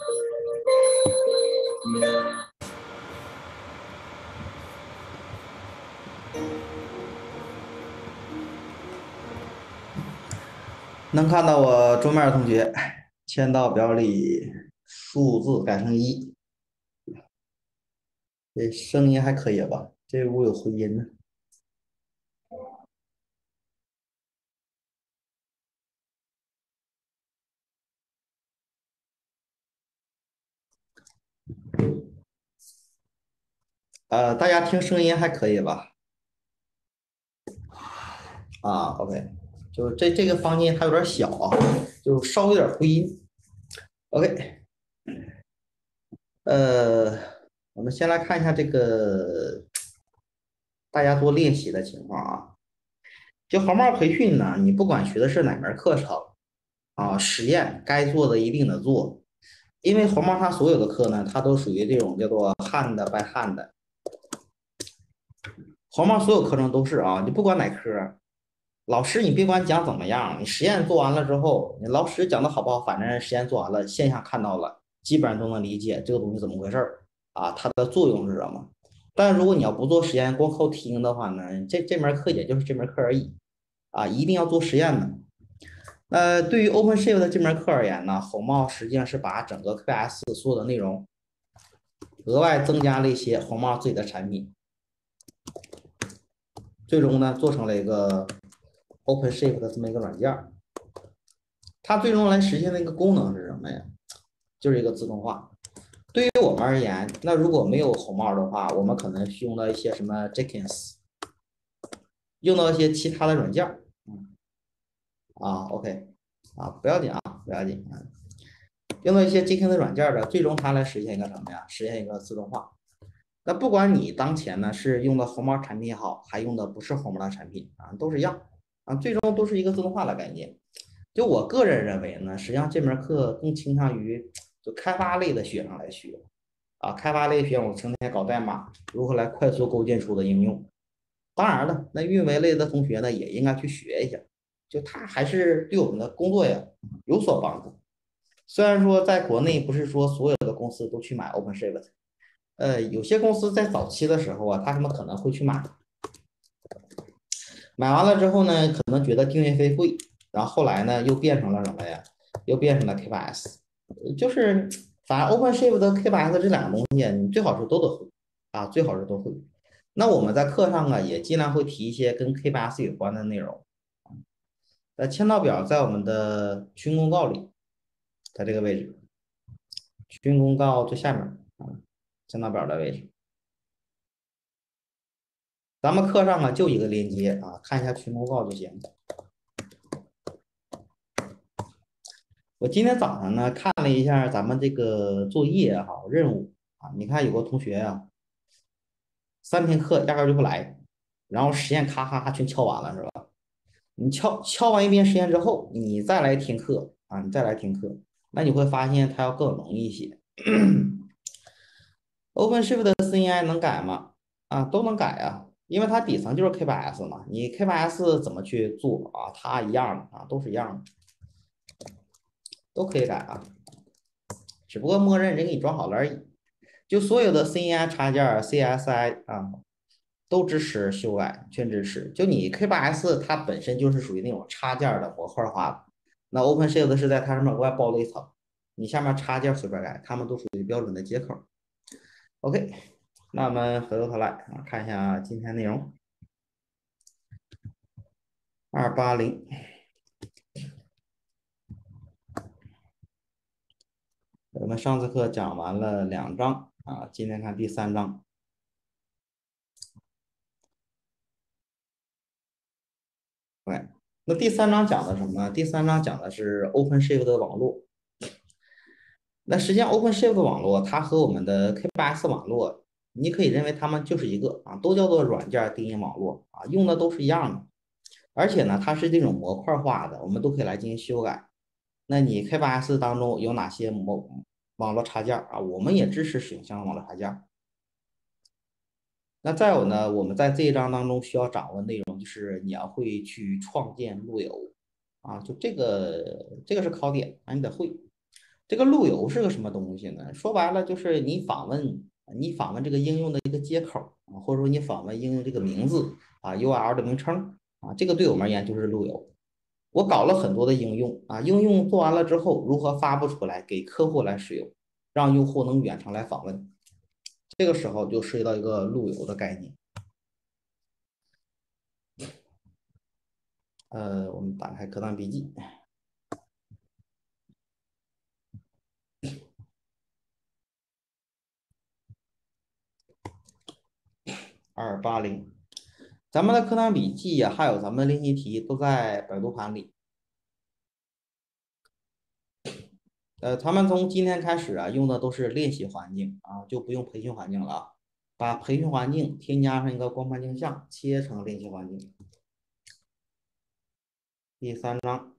能看到我桌面的同学，签到表里数字改成一，这声音还可以吧？这屋有回音呢。大家听声音还可以吧？啊，OK，就这个房间它有点小啊，就稍微有点回音。OK，呃，我们先来看一下这个大家做练习的情况啊。就黄帽培训呢，你不管学的是哪门课程啊，实验该做的一定得做，因为黄帽它所有的课呢，它都属于这种叫做 hand by hand。黄帽所有课程都是啊，你不管哪科，老师你别管讲怎么样，你实验做完了之后，你老师讲的好不好，反正实验做完了，现象看到了，基本上都能理解这个东西怎么回事儿啊，它的作用是什么。但如果你要不做实验，光靠听的话呢，这门课也就是这门课而已啊，一定要做实验的。对于 OpenShift 的这门课而言呢，红帽实际上是把整个 KS 所有的内容额外增加了一些红帽自己的产品，最终呢做成了一个 OpenShift 的这么一个软件。它最终来实现的一个功能是什么呀？就是一个自动化。对于我们而言，那如果没有红帽的话，我们可能用到一些什么 Jenkins，用到一些其他的软件。OK，不要紧啊，不要紧。用到一些 Jenkins 软件的，最终它来实现一个什么呀？实现一个自动化。那不管你当前呢是用的红帽产品也好，还用的不是红帽的产品啊，都是一样啊，最终都是一个自动化的概念。就我个人认为呢，实际上这门课更倾向于就开发类的学生来学啊，开发类学生我成天搞代码，如何来快速构建出的应用。当然了，那运维类的同学呢也应该去学一下，就它还是对我们的工作呀有所帮助。虽然说在国内不是说所有的公司都去买 OpenShift，有些公司在早期的时候啊，他们可能会去买，买完了之后呢，可能觉得订阅费贵，然后后来呢又变成了什么呀？又变成了 K8S，就是反正 OpenShift 和 K8S 这两个东西，你最好是都得会啊，最好是都会。那我们在课上啊，也尽量会提一些跟 K8S 有关的内容。签到表在我们的群公告里，在这个位置，群公告最下面啊，签到表的位置。咱们课上啊就一个链接啊，看一下群公告就行。我今天早上呢看了一下咱们这个作业也好任务啊，你看有个同学啊，3天课压根就不来，然后实验咔咔咔全敲完了是吧？你敲完一遍实验之后，你再来听课啊，你再来听课，那你会发现它要更容易一些。OpenShift 的 CNI 能改吗？啊，都能改啊，因为它底层就是 K8S 嘛，你 K8S 怎么去做啊？它一样的啊，都是一样的，都可以改啊，只不过默认人给你装好了而已。就所有的 CNI 插件、CSI 啊，都支持修改，全支持。就你 K8S 它本身就是属于那种插件的模块化的，那 OpenShift 是在它上面额外包了一层，你下面插件随便改，它们都属于标准的接口。OK，那我们回过头来啊，看一下今天内容。280，我们上次课讲完了2章啊，今天看第3章。对，那第三章讲的什么？第三章讲的是 OpenShift 的网络。那实际上 OpenShift 网络它和我们的 K8S 网络，你可以认为它们就是一个啊，都叫做软件定义网络啊，用的都是一样的。而且呢，它是这种模块化的，我们都可以来进行修改。那你 K8S 当中有哪些网络插件啊？我们也支持使用相关网络插件。那再有呢，我们在这一章当中需要掌握的内容就是你要会去创建路由啊，就这个是考点啊，你得会。 这个路由是个什么东西呢？说白了就是你访问这个应用的一个接口啊，或者说你访问应用这个名字啊，URL 的名称啊，这个对我们而言就是路由。我搞了很多的应用啊，应用做完了之后，如何发布出来给客户来使用，让用户能远程来访问，这个时候就涉及到一个路由的概念。我们打开课堂笔记280，咱们的课堂笔记呀，还有咱们的练习题都在百度盘里。他们从今天开始啊，用的都是练习环境啊，就不用培训环境了啊。把培训环境添加上一个光盘镜像，切成练习环境。第3章，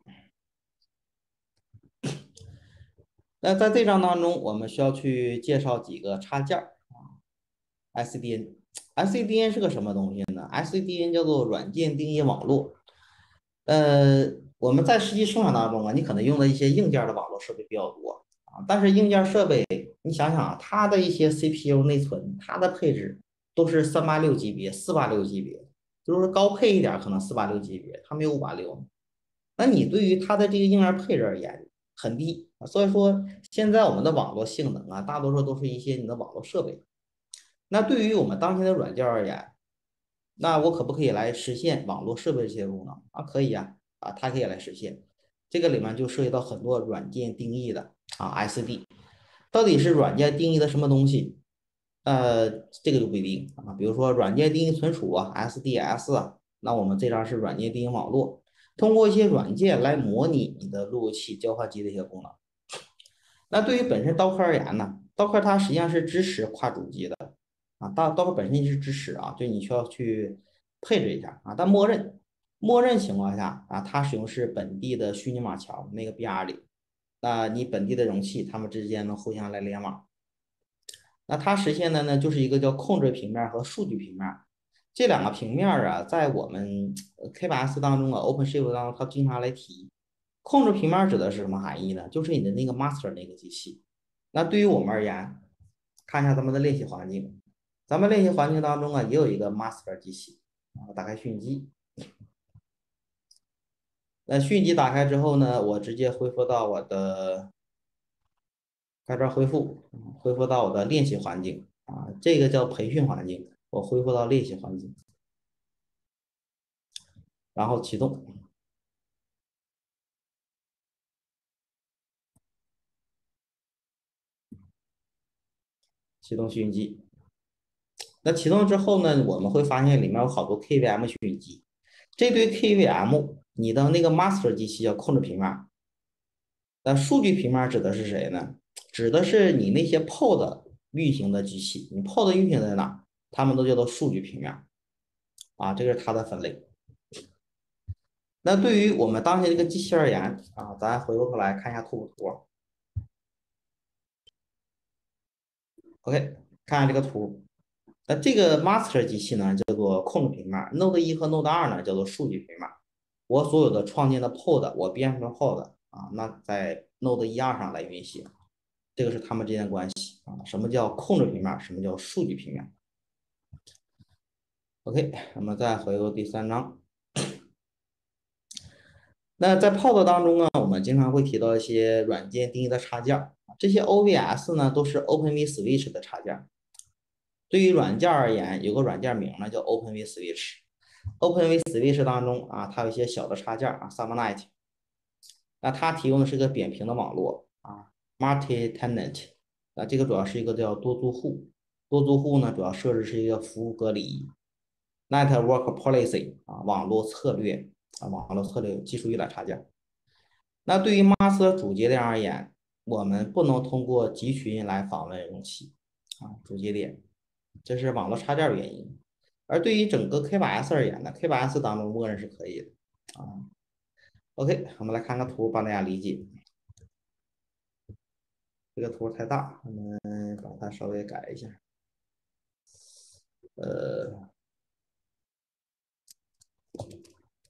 那在这章当中，我们需要去介绍几个插件啊，SCDN。SCDN 是个什么东西呢？SCDN 叫做软件定义网络。我们在实际生产当中啊，你可能用的一些硬件的网络设备比较多啊，但是硬件设备，你想想啊，它的一些 CPU 内存，它的配置都是386级别、486级别，就是高配一点可能486级别，它没有586。那你对于它的这个硬件配置而言很低啊，所以说现在我们的网络性能啊，大多数都是一些你的网络设备。那对于我们当前的软件而言，那我可不可以来实现网络设备这些功能啊？可以呀，啊，它可以来实现。这个里面就涉及到很多软件定义的啊，SD 到底是软件定义的什么东西？这个就不一定啊。比如说软件定义存储啊，SDS 啊，那我们这张是软件定义网络，通过一些软件来模拟你的路由器交换机的一些功能。那对于本身刀科而言呢，刀科它实际上是支持跨主机的啊，刀科本身是支持啊，就你需要去配置一下啊，但默认情况下啊，它使用是本地的虚拟码桥那个 BR 里，那你本地的容器它们之间能互相来联网。那它实现的呢，就是一个叫控制平面和数据平面这两个平面啊，在我们K8s 当中啊，OpenShift 当中，它经常来提。控制平面指的是什么含义呢？就是你的那个 master 那个机器。那对于我们而言，看一下咱们的练习环境，咱们练习环境当中啊，也有一个 master 机器啊，打开讯机。那讯机打开之后呢，我直接恢复到我的开端恢复到我的练习环境啊，这个叫培训环境，我恢复到练习环境，然后启动，启动讯机。那启动之后呢，我们会发现里面有好多 KVM 讯机，这堆 KVM，你的那个 master 机器叫控制平面，那数据平面指的是谁呢？指的是你那些 pod 运行的机器，你 pod 运行在哪，它们都叫做数据平面啊，这个是它的分类。那对于我们当前这个机器而言啊，咱回过头来看一下图谱图。OK，看下这个图。那这个 master 机器呢，叫做控制平面，Node 1和 Node 2呢叫做数据平面。我所有的创建的 pod，我编程 pod 啊，那在 Node 1、2上来运行，这个是它们之间的关系啊。什么叫控制平面？什么叫数据平面？OK，我们再回到第3章。那在 pod 当中呢，我们经常会提到一些软件定义的插件，这些 OVS 呢都是 OpenVSwitch 的插件。对于软件而言，有个软件名呢叫 OpenVSwitch。OpenVSwitch 当中啊，它有一些小的插件啊，Subnet。那它提供的是一个扁平的网络啊，multi-tenant。那这个主要是一个叫多租户。多租户呢，主要设置是一个服务隔离，Network Policy 啊，网络策略啊，网络策略技术预览插件。那对于 master 主节点而言，我们不能通过集群来访问容器啊，主节点。这是网络插件原因。而对于整个 K8s 而言呢，K8s 当中默认是可以的啊。OK，我们来看个图，帮大家理解。这个图太大，我们把它稍微改一下。呃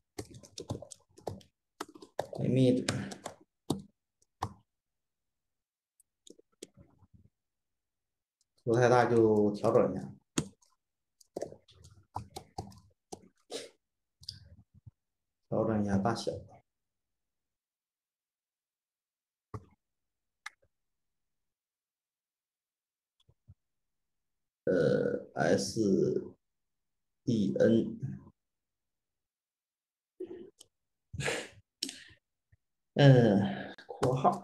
，image 图太大就调整一下。调整一下大小。SDN，括号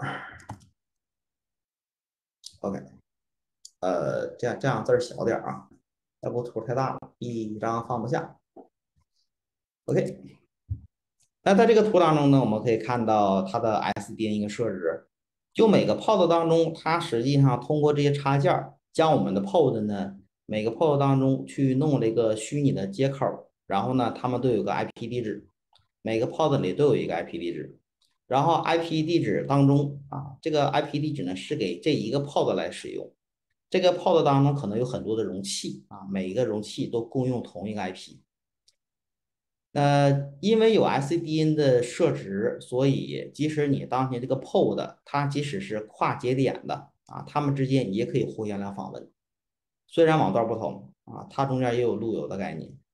，OK，这样字儿小点啊，要不图太大了，一张放不下。OK，那在这个图当中呢，我们可以看到它的 SDN 一个设置，就每个 pod 当中，它实际上通过这些插件将我们的 pod 呢，每个 pod 当中去弄了一个虚拟的接口，然后呢，它们都有个 IP 地址，每个 pod 里都有一个 IP 地址，然后 IP 地址当中啊，这个 IP 地址呢是给这一个 pod 来使用，这个 pod 当中可能有很多的容器啊，每一个容器都共用同一个 IP。因为有 SCDN 的设置，所以即使你当前这个 pod，它即使是跨节点的啊，它们之间也可以互相来访问。虽然网段不同啊，它中间也有路由的概念。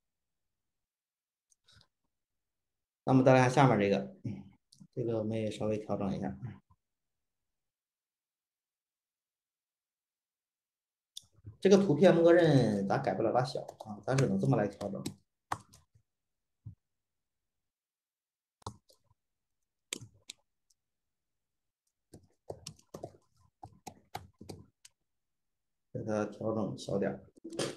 那么再来看下面这个，这个我们也稍微调整一下。这个图片默认咱改不了大小啊，咱只能这么来调整。给它调整小点儿。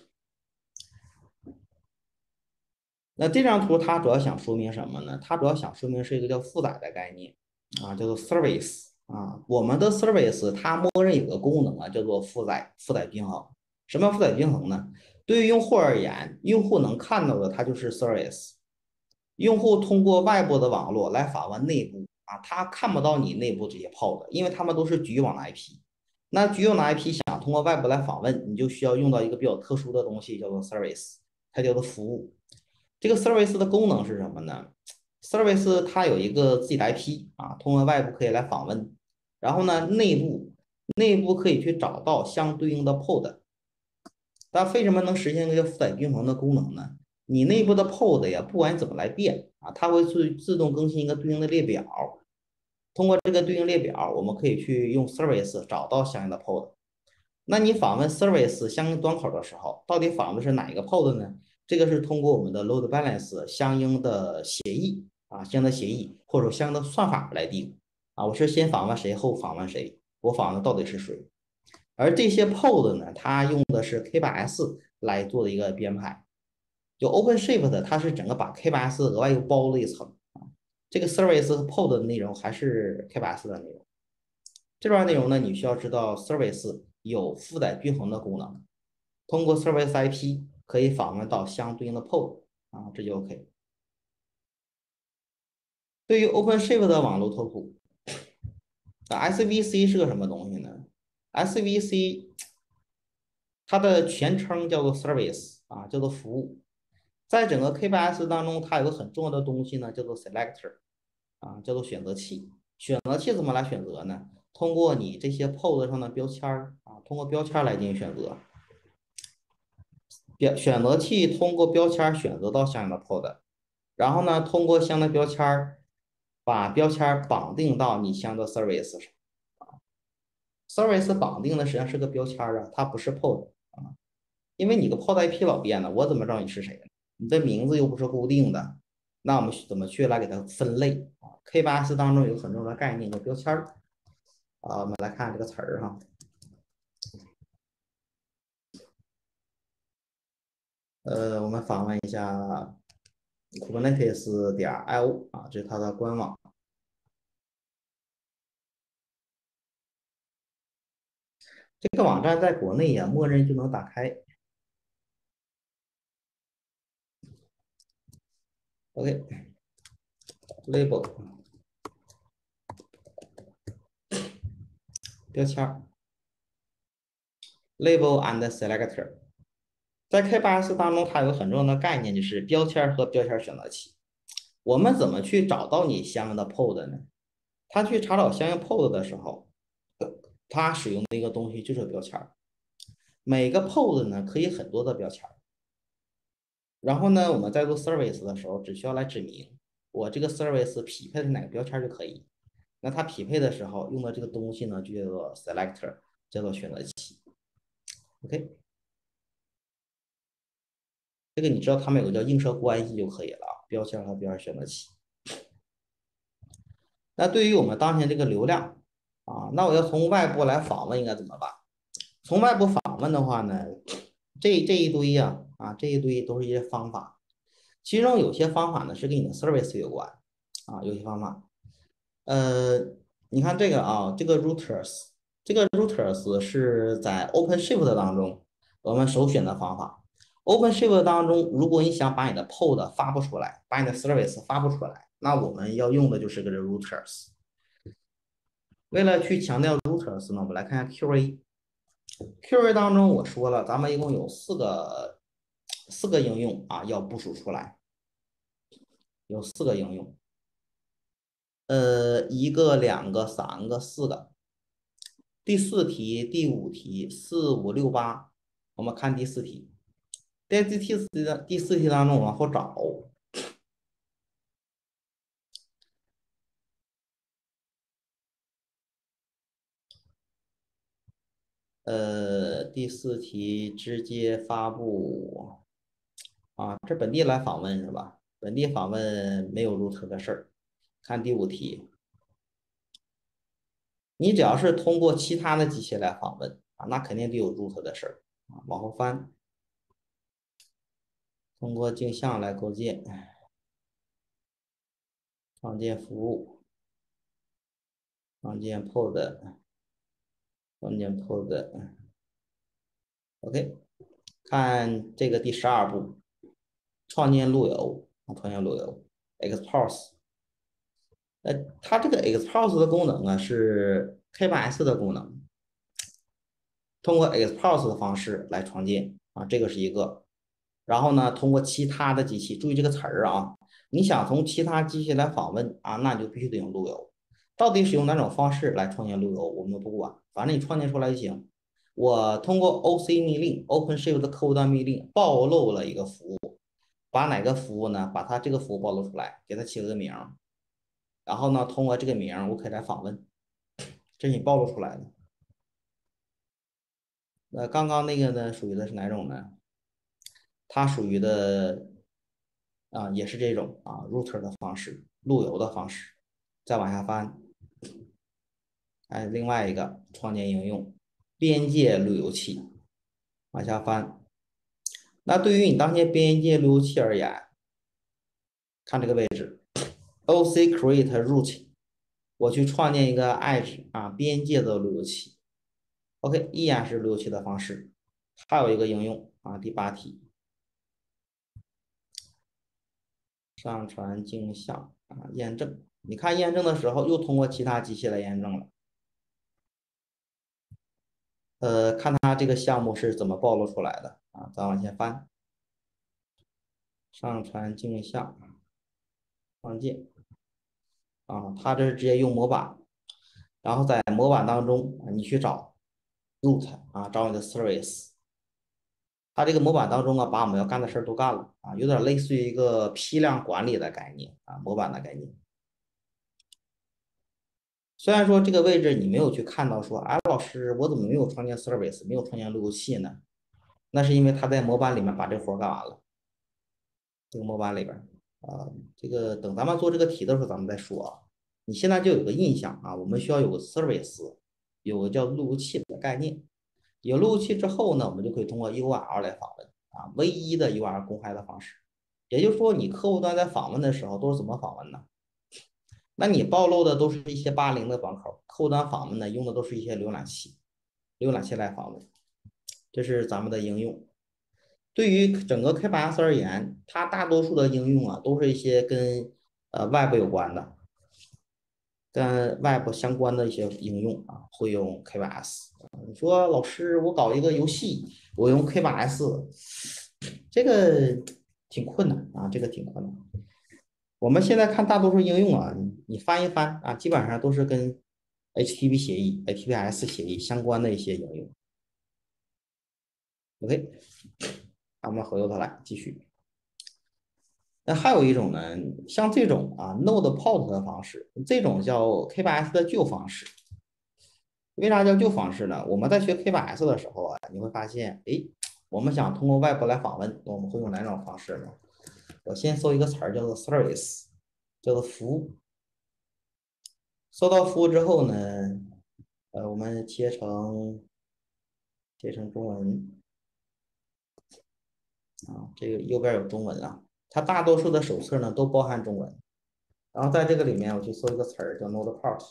那这张图它主要想说明什么呢？它主要想说明是一个叫负载的概念啊，叫做 service 啊。我们的 service 它默认有个功能啊，叫做负载均衡。什么负载均衡呢？对于用户而言，用户能看到的它就是 service。用户通过外部的网络来访问内部啊，他看不到你内部这些 pod，因为他们都是局域网的 IP。那局域网的 IP 想通过外部来访问，你就需要用到一个比较特殊的东西，叫做 service，它叫做服务。这个 service 的功能是什么呢？service 它有一个自己的 IP 啊，通过外部可以来访问，然后呢，内部可以去找到相对应的 pod。但为什么能实现这个负载均衡的功能呢？你内部的 pod 呀，不管怎么来变啊，它会自动更新一个对应的列表。通过这个对应列表，我们可以去用 service 找到相应的 pod。那你访问 service 相应端口的时候，到底访问是哪一个 pod 呢？这个是通过我们的 load balance 相应的协议啊，相应的协议或者相应的算法来定啊。我是先访问谁，后访问谁，我访问到底是谁？而这些 pod 呢，它用的是 K8s 来做的一个编排。就 OpenShift 它是整个把 K8s 额外又包了一层啊。这个 service 和 pod 的内容还是 K8s 的内容。这段内容呢，你需要知道 service 有负载均衡的功能，通过 service IP 可以访问到相对应的 pod 啊，这就 OK。对于 OpenShift 的网络拓扑，SVC 是个什么东西呢？SVC 它的全称叫做 service 啊，叫做服务。在整个 K8s 当中，它有个很重要的东西呢，叫做 selector 啊，叫做选择器。选择器怎么来选择呢？通过你这些 pod 上的标签啊，通过标签来进行选择。选择器通过标签选择到相应的 pod，然后呢，通过相应的标签把标签绑定到你相应的 service 上。service 绑定的实际上是个标签啊，它不是 pod 啊，因为你个 pod IP 老变了，我怎么知道你是谁呢？你的名字又不是固定的，那我们怎么去来给它分类啊？K8s 当中有很重要的概念叫标签啊，我们来看这个词儿哈。我们访问一下 Kubernetes 点 io 啊，这是它的官网。这个网站在国内呀，默认就能打开。OK，label 标签 label and selector，在 K8s 当中，它有很重要的概念，就是标签和标签选择器。我们怎么去找到你相应的 pod 呢？它去查找相应 pod 的时候，它使用的一个东西就是标签。 每个 pod 呢可以很多的标签。然后呢，我们在做 service 的时候，只需要来指明我这个 service 匹配的哪个标签就可以。那它匹配的时候用的这个东西呢，就叫做 selector，叫做选择器。OK，这个你知道它们有个叫映射关系就可以了啊，标签和标签选择器。那对于我们当前这个流量啊，那我要从外部来访问应该怎么办？从外部访问的话呢，这一堆这一堆都是一些方法，其中有些方法呢是跟你的 service 有关啊，有些方法，呃，你看这个啊，这个 routers 是在 OpenShift 当中我们首选的方法。OpenShift 当中，如果你想把你的 pod 发布出来，把你的 service 发布出来，那我们要用的就是个 routers。为了去强调 routers 呢，我们来看一下 QA。QA 当中我说了，咱们一共有四个应用啊，要部署出来，有四个应用，一个、两个、三个、四个。第四题、第五题，4、5、6、8，我们看第四题。在第四题当中往后找，第四题直接发布啊，这本地来访问是吧？本地访问没有 root 的事儿。看第五题，你只要是通过其他的机器来访问啊，那肯定得有 root 的事儿啊。往后翻，通过镜像来构建，创建服务，创建 pod，创建 pod。OK，看这个第12步，创建路由啊，创建路由 expose。它这个 expose 的功能啊是 K8s 的功能，通过 expose 的方式来创建啊，这个是一个。然后呢，通过其他的机器，注意这个词儿啊，你想从其他机器来访问啊，那就必须得用路由。到底使用哪种方式来创建路由，我们不管，反正你创建出来就行。我通过 OC 命令 OpenShift 的客户端命令暴露了一个服务，把哪个服务呢？把它这个服务暴露出来，给它起了个名，然后呢，通过这个名我可以来访问，这是你暴露出来的。那刚刚那个呢，属于的是哪种呢？它属于的也是这种router 的方式，路由的方式。再往下翻，另外一个创建应用，边界路由器。往下翻，那对于你当前边界路由器而言，看这个位置，OC create route，我去创建一个 edge 边界的路由器。OK，依然是路由器的方式。还有一个应用第8题，上传镜像验证。你看验证的时候又通过其他机器来验证了。看它这个项目是怎么暴露出来的咱往前翻，上传镜像创建它这是直接用模板，然后在模板当中你去找 root 找你的 service。它这个模板当中把我们要干的事儿都干了有点类似于一个批量管理的概念模板的概念。虽然说这个位置你没有去看到说，哎，老师，我怎么没有创建 service，没有创建路由器呢？那是因为他在模板里面把这活干完了。这个模板里边这个等咱们做这个题的时候咱们再说你现在就有个印象我们需要有个 service，有个叫路由器的概念。有路由器之后呢，我们就可以通过 URL 来访问唯一的 URL 公开的方式。也就是说，你客户端在访问的时候都是怎么访问呢？那你暴露的都是一些80的端口，客户端访问呢用的都是一些浏览器，来访问。这是咱们的应用。对于整个 K8s 而言，它大多数的应用都是一些跟Web 有关的，跟 Web 相关的一些应用会用 K8s。你说老师，我搞一个游戏，我用 K8s，这个挺困难这个挺困难。我们现在看大多数应用你翻一翻基本上都是跟 HTTP 协议、HTTPS 协议相关的一些应用。 OK，那我们回过头来继续。那还有一种呢，像这种啊 Node Port 的方式，这种叫 K8s 的旧方式。为啥叫旧方式呢？我们在学 K8s 的时候啊，你会发现，哎，我们想通过外部来访问，我们会用哪种方式呢？我先搜一个词儿叫做 service，叫做服务。搜到服务之后呢，我们切成中文啊，这个右边有中文啊，它大多数的手册呢都包含中文。然后在这个里面，我去搜一个词儿叫 node port。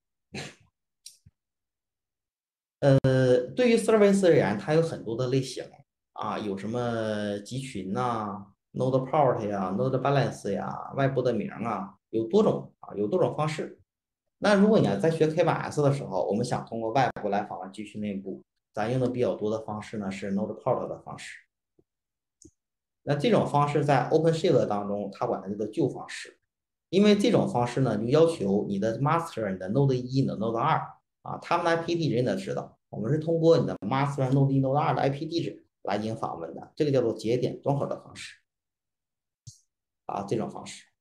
对于 service 而言，它有很多的类型啊，有什么集群呐、node port 呀、node balance 呀、外部的名啊，有多种啊，有多种方式。那如果你要在学 K8s 的时候，我们想通过外部来访问集群内部，咱用的比较多的方式呢是 node port 的方式。那这种方式在 OpenShift 当中，它管它叫做旧方式，因为这种方式呢，就要求你的 master、你的 Node 一、你的 Node 二啊，他们的 IP 地址你得知道。我们是通过你的 master、Node 一、Node 二的 IP 地址来进行访问的，这个叫做节点端口的方式啊，这种方式。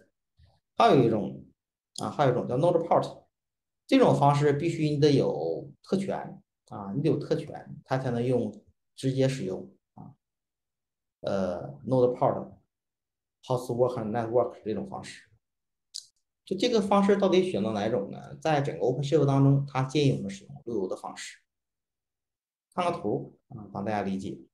还有一种叫 Node Port，这种方式必须你得有特权啊，你得有特权，它才能直接使用啊。Node Port、Housework 和 Network 这种方式。就这个方式到底选择哪种呢？在整个 OpenShift 当中，它建议我们使用路由的方式。看个图啊，帮大家理解。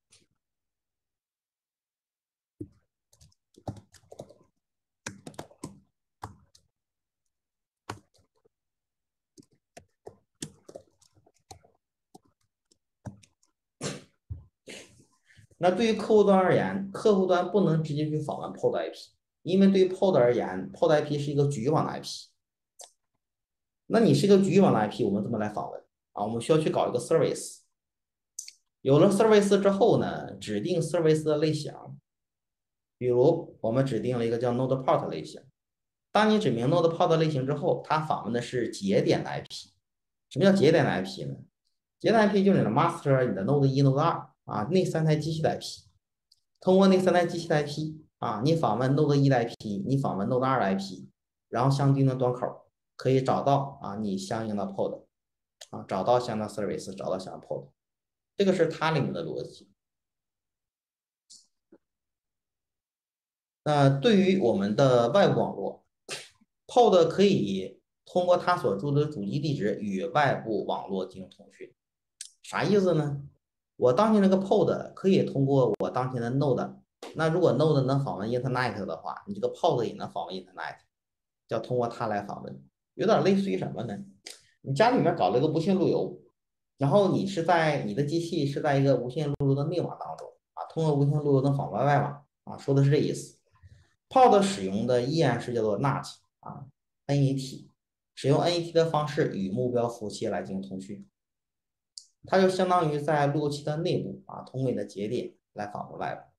那对于客户端而言，客户端不能直接去访问 Pod IP，因为对于 Pod 而言，Pod IP 是一个局域网的 IP。那你是一个局域网的 IP，我们怎么来访问啊？我们需要去搞一个 service。有了 service 之后呢，指定 service 的类型，比如我们指定了一个叫 Node Port 类型。当你指明 Node Port 类型之后，它访问的是节点的 IP。什么叫节点的 IP 呢？节点 IP 就是你的 master、你的 Node 一、Node 二啊，那三台机器的 IP。通过那三台机器的 IP 啊，你访问 Node 一的 IP，你访问 Node 二的 IP，然后相对应的端口可以找到啊你相应的 pod 啊，找到相应的 service，找到相应的 pod，这个是它里面的逻辑。那对于我们的外部网络，pod 可以通过它所住的主机地址与外部网络进行通讯。啥意思呢？我当前这个 pod 可以通过我当前的 node，那如果 node 能访问 internet 的话，你这个 pod 也能访问 internet，要通过它来访问，有点类似于什么呢？你家里面搞了一个无线路由，然后你的机器是在一个无线路由的内网当中啊，通过无线路由能访问外网啊，说的是这意思。pod 使用的依然是叫做 NAT 啊，NAT，使用 NAT 的方式与目标服务器来进行通讯。它就相当于在路由器的内部啊，通过你的节点来访问外部。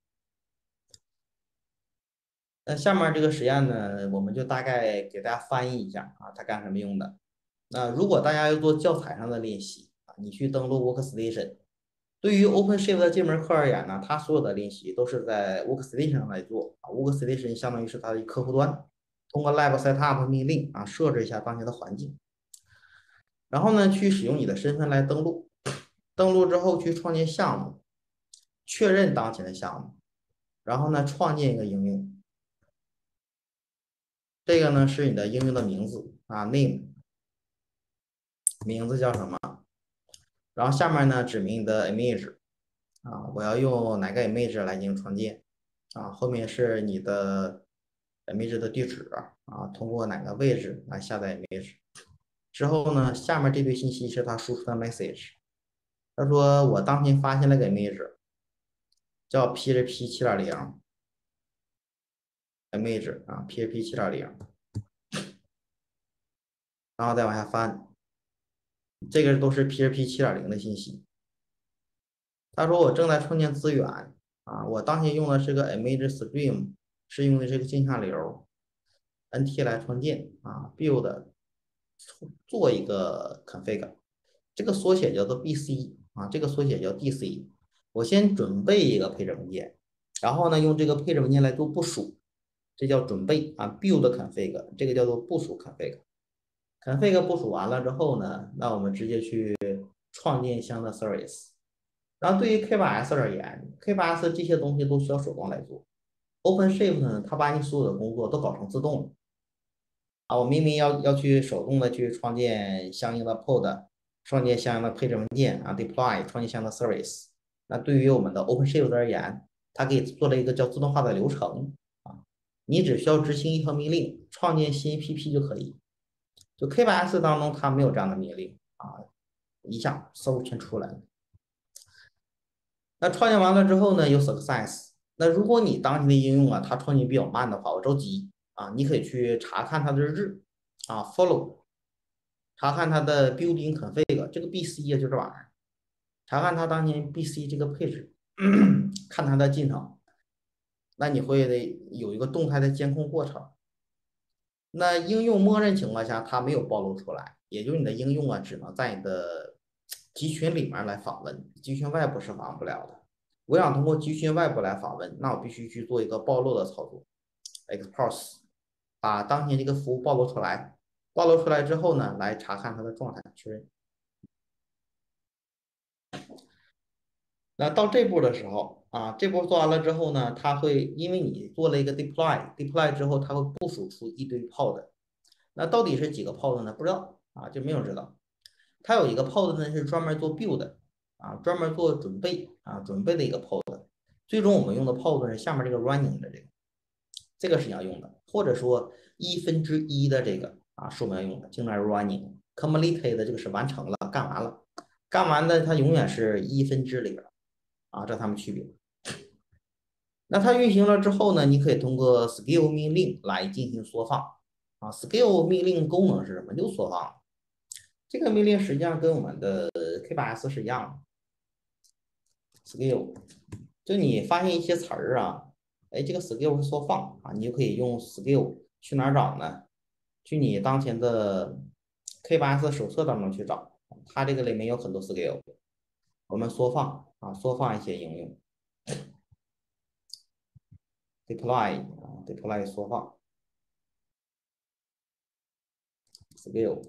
那下面这个实验呢，我们就大概给大家翻译一下啊，它干什么用的。那如果大家要做教材上的练习啊，你去登录 Workstation，对于 OpenShift 这门课而言呢，它所有的练习都是在 Workstation 上来做啊。Workstation 相当于是它的客户端，通过 Lab Setup 命令啊，设置一下当前的环境，然后呢，去使用你的身份来登录。登录之后去创建项目，确认当前的项目，然后呢，创建一个应用。这个呢是你的应用的名字啊，name，名字叫什么？然后下面呢指明你的 image 啊，我要用哪个 image 来进行创建啊？后面是你的 image 的地址啊，通过哪个位置来下载 image？之后呢，下面这堆信息是它输出的 message。他说我当前发现了个 image，叫 PHP 7.0 image 啊，PHP 7.0，然后再往下翻，这个都是 PHP 7.0的信息。他说我正在创建资源啊，我当前用的是个 image stream，是用的这个镜像流 NT 来创建啊，build 做一个 config，这个缩写叫做 BC 啊，这个缩写叫 DC。 我先准备一个配置文件，然后呢用这个配置文件来做部署，这叫准备啊 build config，这个叫做部署 config。config 部署完了之后呢，那我们直接去创建相应的 service。然后对于 K8s 而言，K8s 这些东西都需要手动来做。OpenShift 呢，它把你所有的工作都搞成自动了。啊，我明明要去手动的去创建相应的 pod，创建相应的配置文件啊，deploy 创建相应的 service。那对于我们的 OpenShift 而言，它给做了一个叫自动化的流程啊，你只需要执行一条命令，创建新 APP 就可以。就 K8s 当中它没有这样的命令啊，一下嗖全出来了。那创建完了之后呢，有 success。那如果你当前的应用啊，它创建比较慢的话，我着急啊，你可以去查看它的日志啊，follow，查看它的 building config，这个 BC 啊就这玩意儿，查看它当前 BC 这个配置，看它的进程，那你会得有一个动态的监控过程。那应用默认情况下它没有暴露出来，也就是你的应用啊，只能在你的集群里面来访问，集群外部是访问不了的。我想通过集群外部来访问，那我必须去做一个暴露的操作，expose，把当前这个服务暴露出来，暴露出来之后呢，来查看它的状态确认。那到这步的时候啊，这步做完了之后呢，它会因为你做了一个 deploy 之后，它会部署出一堆 pod。那到底是几个 pod 呢？不知道啊，就没有人知道。它有一个 pod 呢是专门做 build 啊，专门做准备啊，准备的一个 pod。最终我们用的 pod 是下面这个 running 的这个是你要用的，或者说1/1的这个啊是我们要用的，进来 running completed 的这个是完成了，干完了，干完的它永远是1/里边啊，这它们区别。那它运行了之后呢，你可以通过 scale 命令来进行缩放啊。scale 命令功能是什么？就缩放。这个命令实际上跟我们的 K8s 是一样的。scale 就你发现一些词儿啊，哎，这个 scale 是缩放啊，你就可以用 scale 去哪儿找呢？去你当前的 K8s 手册当中去找，它这个里面有很多 scale，我们缩放啊，缩放一些应用。deploy 啊，deploy 缩放 scale。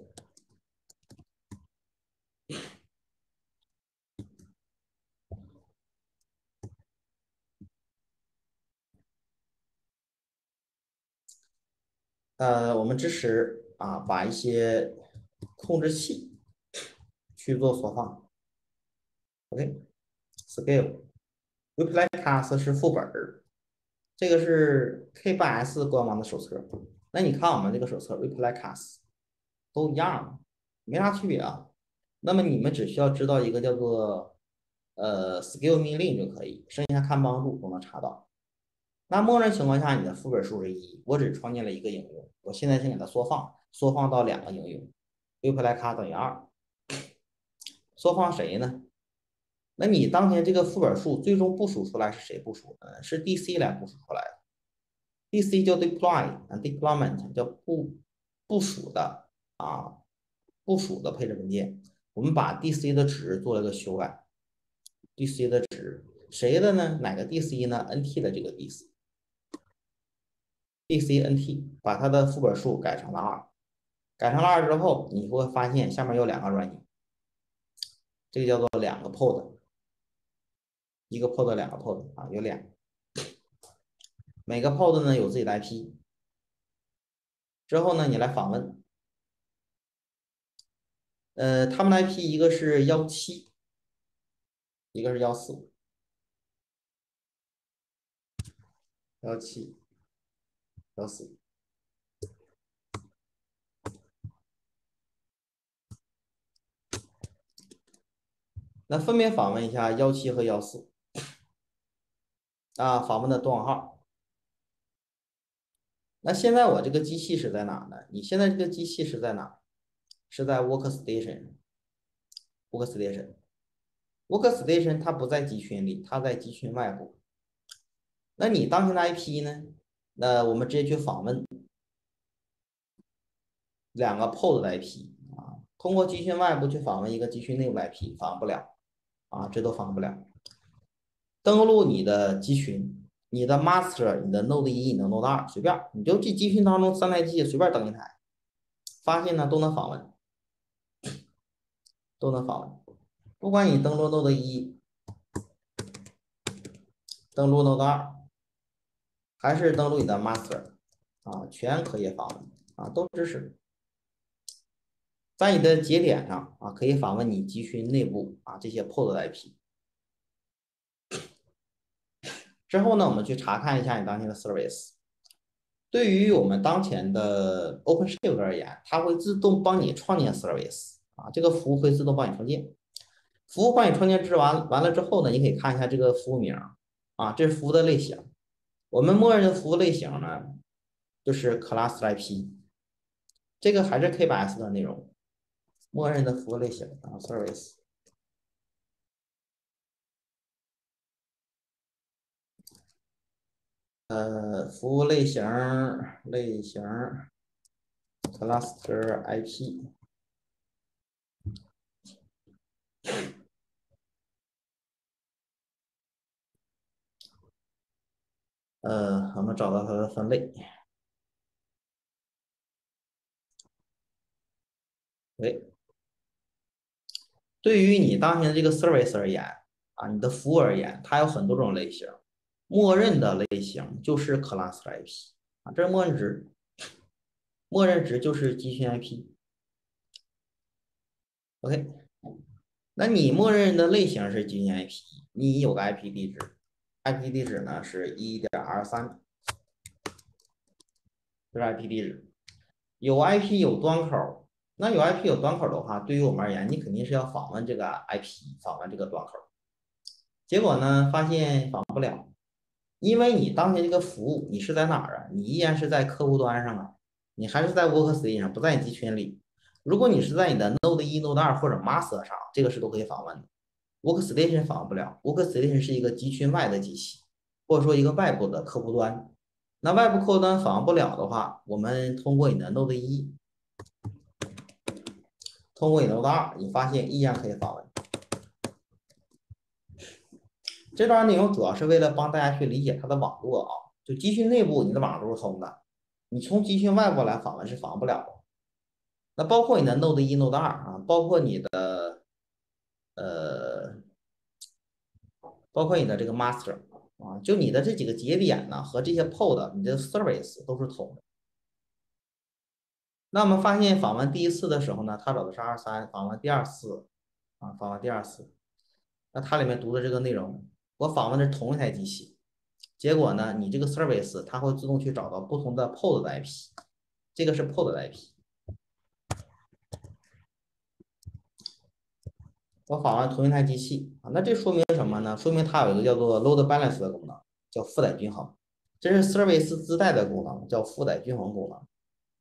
我们支持啊，把一些控制器去做缩放。OK，scale，replicas 是副本儿，这个是 K8s 官方的手册。那你看我们这个手册 replicas 都一样，没啥区别啊。那么你们只需要知道一个叫做scale 命令就可以，剩下看帮助都能查到。那默认情况下，你的副本数是1，我只创建了一个应用，我现在先给它缩放，缩放到2个应用，replica 等于2，缩放谁呢？那你当前这个副本数最终部署出来是谁部署的？是 DC 来部署出来的。DC 叫 deploy 啊，deployment 叫部署的啊，部署的配置文件。我们把 DC 的值做了个修改，DC 的值谁的呢？哪个 DC 呢？NT 的这个 DC，DCNT 把它的副本数改成了2，改成了2之后，你会发现下面有2个 running，这个叫做2个 pod，一个 pod 2个 pod 啊，有2，每个 pod 呢有自己的 IP。之后呢，你来访问，他们的 IP 一个是17，一个是14，17、14。那分别访问一下17和14啊，访问的多少号？那现在我这个机器是在哪呢？你现在这个机器是在哪？是在 workstation。workstation 它不在集群里，它在集群外部。那你当前的 IP 呢？那我们直接去访问2个 pod 的 IP 啊，通过集群外部去访问一个集群内部 IP，访问不了啊，这都访问不了。 登录你的集群，你的 master、你的 node 1、你的 node 2，随便，你就这集群当中3台机器随便登一台，发现呢都能访问，都能访问。不管你登录 node 1、登录 node 2，还是登录你的 master 啊，全可以访问啊，都支持。在你的节点上啊，可以访问你集群内部啊这些 pod 的 IP。之后呢，我们去查看一下你当前的 service。对于我们当前的 OpenShift 而言，它会自动帮你创建 service 啊，这个服务会自动帮你创建。服务帮你创建完了之后呢，你可以看一下这个服务名啊，这是服务的类型。我们默认的服务类型呢，就是 Class IP，这个还是 K8s 的内容，默认的服务类型啊 service。服务类型 cluster IP。我们找到它的分类。对于你当前的这个 service 而言啊，你的服务而言，它有很多种类型，默认的类型就是 cluster IP 啊，这是默认值，默认值就是集群 IP。OK，那你默认的类型是集群 IP，你有个 IP 地址，IP 地址呢是1.23，这是 IP 地址。有 IP 有端口，那有 IP 有端口的话，对于我们而言，你肯定是要访问这个 IP，访问这个端口。结果呢，发现访问不了，因为你当前这个服务你是在哪儿啊？你依然是在客户端上啊，你还是在 Workstation 上，不在你集群里。如果你是在你的 Node 1、Node 2或者 Master 上，这个是都可以访问的。Workstation 访问不了，Workstation 是一个集群外的机器，或者说一个外部的客户端。那外部客户端访问不了的话，我们通过你的 Node 1，通过你的 Node 2，你发现依然可以访问。这段内容主要是为了帮大家去理解它的网络啊，就集群内部你的网络是通的，你从集群外部来访问是访问不了的。那包括你的 Node 1、Node 2啊，呃，包括你的这个 master 啊，就你的这几个节点呢和这些 pod，你的 service 都是通的。那我们发现访问第一次的时候呢，它找的是23，访问第二次啊，访问第二次，那它里面读的这个内容，我访问的是同一台机器，结果呢，你这个 service 它会自动去找到不同的 pod 的 IP，这个是 pod 的 IP。我访问同一台机器啊，那这说明什么呢？说明它有一个叫做 load balance 的功能，叫负载均衡，这是 service 自带的功能，叫负载均衡功能。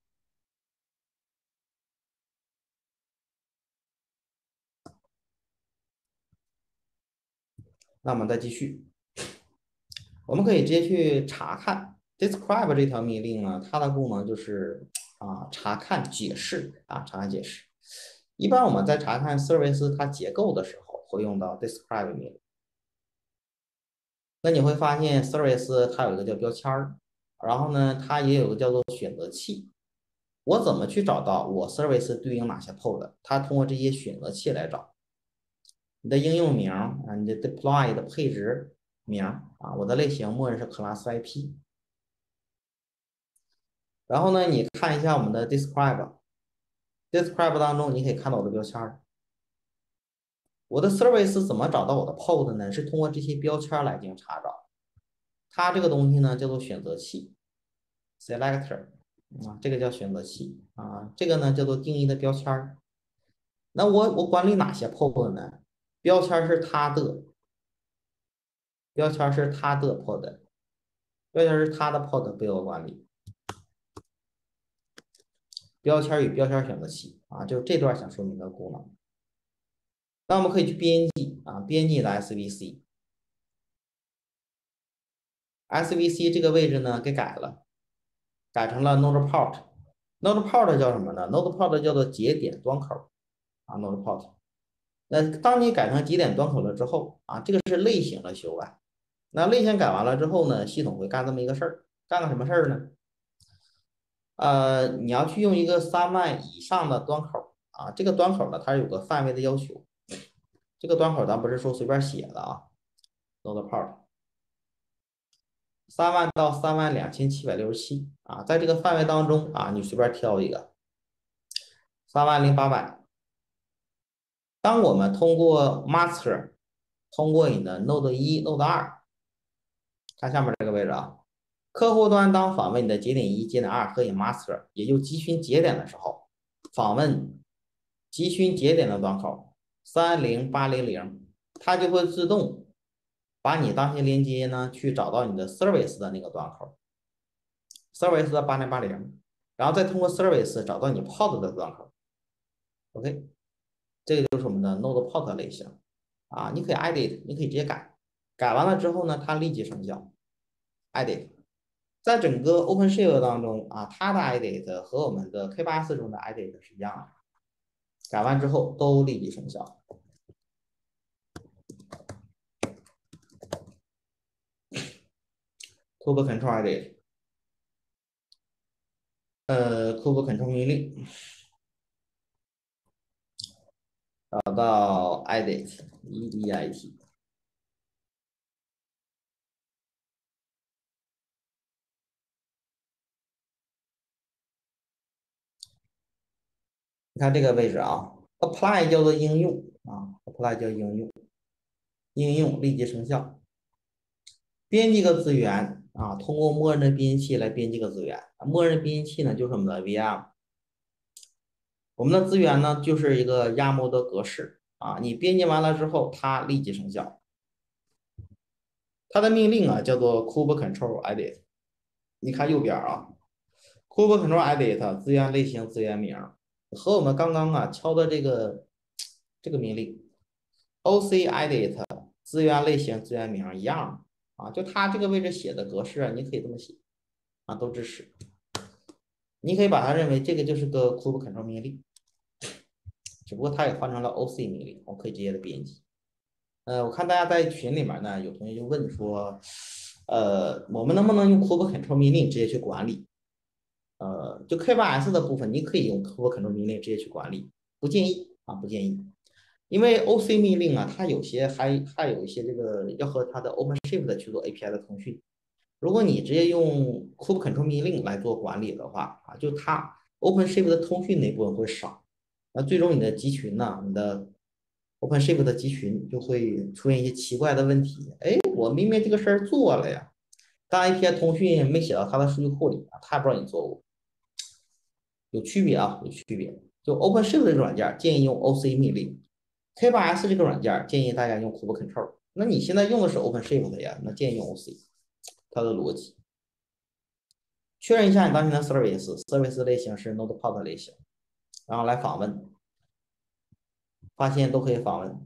那我们再继续，我们可以直接去查看 describe 这条命令呢，它的功能就是查看解释啊，查看解释。一般我们在查看 service 它结构的时候，会用到 describe 命令。那你会发现 service 它有一个叫标签儿，然后呢，它也有个叫做选择器。我怎么去找到我 service 对应哪些 pod？它通过这些选择器来找。你的应用名啊，你的 deploy 的配置名啊，我的类型默认是 class IP。然后呢，你看一下我们的 describe 当中，你可以看到我的标签儿。我的 service 怎么找到我的 pod 呢？是通过这些标签来进行查找。它这个东西呢叫做选择器 selector 啊，这个叫选择器啊，这个呢叫做定义的标签儿。那我管理哪些 pod 呢？标签是它的，标签是它的 pod，标签是它的 pod 被我管理。标签与标签选择器啊，就这段想说明的功能。那我们可以去编辑啊，编辑的 SVC 这个位置呢给改了，改成了 Node Port。Node Port 叫什么呢？Node Port 叫做节点端口啊，Node Port。那当你改成节点端口了之后啊，这个是类型的修改那类型改完了之后呢，系统会干这么一个事儿，干个什么事儿呢？你要去用一个3万以上的端口啊，这个端口呢，它有个范围的要求，这个端口咱不是说随便写的啊，node port 3万到32767啊，在这个范围当中啊，你随便挑一个30800。当我们通过 master 通过你的 node 1、node 2，看下面这个位置啊，客户端当访问你的节点1、节点2和你 master，也就集群节点的时候，访问集群节点的端口30800，它就会自动把你当前连接呢去找到你的 service 的那个端口，service 的8080，然后再通过 service 找到你 pod 的端口。OK，这个就是我们的 node pod 类型啊，你可以 edit，你可以直接改，改完了之后呢，它立即生效。edit。在整个 OpenShift 当中啊，它的 edit 和我们的 K8s 中的 edit 是一样的，改完之后都立即生效。Kube Control Edit，Kube Control 命令，找到 edit，edit。你看这个位置啊，apply 叫做应用啊，apply 叫应用，应用立即生效。编辑个资源啊，通过默认的编辑器来编辑个资源。默认编辑器呢，就是我们的 VM。我们的资源呢，就是一个 YAML 的格式啊，你编辑完了之后，它立即生效。它的命令啊，叫做 kube control edit。你看右边啊，kube control edit 资源类型、资源名，和我们刚刚啊敲的这个命令 oc edit 资源类型、资源名一样啊，就它这个位置写的格式啊，你可以这么写啊，都支持。你可以把它认为这个就是个 kube control 命令，只不过它也换成了 oc 命令，我可以直接的编辑。我看大家在群里面呢，有同学就问说，我们能不能用 kube control 命令直接去管理？就 K8s 的部分，你可以用 kube control 命令直接去管理，不建议啊，不建议，因为 OC 命令啊，它有些还有一些这个要和它的 OpenShift 去做 API 的通讯。如果你直接用 kube control 命令来做管理的话啊，就它 OpenShift 的通讯那部分会少，那最终你的集群呢，你的 OpenShift 的集群就会出现一些奇怪的问题。哎，我明明这个事儿做了呀，但 API 通讯没写到它的数据库里啊，他也不知道你做过。有区别啊，有区别。就 OpenShift 这个软件建议用 OC 命令，K8s 这个软件建议大家用 kube control。那你现在用的是 OpenShift 呀，那建议用 OC，它的逻辑。确认一下你当前的 service 类型是 Node-POT 类型，然后来访问，发现都可以访问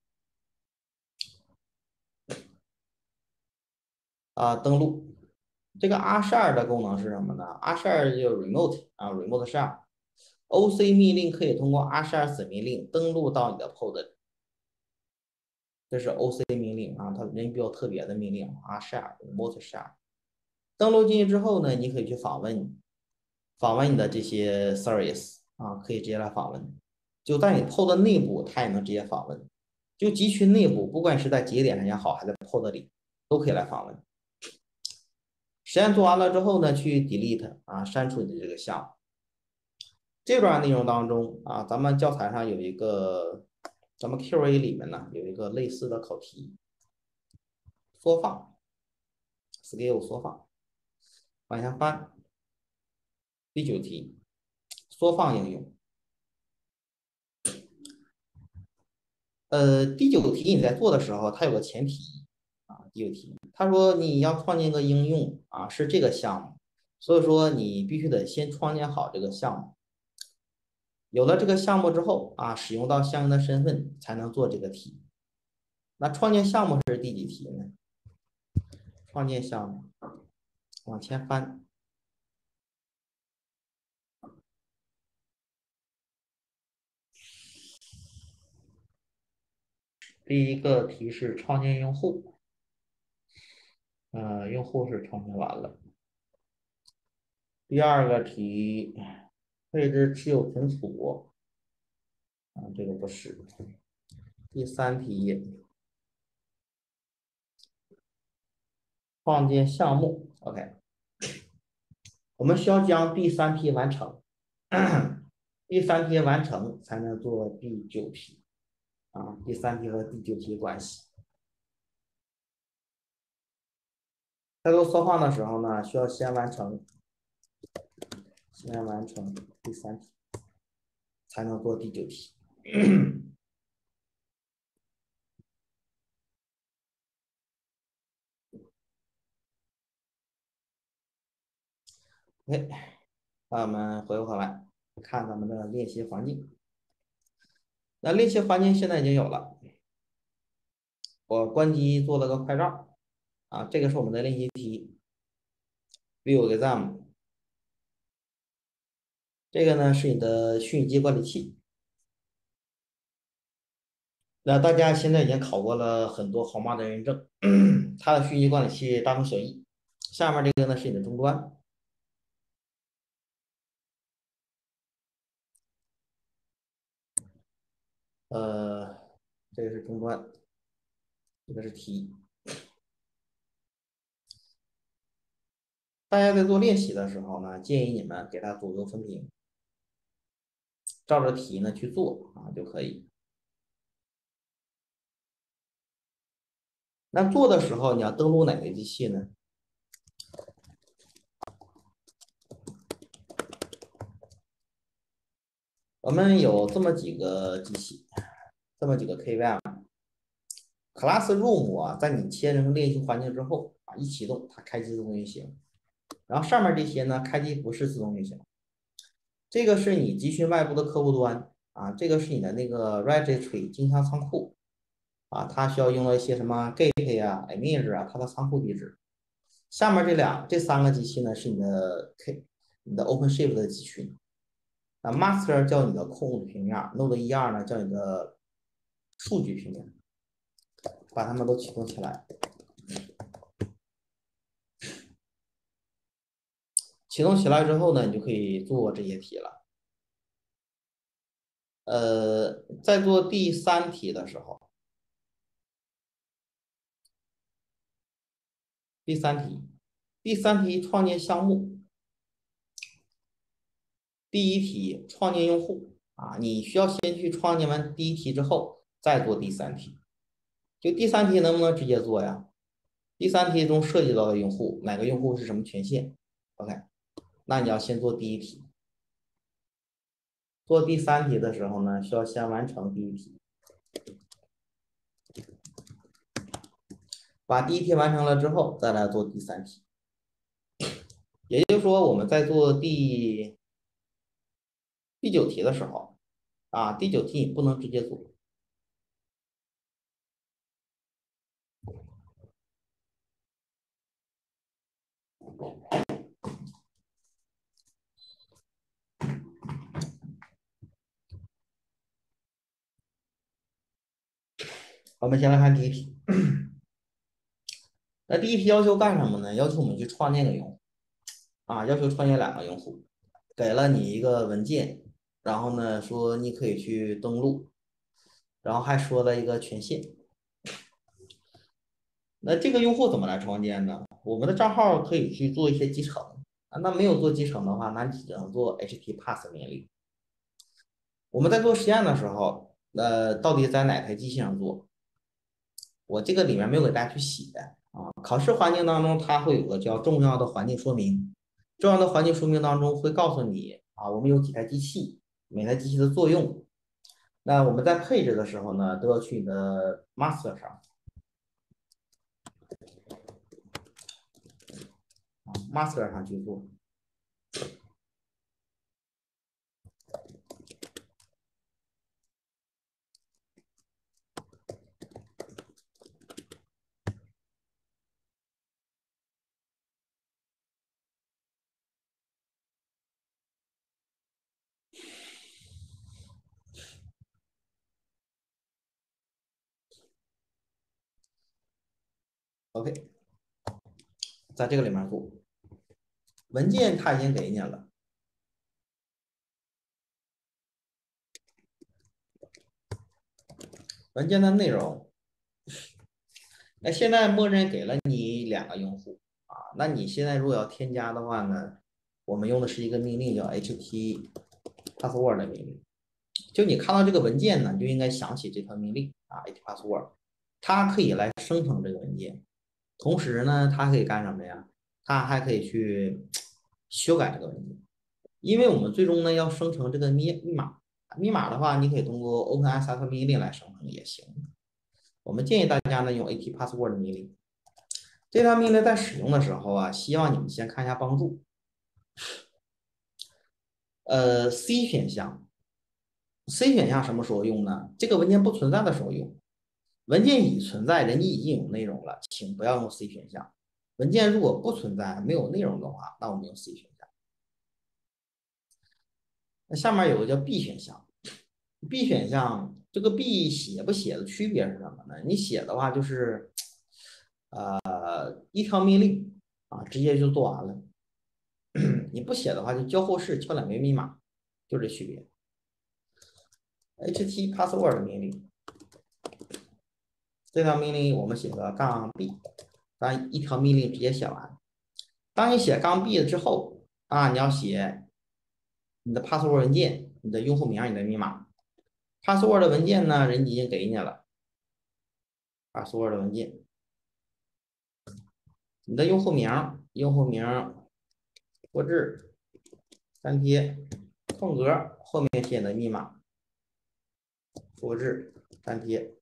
啊，登录。这个 R12的功能是什么呢？R12就 remote 啊，remote share。OC 命令可以通过 R12子命令登录到你的 pod，这是 OC 命令啊，它人比较特别的命令 R share remote share。登录进去之后呢，你可以去访问你的这些 service 啊，可以直接来访问。就在你 pod 内部，它也能直接访问。就集群内部，不管是在节点上也好，还是 pod 里，都可以来访问。实验做完了之后呢，去 delete 啊，删除你的这个项目。这段内容当中啊，咱们教材上有一个，咱们 QA 里面呢有一个类似的考题，缩放 scale 缩放，往下翻，第9题，缩放应用。第9题你在做的时候，它有个前提啊，第9题，他说你要创建个应用啊，是这个项目，所以说你必须得先创建好这个项目。有了这个项目之后啊，使用到相应的身份才能做这个题。那创建项目是第几题呢？创建项目，往前翻，第一个题是创建用户， 用户是重新完了。第二个题，配置持有存储这个不是。第三题，创建项目，OK，我们需要将第三题完成，第三题完成才能做第九题第三题和第九题关系。在做缩放的时候呢，需要先完成第三题，才能做第九题。OK，那我们回过来看咱们的练习环境。那练习环境现在已经有了，我关机做了个快照这个是我们的练习题，View Exam，这个呢是你的虚拟机管理器。那大家现在已经考过了很多豪马的认证，它的虚拟管理器大同小异。下面这个呢是你的终端，呃，这个是终端，这个是题。大家在做练习的时候呢，建议你们给它左右分屏，照着题呢去做就可以。那做的时候你要登录哪个机器呢？我们有这么几个机器，这么几个 KVM。Classroom 在你切成练习环境之后一启动，它开机自动运行。然后上面这些呢，开机不是自动运行。这个是你集群外部的客户端这个是你的那个 registry 经箱仓库它需要用到一些什么 gate image 它的仓库地址。下面这三个机器呢，是你的 OpenShift 的集群。Master 叫你的控制平面，Node 1.2呢叫你的数据平面，把它们都启动起来。启动起来之后呢，你就可以做这些题了。在做第三题的时候，第三题创建项目，第一题创建用户你需要先去创建完第一题之后，再做第三题。就第三题能不能直接做呀？第三题中涉及到的用户，哪个用户是什么权限？OK，那你要先做第一题。做第三题的时候呢，需要先完成第一题。把第一题完成了之后，再来做第三题。也就是说，我们在做第九题的时候第九题你不能直接做。我们先来看第一题。那第一题要求干什么呢？要求我们去创建个用户要求创建两个用户，给了你一个文件，然后呢说你可以去登录，然后还说了一个权限。那这个用户怎么来创建呢？我们的账号可以去做一些集成那没有做集成的话，那你只能做 htpass 命令。我们在做实验的时候，到底在哪台机器上做？我这个里面没有给大家去写考试环境当中，它会有个叫重要的环境说明。重要的环境说明当中会告诉你我们有几台机器，每台机器的作用。那我们在配置的时候呢，都要去你的 master 上master 上去做。OK， 在这个里面做文件，它已经给你了。文件的内容，那现在默认给了你2个用户啊，那你现在如果要添加的话呢，我们用的是一个命令叫 ht password 的命令。就你看到这个文件呢，就应该想起这条命令啊 ht password， 它可以来生成这个文件，同时呢，它可以干什么呀？它还可以去修改这个文件，因为我们最终呢要生成这个密码。密码的话，你可以通过 OpenSSL 命令来生成也行。我们建议大家呢用 AT password 命令。这条命令在使用的时候啊，希望你们先看一下帮助。C 选项什么时候用呢？这个文件不存在的时候用。文件已存在，人家已经有内容了，请不要用 C 选项。文件如果不存在，没有内容的话，那我们用 C 选项。那下面有个叫 B 选项，B 选项这个 B 写不写的区别是什么呢？你写的话就是一条命令啊，直接就做完了。你不写的话，就交互式敲2遍密码，就这区别。ht password 命令，这条命令我们写个杠 b， 当一条命令直接写完。当你写杠 b 了之后啊，你要写你的 password 文件、你的用户名、你的密码。password 的文件呢，人已经给你了。password 的文件，你的用户名复制粘贴空格，后面写的密码复制粘贴。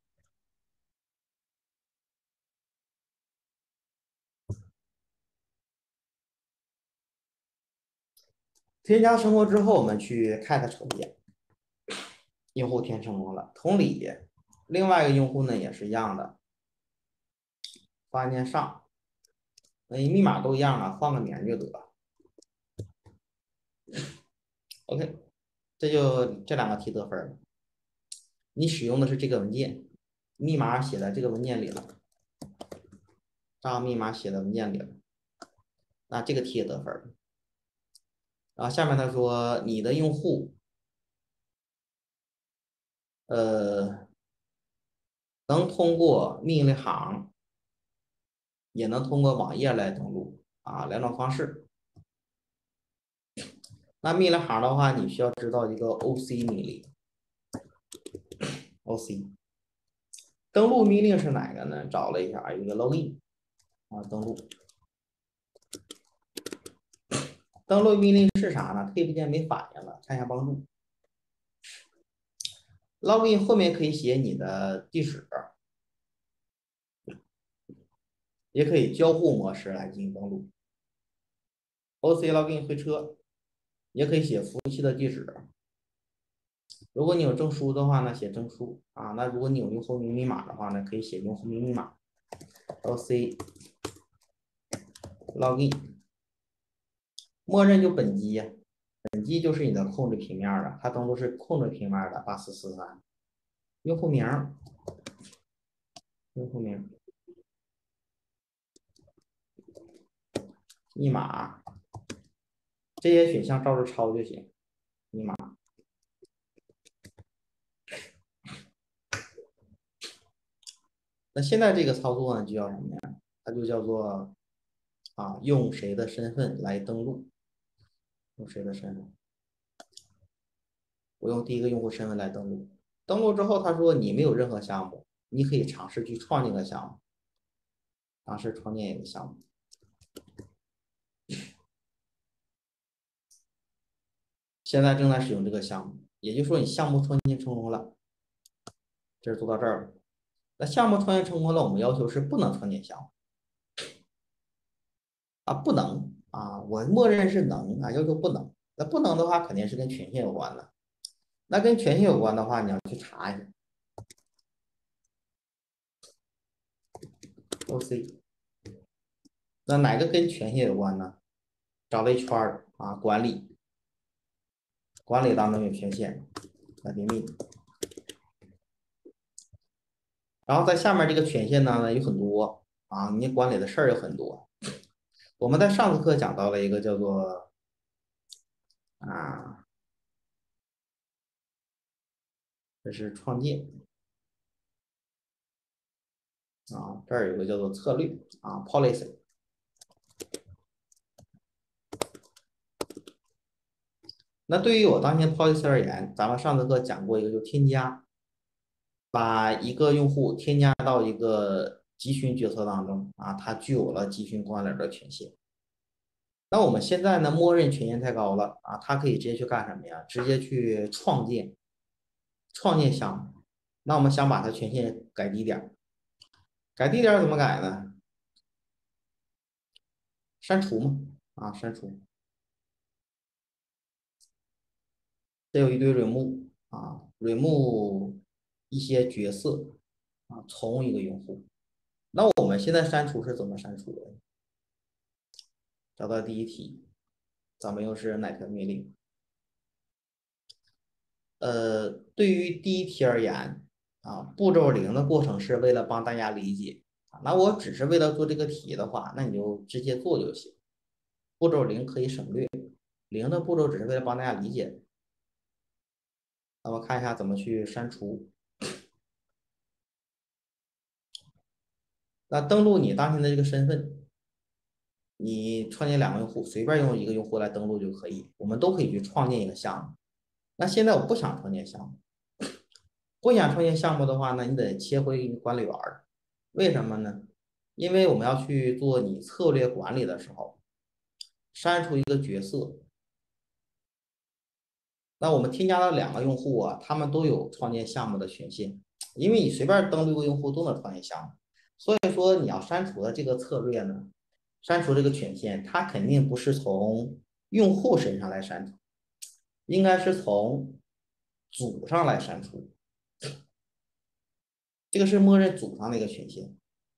添加成功之后，我们去 cat 抽件，用户填成功了。同理，另外一个用户呢也是一样的，发件上，密码都一样了，换个名就得。OK， 这2个题得分了。你使用的是这个文件，密码写在这个文件里了，账号密码写在文件里了，那这个题也得分。然后下面他说你的用户能通过命令行，也能通过网页来登录啊，2种方式。那命令行的话，你需要知道一个 OC 命令。OC 登录命令是哪个呢？找了一下，有一个 login 啊，登录。登录命令是啥呢？配部件没反应了，看一下帮助。login 后面可以写你的地址，也可以交互模式来进行登录。OC login 会车，也可以写服务器的地址。如果你有证书的话呢，写证书啊。那如果你有用户名密码的话呢，可以写用户名密码。OC login， 默认就本机呀，本机就是你的控制平面的，它登录是控制平面的8443。用户名，密码，这些选项照着抄就行。密码。那现在这个操作呢，就叫什么呀？它就叫做用谁的身份来登录？用谁的身份？我用第一个用户身份来登录。登录之后，他说你没有任何项目，你可以尝试去创建个项目，尝试创建一个项目。现在正在使用这个项目，也就是说你项目创建成功了。这是做到这儿了。那项目创建成功了，我们要求是不能创建项目啊，不能啊，我默认是能啊，要求不能。那不能的话，肯定是跟权限有关的。那跟权限有关的话，你要去查一下。OC， 那哪个跟权限有关呢？找了一圈啊，管理当中有权限，来屏蔽。然后在下面这个权限呢有很多啊，你管理的事儿有很多。 我们在上次课讲到了一个叫做啊，这是创建啊，这儿有个叫做策略啊，policy。那对于我当前 policy 而言，咱们上次课讲过一个，就添加，把一个用户添加到一个集群角色当中啊，它具有了集群管理的权限。那我们现在呢，默认权限太高了啊，它可以直接去干什么呀？直接去创建项目。那我们想把它权限改低点，改低点怎么改呢？删除嘛，啊，删除。这有一堆 remove 啊，remove 一些角色啊，从一个用户。那我们现在删除是怎么删除的？找到第一题，咱们又是哪条命令？对于第一题而言啊，步骤零的过程是为了帮大家理解啊。那我只是为了做这个题的话，那你就直接做就行。步骤零可以省略，零的步骤只是为了帮大家理解。那我看一下怎么去删除。那登录你当前的这个身份，你创建两个用户，随便用一个用户来登录就可以，我们都可以去创建一个项目。那现在我不想创建项目，不想创建项目的话呢，你得切回管理员儿。为什么呢？因为我们要去做你策略管理的时候，删除一个角色，那我们添加了两个用户啊，他们都有创建项目的权限，因为你随便登录一个用户都能创建项目，所以说你要删除的这个策略呢，删除这个权限，它肯定不是从用户身上来删除，应该是从组上来删除，这个是默认组上的一个权限。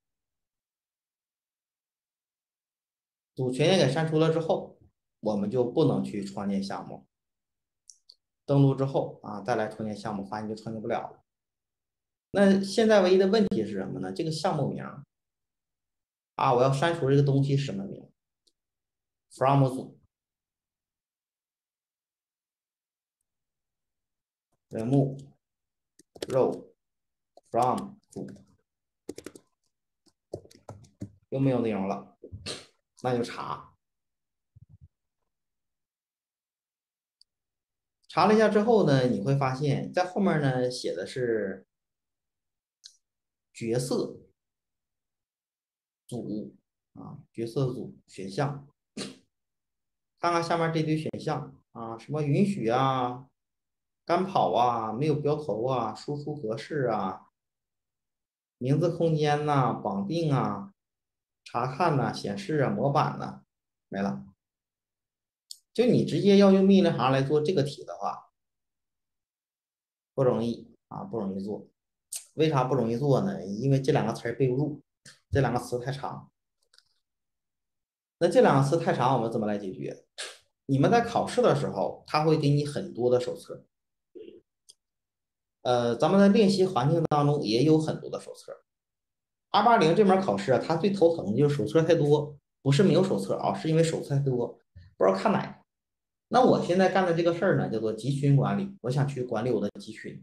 组权限给删除了之后，我们就不能去创建项目。登录之后啊，再来创建项目，发现就创建不了了。那现在唯一的问题是什么呢？这个项目名啊，我要删除这个东西是什么名？from 组 remove row from 组又没有内容了，那就查。查了一下之后呢，你会发现在后面呢写的是角色组啊，角色组选项，看看下面这堆选项啊，什么允许啊、干跑啊、没有标头啊、输出格式啊、名字空间呐、绑定啊、查看呐、显示啊、模板呐，没了。就你直接要用命令行来做这个题的话，不容易啊，不容易做。为啥不容易做呢？因为这两个词儿背不住，这两个词太长。那这两个词太长，我们怎么来解决？你们在考试的时候，他会给你很多的手册。咱们在练习环境当中也有很多的手册。280这门考试啊，它最头疼的就是手册太多，不是没有手册啊，是因为手册太多，不知道看哪个。那我现在干的这个事儿呢，叫做集群管理。我想去管理我的集群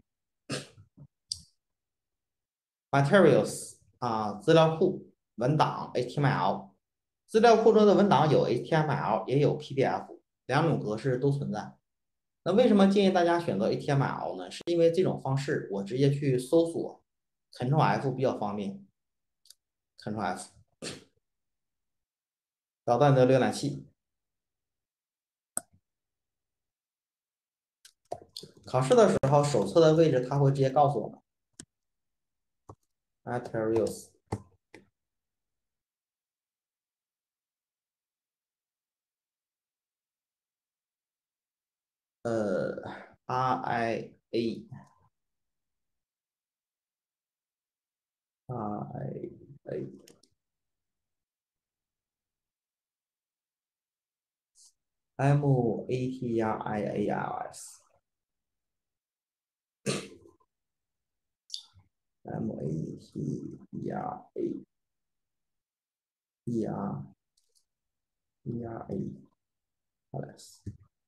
，materials 啊，资料库、文档、HTML。资料库中的文档有 HTML，也有 PDF，两种格式都存在。那为什么建议大家选择 HTML 呢？是因为这种方式我直接去搜索，Ctrl+F 比较方便，Ctrl+F 找到你的浏览器。考试的时候，手册的位置它会直接告诉我们，materials，RIA RIA materials materials ERA，Alex，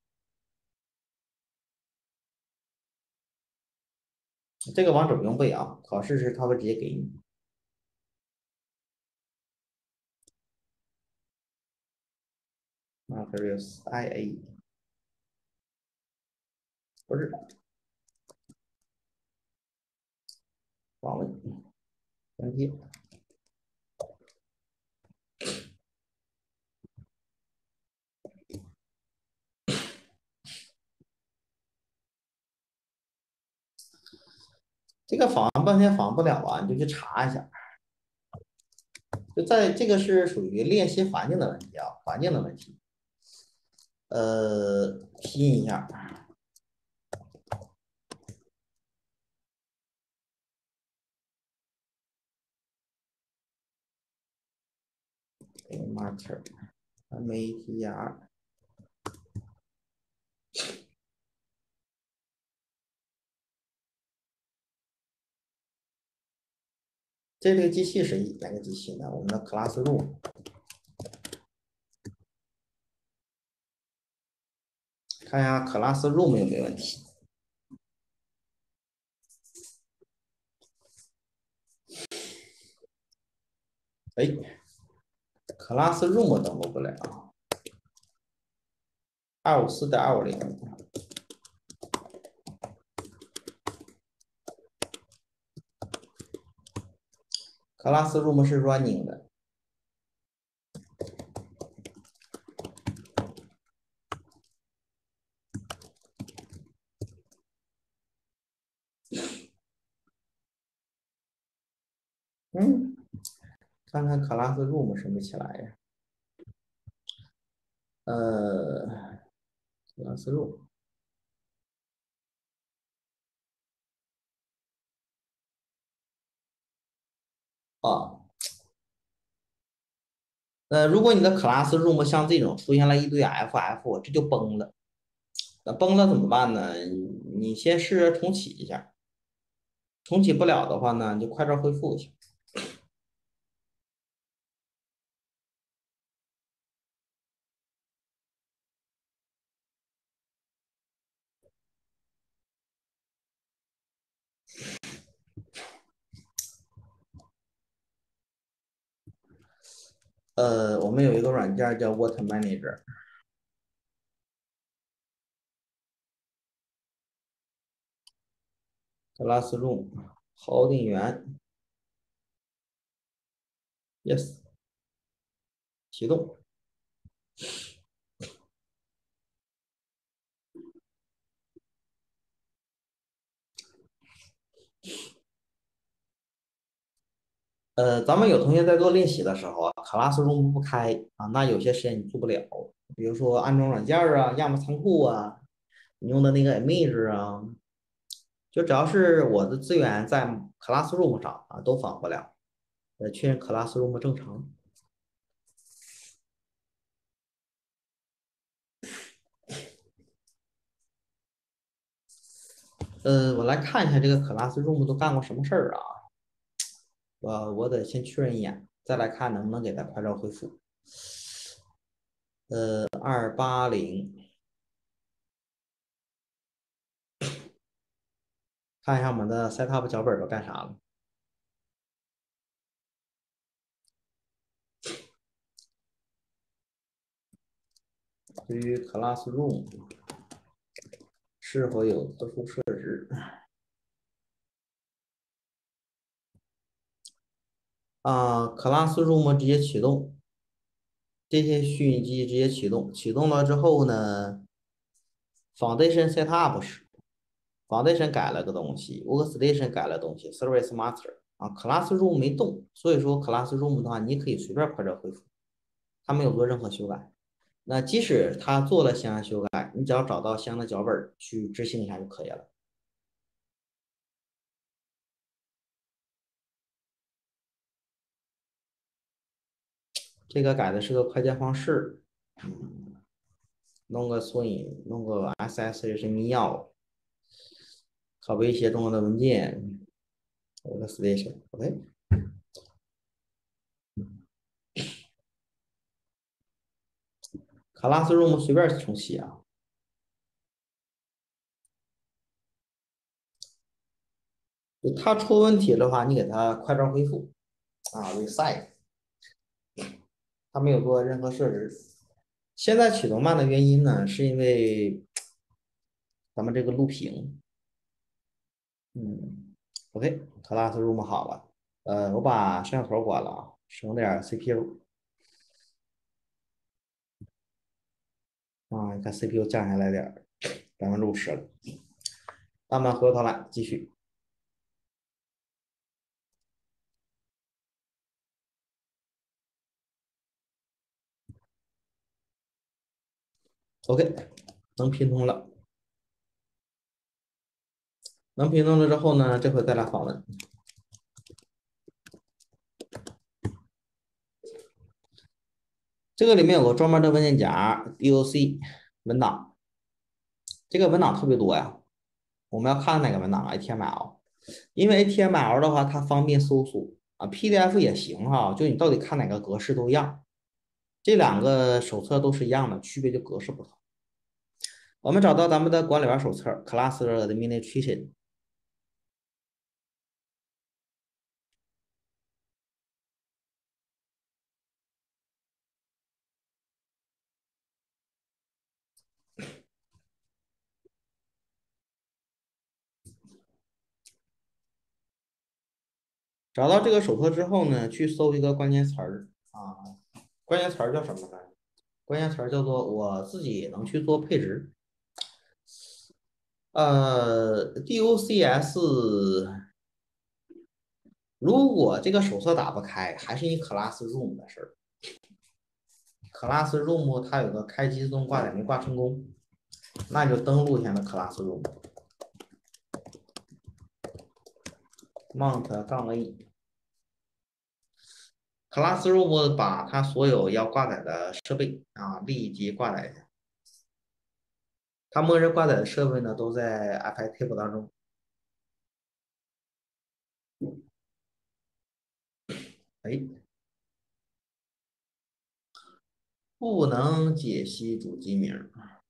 这个网址不用背啊，考试时他会直接给你。Materials IA 不是访问粘贴。这个访半天访不了啊，你就去查一下。就在这个是属于练习环境的问题啊，环境的问题。拼一下 master MATR，这个机器是哪个机器呢？我们的 Classroom，看一下 Classroom 有没有问题。哎，Classroom 登录不了，254.250。Classroom 是 running 的。嗯，看看 Classroom 升不起来呀。Classroom 啊，如果你的 Classroom 像这种出现了一堆 FF，这就崩了。那崩了怎么办呢？你先试着重启一下，重启不了的话呢，你就快照恢复一下。我们有一个软件叫 Water Manager， Classroom 好定员 Yes 启动。咱们有同学在做练习的时候啊，Classroom 不开啊，那有些实验你做不了，比如说安装软件啊、样本仓库啊，你用的那个 Image 啊，就只要是我的资源在 Classroom 上啊，都访不了。确认 Classroom 正常。我来看一下这个 Classroom 都干过什么事儿啊？我得先确认一眼，再来看能不能给它快照恢复。280，看一下我们的 setup 脚本都干啥了。对于 Classroom 是否有特殊设置啊？Classroom 直接启动，这些虚拟机直接启动，启动了之后呢，Foundation Setup 是 Foundation 改了个东西，Workstation 改了东西，Service Master 啊，Classroom 没动，所以说 Classroom 的话，你可以随便快照恢复，它没有做任何修改。那即使它做了相应修改，你只要找到相应的脚本去执行一下就可以了。这个改的是个快捷方式，弄个索引，弄个 SSH 密钥，拷贝一些重要的文件，Workstation，OK。 Classroom 随便重启啊，就它出问题的话，你给它快照恢复啊，reset，它没有做任何设置。现在启动慢的原因呢，是因为咱们这个录屏，OK，Classroom 好了，我把摄像头关了啊，省点 CPU 啊，你看 CPU 降下来点50%了。那么回过头来继续，OK，能拼通了，能拼通了之后呢，这回再来访问，这个里面有个专门的文件夹 DOC 文档，这个文档特别多呀。我们要看哪个文档 HTML，因为 HTML 的话它方便搜索啊，PDF 也行哈，就你到底看哪个格式都一样。这两个手册都是一样的，区别就格式不同。我们找到咱们的管理员手册 Class Administration，找到这个手册之后呢，去搜一个关键词儿啊，关键词儿叫什么呢？关键词儿叫做我自己能去做配置。DOCS，如果这个手册打不开，还是你 Classroom 的事儿。Classroom 它有个开机自动挂载没挂成功，那就登录一下那 Classroom，Mount-A。Classroom 把它所有要挂载的设备啊立即挂载一下。它默认挂载的设备呢都在 FITable 当中。哎，不能解析主机名。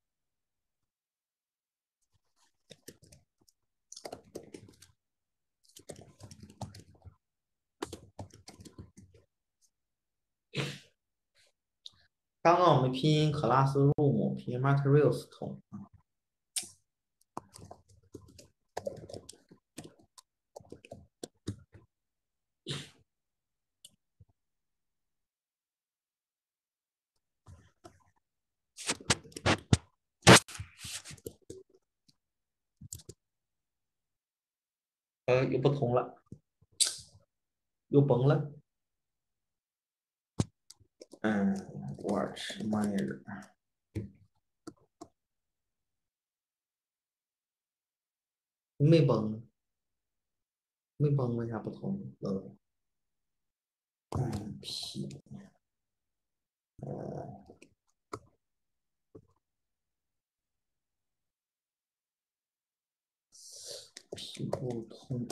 刚刚我们拼音 Classroom，拼音 Materials 通。又不通了，又崩了。Watch Manager 没崩，没崩，为啥不通？P 不通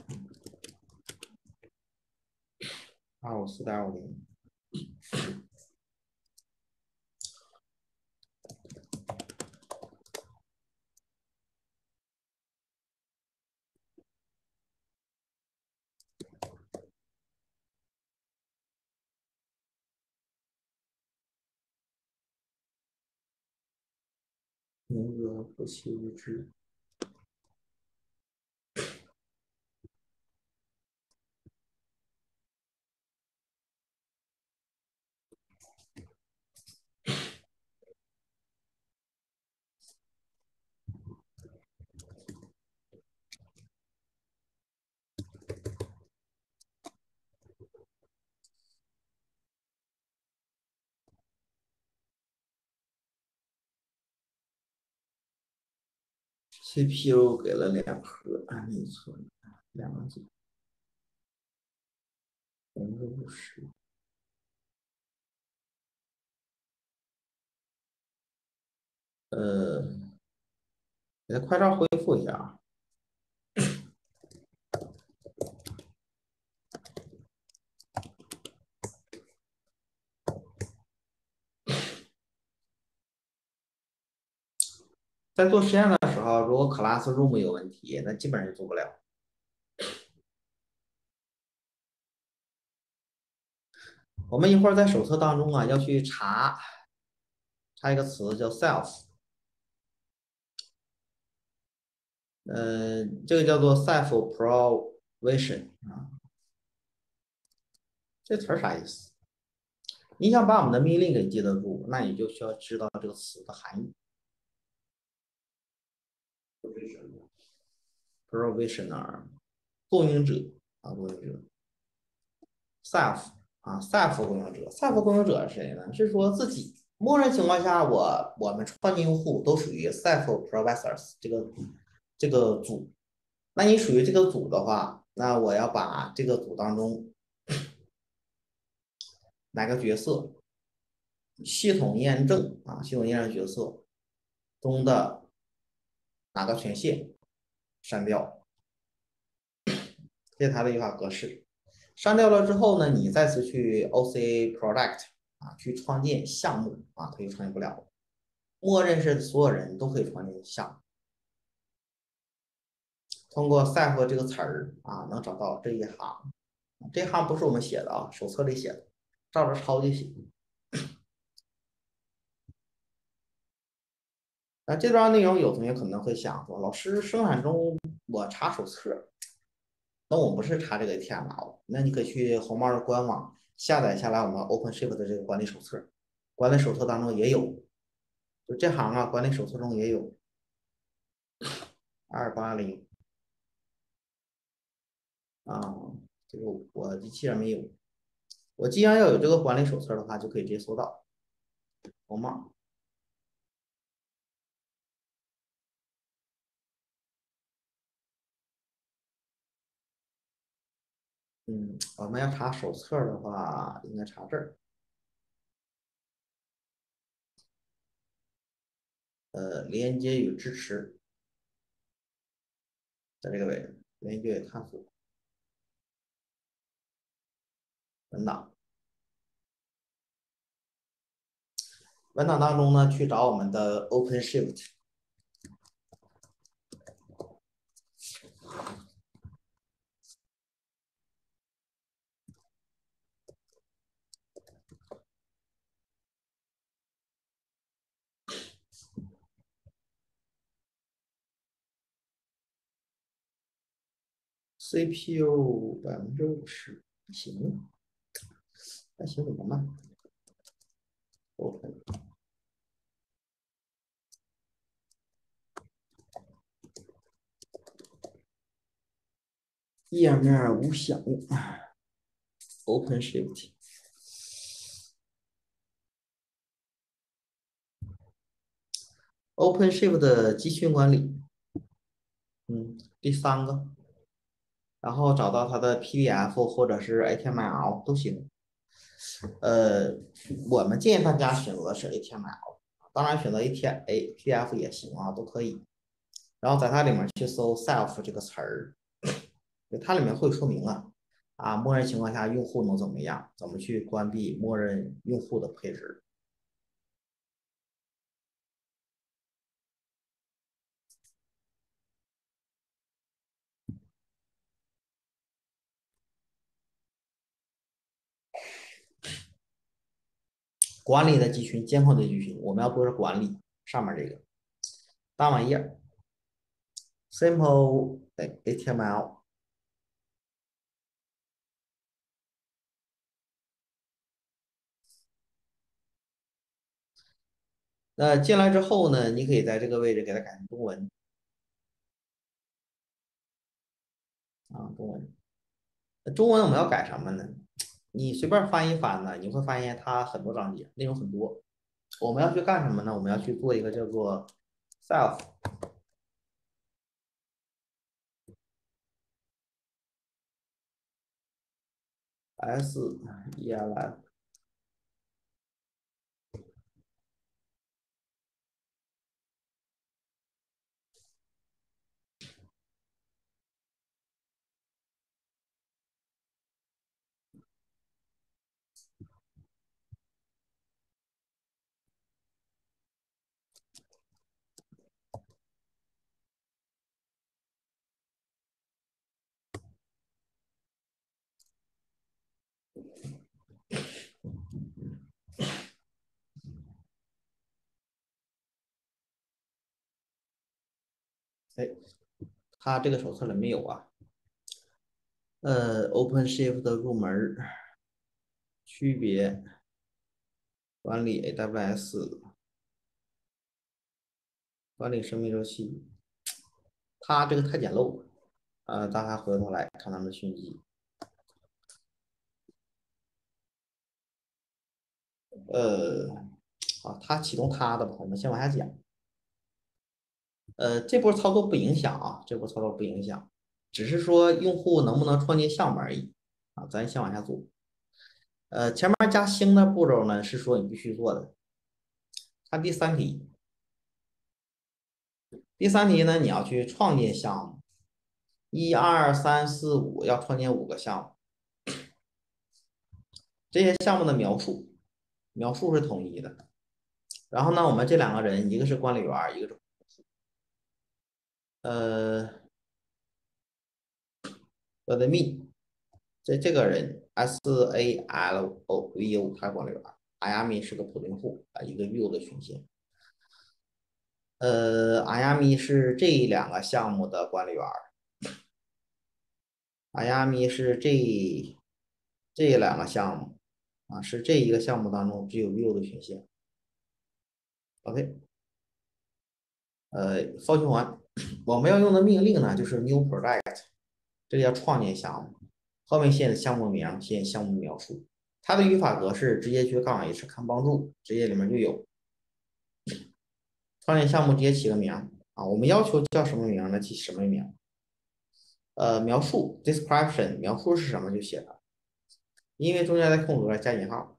254.50。名额不期而知。CPU 给了2核，按内存2G，50。呃，给它快照恢复一下啊。 在做实验的时候，如果 Classroom 有问题，那基本上就做不了。我们一会儿在手册当中啊，要去查一个词叫 self，这个叫做 self provision 啊，这词儿啥意思？你想把我们的命令给记得住，那你就需要知道这个词的含义。provisioner 供应者供应者 self self 供应者，self 供应者是谁呢？是说自己。默认情况下，我们创建用户都属于 self professors 这个组。那你属于这个组的话，那我要把这个组当中哪个角色系统验证角色中的哪个权限删掉，这是它的语法格式。删掉了之后呢，你再次去 OC Product 去创建项目它就创建不了。默认是所有人都可以创建项目。通过 self 这个词儿能找到这一行，这行不是我们写的手册里写的，照着抄就行。那这段内容有同学可能会想说，老师生产中我查手册，那我不是查这个 HTML，那你可以去红帽的官网下载下来我们 OpenShift 的这个管理手册，管理手册当中也有，就这行管理手册中也有280这个我机器上没有，我既然要有这个管理手册的话，就可以直接搜到红帽。我们要查手册的话，应该查这儿。连接与支持，在这个位置，连接与探索文档。文档当中呢，去找我们的 OpenShift。CPU 50%，行，那行怎么办？Open 页面无响，OpenShift。OpenShift 的集群管理，第三个，然后找到它的 PDF 或者是 HTML 都行。我们建议大家选择的是 HTML，当然选择 PDF 也行都可以。然后在它里面去搜 self 这个词儿，它里面会说明默认情况下用户能怎么样，怎么去关闭默认用户的配置。管理的集群、监控的集群，我们要做的是管理上面这个大网页 simple HTML。那进来之后呢，你可以在这个位置给它改成中文中文。中文我们要改什么呢？你随便翻一翻呢，你会发现它很多章节，内容很多。我们要去干什么呢？我们要去做一个叫做 self self。 哎，它这个手册里没有啊。OpenShift 的入门区别管理 AWS 管理生命周期，它这个太简陋了。大家回头来看他们的讯息。呃，它启动它的吧，我们先往下讲。这波操作不影响啊，这波操作不影响，只是说用户能不能创建项目而已啊。咱先往下做。前面加星的步骤呢，是说你必须做的。看第三题，第三题呢，你要去创建项目，一二三四五，要创建5个项目。这些项目的描述是统一的。然后呢，我们这2个人，一个是管理员，一个是admin，这个人 SALVO 他管理员，IAMI 是个普通用户啊，一个 view 的权限。IAMI 是这2个项目的管理员，IAMI 是这2个项目啊，是这一个项目当中只有 view 的权限。OK，方循环，我们要用的命令呢就是 new project，这个叫创建项目，后面写的项目名，写项目描述。它的语法格式直接去杠 H 看帮助，直接里面就有。创建项目直接起个名啊，我们要求叫什么名呢？起什么名？描述 description 描述是什么就写了，因为中间的空格加引号。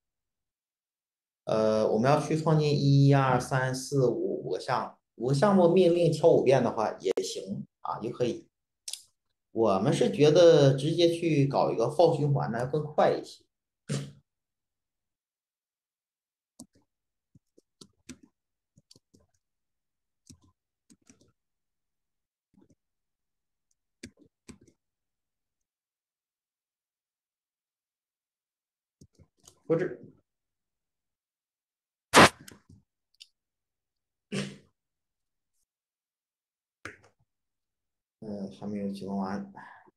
我们要去创建1、2、3、4、5个项目，5个项目命令敲5遍的话也行啊，也可以。我们是觉得直接去搞一个 for 循环呢更快一些。复制，还没有启动完，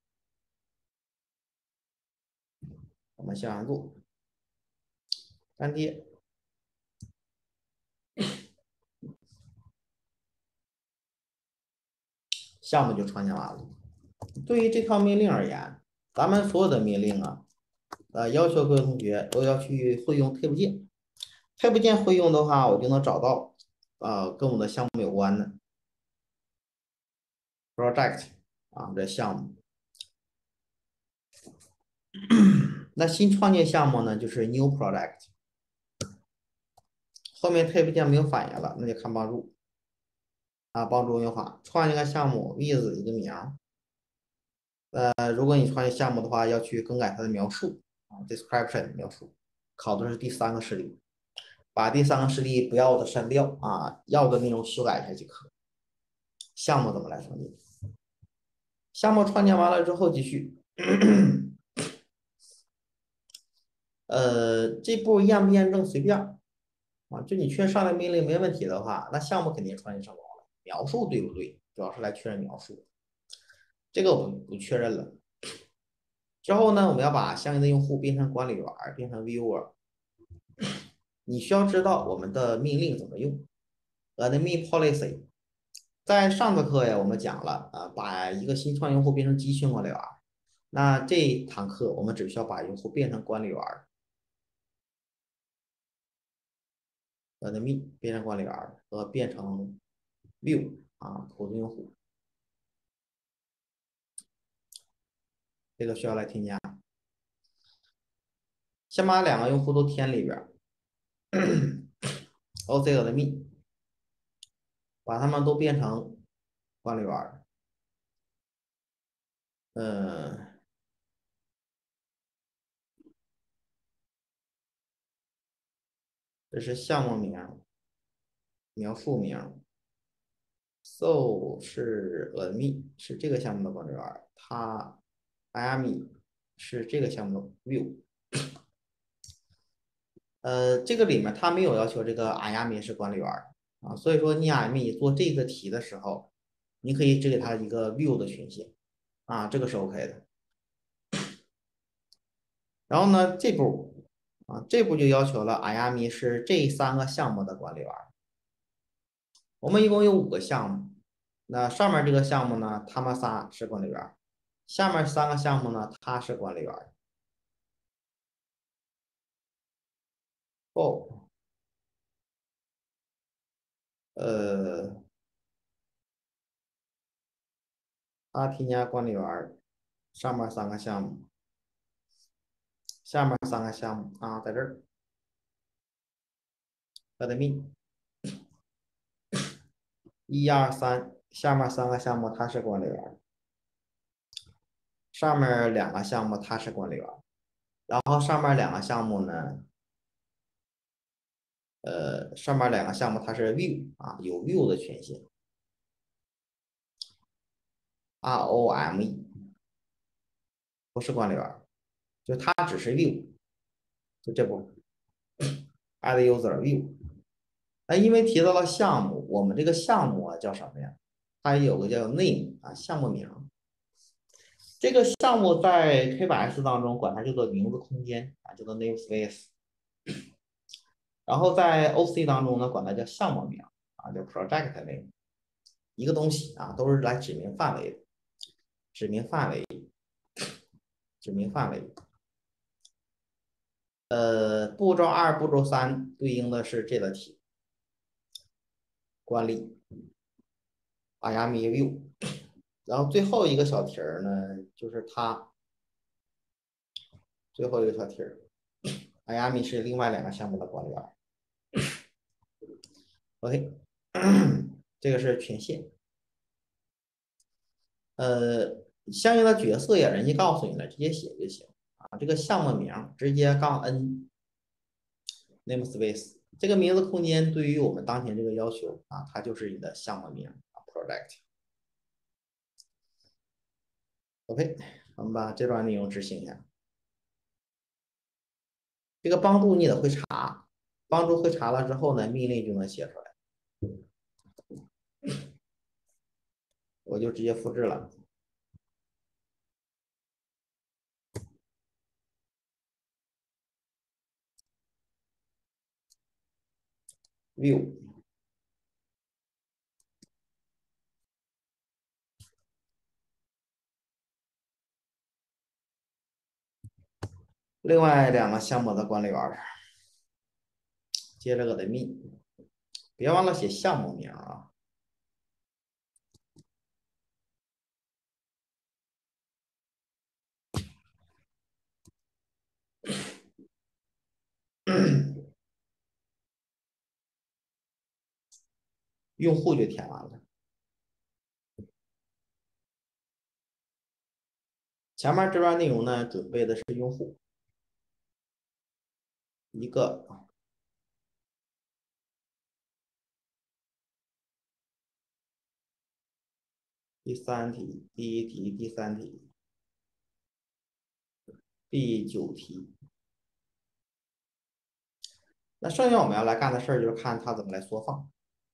我们先完做，粘贴，项目就创建完了。对于这套命令而言，咱们所有的命令啊，要求各位同学都要去会用 tab 键。tab 键会用的话，我就能找到跟我们的项目有关的 project 啊，这项目。那新创建项目呢，就是 new project。后面 tab 键没有反应了，那就看帮助啊，帮助用法创建个项目 with 一个名。如果你创建项目的话，要去更改它的描述啊，description 描述，考的是第3个示例，把第3个示例不要的删掉啊，要的内容修改一下即可。项目怎么来创建？项目创建完了之后继续，这步验不验证随便啊，就你确认上来命令没问题的话，那项目肯定创建成功了。描述对不对？主要是来确认描述，这个我们不确认了。之后呢，我们要把相应的用户变成管理员，变成 viewer。你需要知道我们的命令怎么用。admin policy，在上个课呀，我们讲了把一个新创用户变成集群管理员。那这堂课我们只需要把用户变成管理员，admin 变成管理员和变成 view 啊，普通用户，这个需要来添加。先把2个用户都填里边，OZ admin，把他们都变成管理员。这是项目名，描述名。So 是 admin 是这个项目的管理员，他 IAMI 是这个项目的 view。这个里面他没有要求这个 IAMI 是管理员啊，所以说你 IAMI 做这个题的时候， 你可以只给它一个 view 的权限啊，这个是 OK 的。然后呢，这步就要求了 Ayami 是这3个项目的管理员。我们一共有5个项目，那上面这个项目呢，他们仨是管理员，下面3个项目呢，他是管理员。哦，呃，他添加管理员，上面3个项目，下面3个项目啊，在这儿，admin 1、2、3，下面3个项目他是管理员，上面2个项目他是管理员，然后上面2个项目呢，上面2个项目它是 view 啊，有 view 的权限，ROME 不是管理员，就它只是 view，就这步 add user view。那因为提到了项目，我们这个项目啊叫什么呀？它有个叫 name 啊，项目名。这个项目在 K8s 当中管它叫做名字空间啊，叫做 namespace。然后在 OC 当中呢，管它叫项目名啊，叫 project name。一个东西啊，都是来指明范围的，指明范围，指明范围。步骤2、步骤3对应的是这个题，管理 Ayami view。然后最后一个小题儿呢，就是它最后一个小题儿，Ayami 是另外2个项目的管理员。OK，这个是权限。相应的角色呀，人家告诉你了，直接写就行啊。这个项目名直接杠 n namespace，这个名字空间对于我们当前这个要求啊，它就是你的项目名啊 project。OK，我们把这段内容执行一下。这个帮助你得会查，帮助会查了之后呢，命令就能写出来。我就直接复制了。view 另外2个项目的管理员，接着个的命，别忘了写项目名啊。用户就填完了。前面这段内容呢，准备的是用户一个。第3题、第1题、第3题、第9题。那剩下我们要来干的事儿就是看它怎么来缩放。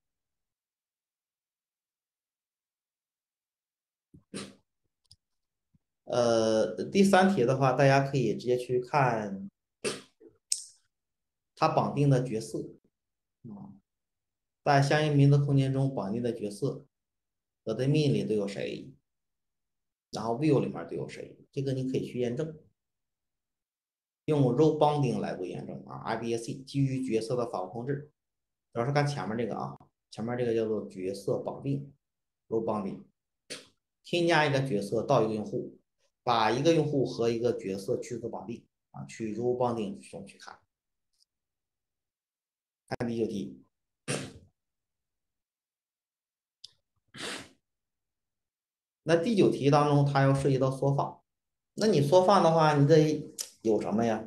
第3题的话，大家可以直接去看它绑定的角色啊，在相应名字空间中绑定的角色，admin 里都有谁，然后 view 里面都有谁，这个你可以去验证。用 row bounding 来做验证啊 ，IBAC 基于角色的访问控制，主要是看前面这个啊，前面这个叫做角色绑定 row bounding，添加一个角色到一个用户，把一个用户和一个角色去做绑定啊，去 row bounding 中去看。看第9题，那第9题当中它要涉及到缩放，那你缩放的话，你得有什么呀？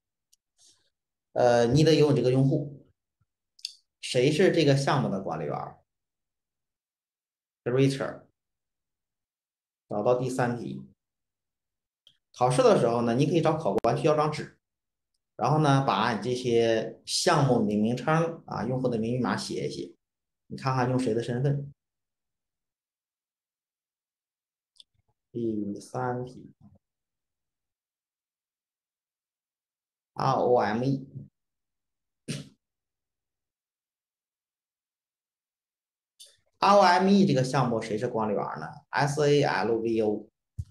你得有这个用户，谁是这个项目的管理员 ？Richard。找到第3题，考试的时候呢，你可以找考官去要张纸，然后呢，把你这些项目的名称啊、用户的名密码写一写，你看看用谁的身份。 第三题 ROME。ROME 这个项目谁是管理员呢？SALVO。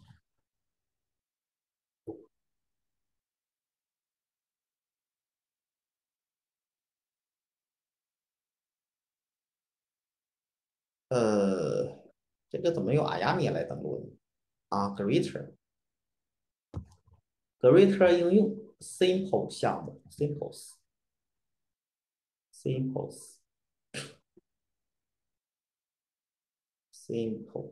这个怎么用 Ayami 来登录呢？啊，Greater 应用 Simple 项目 Simple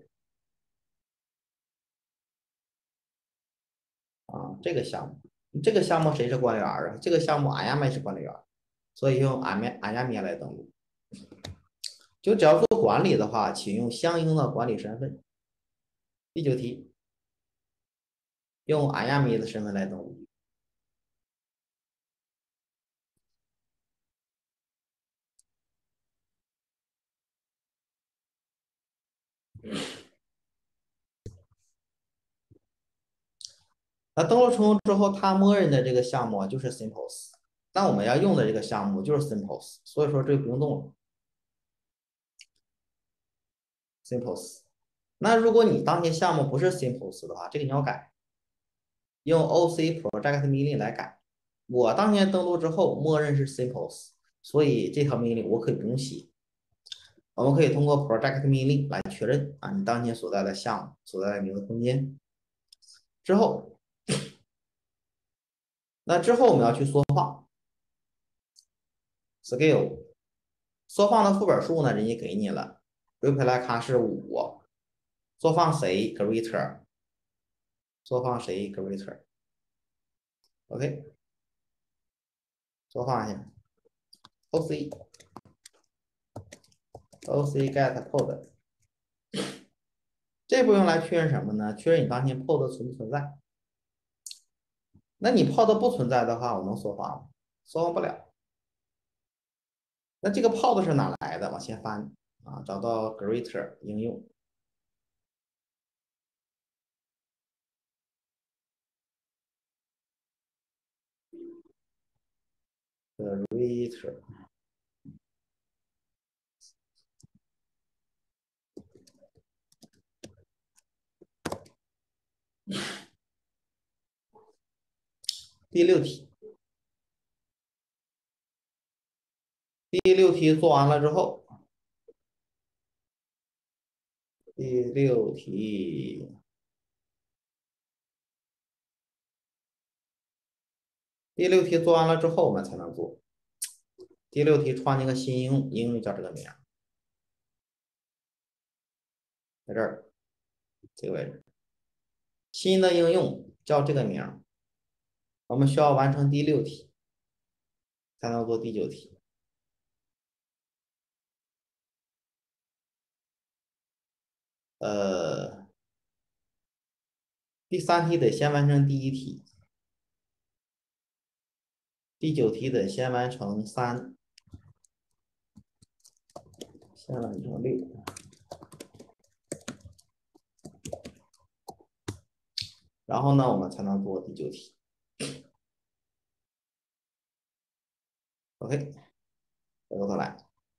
啊，这个项目谁是管理员啊？这个项目 Ayami 是管理员，所以用 Ayami 来登录。就只要做管理的话，请用相应的管理身份。第9题，用 Ayami 的身份来登录。那登录成功之后，它默认的这个项目就是 Simples，那我们要用的这个项目就是 Simples，所以说这个不用动了。Simples。那如果你当前项目不是 Simples 的话，这个你要改，用 OC Project 命令来改。我当前登录之后，默认是 Simples，所以这条命令我可以不用写。我们可以通过 Project 命令来确认啊，你当前所在的项目所在的名字空间。之后，那之后我们要去缩放 scale，缩放的副本数呢，人家给你了 ，replica 是5，缩放谁 greater， 缩放谁 greater，OK， 缩放一下 OC get pod， 这步用来确认什么呢？确认你当前 pod 存不存在。那你 pod 不存在的话，我能缩放吗？缩放不了。那这个 pod 是哪来的？往前翻啊，找到 greater 应用。greater 第6题，第6题做完了之后，第6题，第6题做完了之后，我们才能做。第6题创建个新应用，应用叫这个名，在这儿这个位置，新的应用叫这个名。我们需要完成第6题，才能做第9题。第3题得先完成第1题，第9题得先完成3，先完成6，然后呢，我们才能做第9题。OK， 回过头来，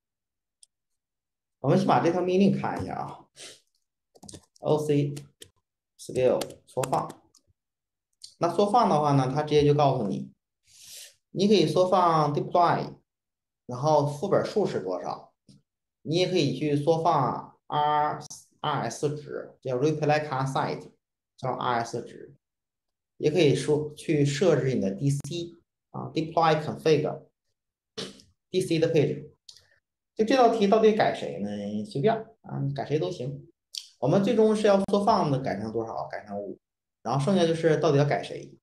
我们先把这条命令看一下啊。OC scale 缩放，那缩放的话呢，它直接就告诉你，你可以缩放 deploy， 然后副本数是多少，你也可以去缩放 rs 值，叫 replica site， 叫 rs 值，也可以说去设置你的 DC 啊 deploy config DC 的配置。就这道题到底改谁呢？随便啊，改谁都行。我们最终是要缩放的改成多少？改成5，然后剩下就是到底要改谁？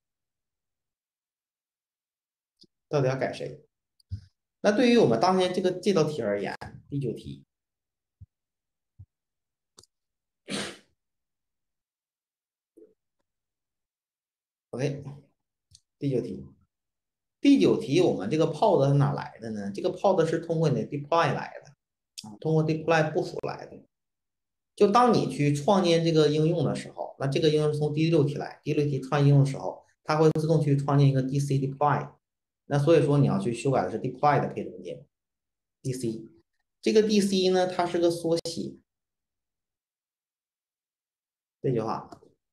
到底要改谁？那对于我们当前这道题而言，第9题，OK， 第九题我们这个 pod 是哪来的呢？这个 pod 是通过你的 deploy 来的啊，通过 deploy 部署来的。 就当你去创建这个应用的时候，那这个应用是从第六题来，第六题创建应用的时候，它会自动去创建一个 DC deploy。那所以说你要去修改的是 deploy 的配置件 DC。这个 DC 呢，它是个缩写。这句话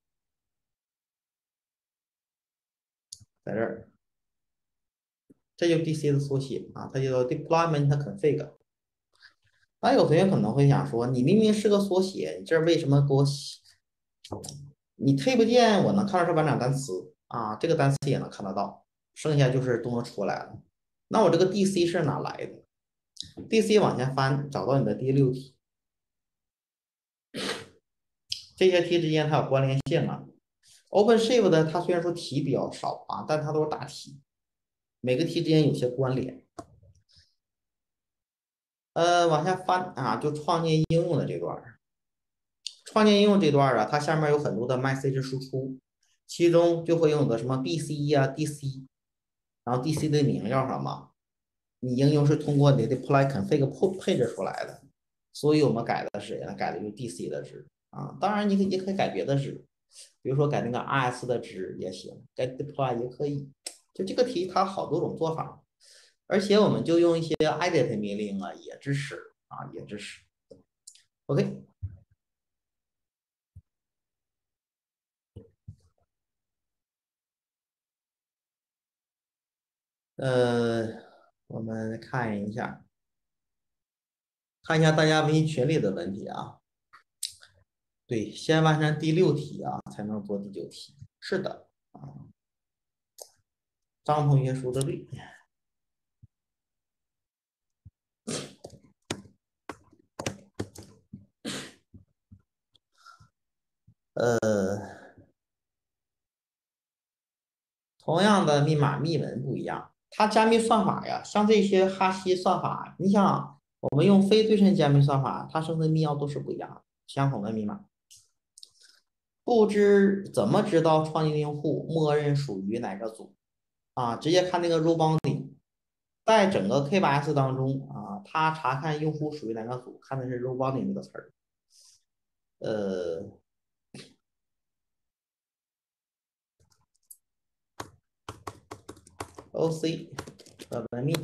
在这儿，这就 DC 的缩写啊，它叫做 deployment config。那有同学可能会想说，你明明是个缩写，你这为什么给我写？你 tab 键我能看到这完整单词啊，这个单词也能看得到，剩下就是都能出来了。那我这个 DC 是哪来的？DC 往前翻，找到你的第六题，这些题之间它有关联性啊。OpenShift 它虽然说题比较少啊，但它都是大题，每个题之间有些关联。往下翻啊，就创建应用的这段。创建应用这段啊，它下面有很多的 message 输出，其中就会用的什么 BC 呀、DC，然后 DC 的名叫什么？你应用是通过你的 deploy config 配置出来的，所以我们改的是谁呢？改的就是 DC 的值啊。当然，你也可以改别的值，比如说改那个 RS 的值也行，改 deploy 也可以。就这个题它好多种做法，而且我们就用一些 edit 命令啊，也支持啊，也支持。OK。呃，我们看一下大家微信群里的问题啊。对，先完成第六题啊，才能做第九题。是的啊，张同学说的对。同样的密码密文不一样，它加密算法呀，像这些哈希算法，你想我们用非对称加密算法，它生成密钥都是不一样的，相同的密码。不知怎么知道创建用户默认属于哪个组啊？直接看那个 row bounding，在整个 K8s 当中啊，它查看用户属于哪个组，看的是 row bounding 这个词儿。呃，OC 的文密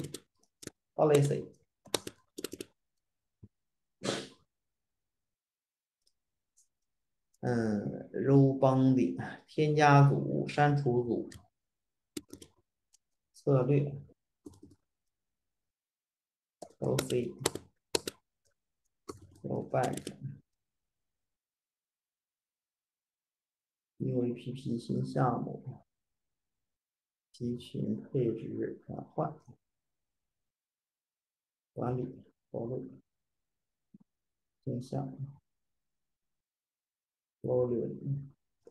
policy。row bounding 添加组、删除组策略 OC rollback UAPP 新项目集群配置转换管理活路定向 volume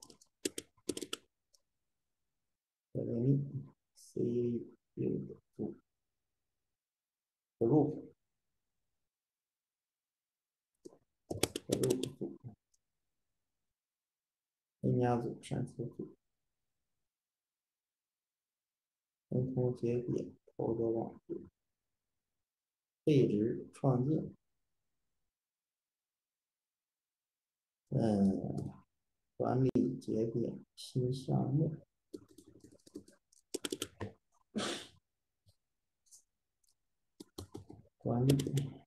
文密 C build 组 group group 组添加组、删除组、共同节点、投的网址、配置创建。管理节点新项目，管理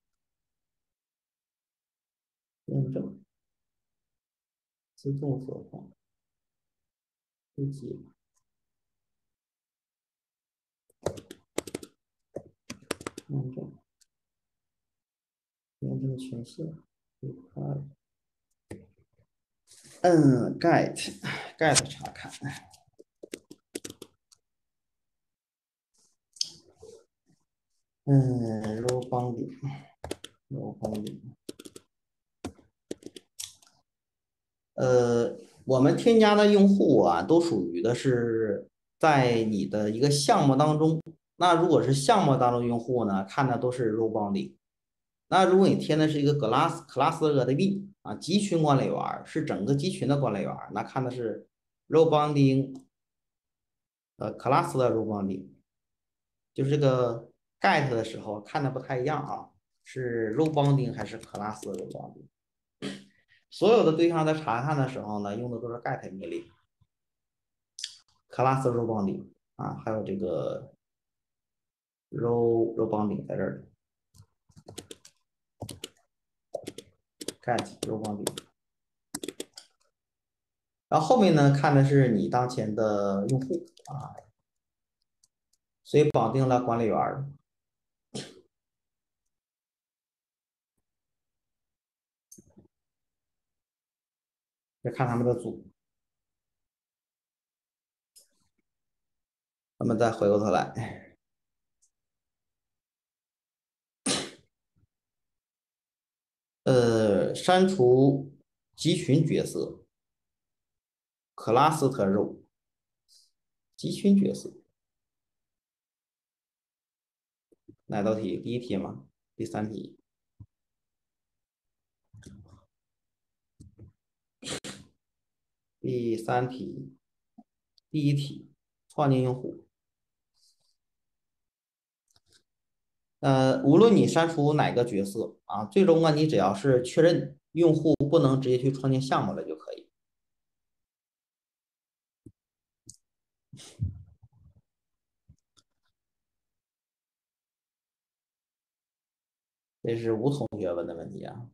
验证自动锁放不解验证验证权限 get 查看row bounding 我们添加的用户啊，都属于的是在你的一个项目当中。那如果是项目当中用户呢，看的都是 row bounding。那如果你填的是一个 class admin 啊，集群管理员是整个集群的管理员，那看的是 row bounding，class 的 row bounding，就是这个 get 的时候看的不太一样啊，是 row bounding 还是 class 的 row bounding？ 所有的对象在查看的时候呢，用的都是 get 命令，class row bounding 啊，还有这个 row bounding 在这儿，get row bounding。然后后面呢，看的是你当前的用户啊，所以绑定了管理员。再看他们的组，咱们再回过头来，删除集群角色，cluster row，集群角色，哪道题？第一题吗？第三题？第三题，第一题，创建用户。无论你删除哪个角色啊，最终啊，你只要是确认用户不能直接去创建项目了就可以。这是吴同学问的问题啊。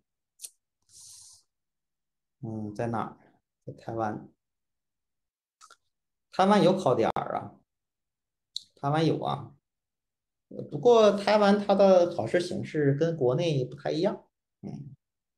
在哪儿？在台湾。台湾有考点儿啊，台湾有啊。不过台湾它的考试形式跟国内不太一样。嗯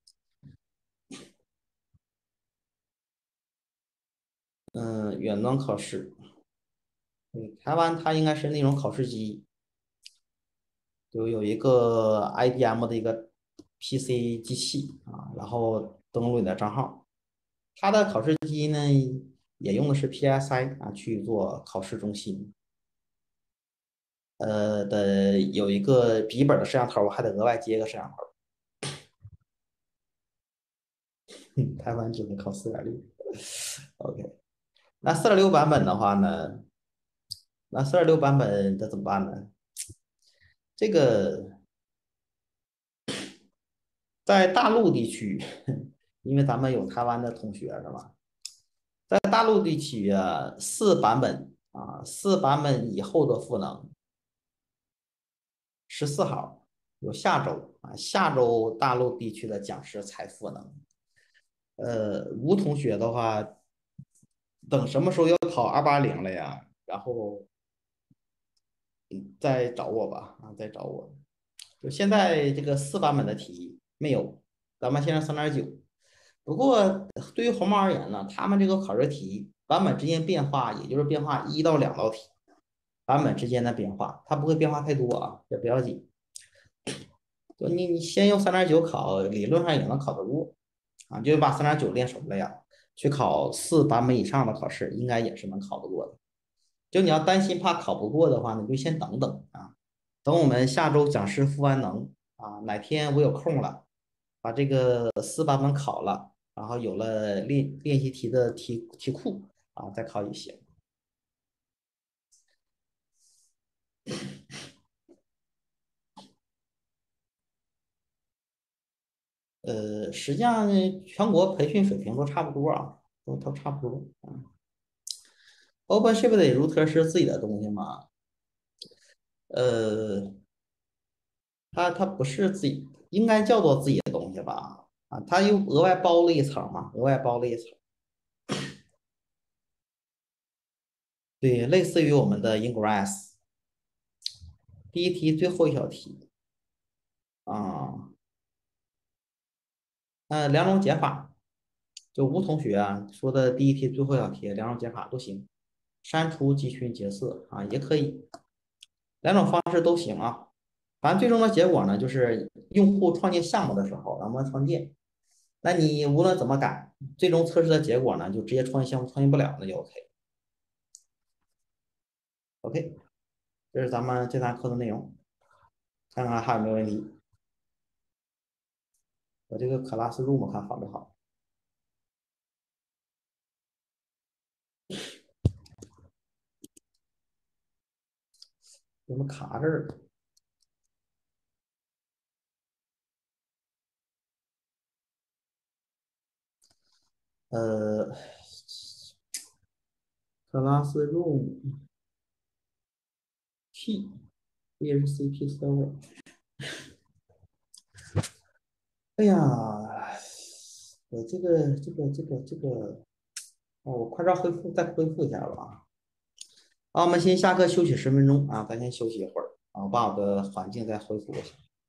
远端考试。对，台湾它应该是那种考试机，就有一个 IBM 的一个 PC 机器啊，然后登录你的账号。它的考试机呢也用的是 PSI 啊去做考试中心。有一个笔记本的摄像头，还得额外接个摄像头。台湾只能考4.6。OK，那4.6版本的话呢，那4.6版本这怎么办呢？这个在大陆地区，因为咱们有台湾的同学是吧？在大陆地区啊，四版本以后的赋能14号有下周啊，下周大陆地区的讲师才赋能。吴同学的话，等什么时候要考280了呀？然后再找我吧，啊，再找我。就现在这个4版本的题没有，咱们现在3.9。不过对于红帽而言呢，他们这个考试题版本之间变化，也就是变化1到2道题，版本之间的变化，它不会变化太多啊，这不要紧。就你先用3.9考，理论上也能考得过啊，就把3.9练熟了呀，去考4版本以上的考试，应该也是能考得过的。就你要担心怕考不过的话，你就先等等啊，等我们下周讲师赋完能啊，哪天我有空了，把这个4版本考了，然后有了练习题的题库啊，再考也行。实际上全国培训水平都差不多啊，都差不多啊。OpenShift router 是自己的东西吗？呃，它不是自己，应该叫做自己的东西吧？啊，它又额外包了一层嘛，额外包了一层。对，类似于我们的 Ingress。第一题最后一小题啊，两种解法，就吴同学啊说的第一题最后一小题，两种解法都行，删除集群角色啊也可以，两种方式都行啊。反正最终的结果呢，就是用户创建项目的时候能不能创建，那你无论怎么改，最终测试的结果呢，就直接创建项目创建不了，那就 OK。OK，这是咱们这堂课的内容，看看还有没有问题。我这个 Classroom 看好不好？怎么卡这儿了？ 呃，Classroom T，这也是 CP server。哎呀，我这个，哦，我快照再恢复一下吧啊。好，我们先下课休息10分钟啊，咱先休息一会儿啊，我把我的环境再恢复一下。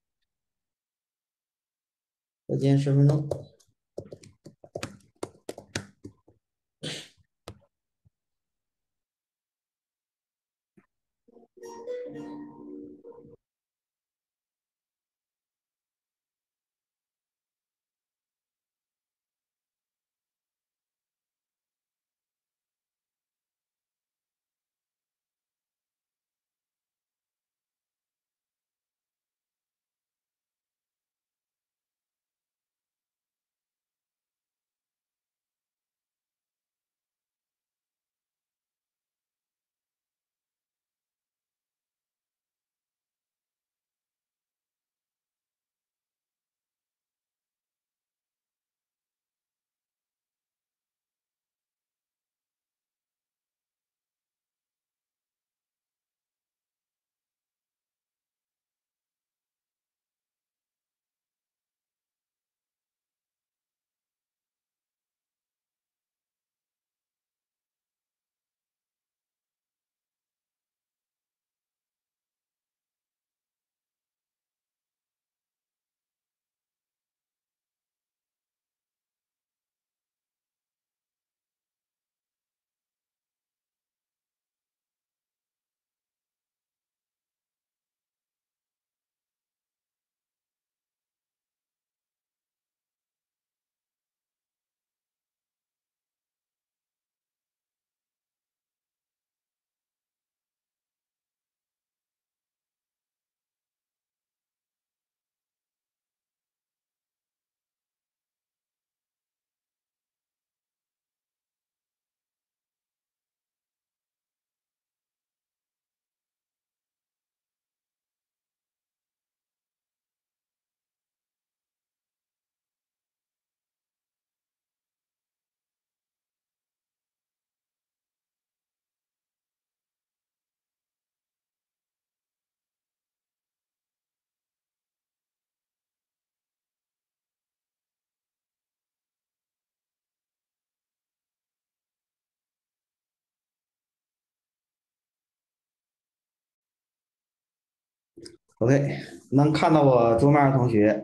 再见10分钟。OK，能看到我桌面的同学，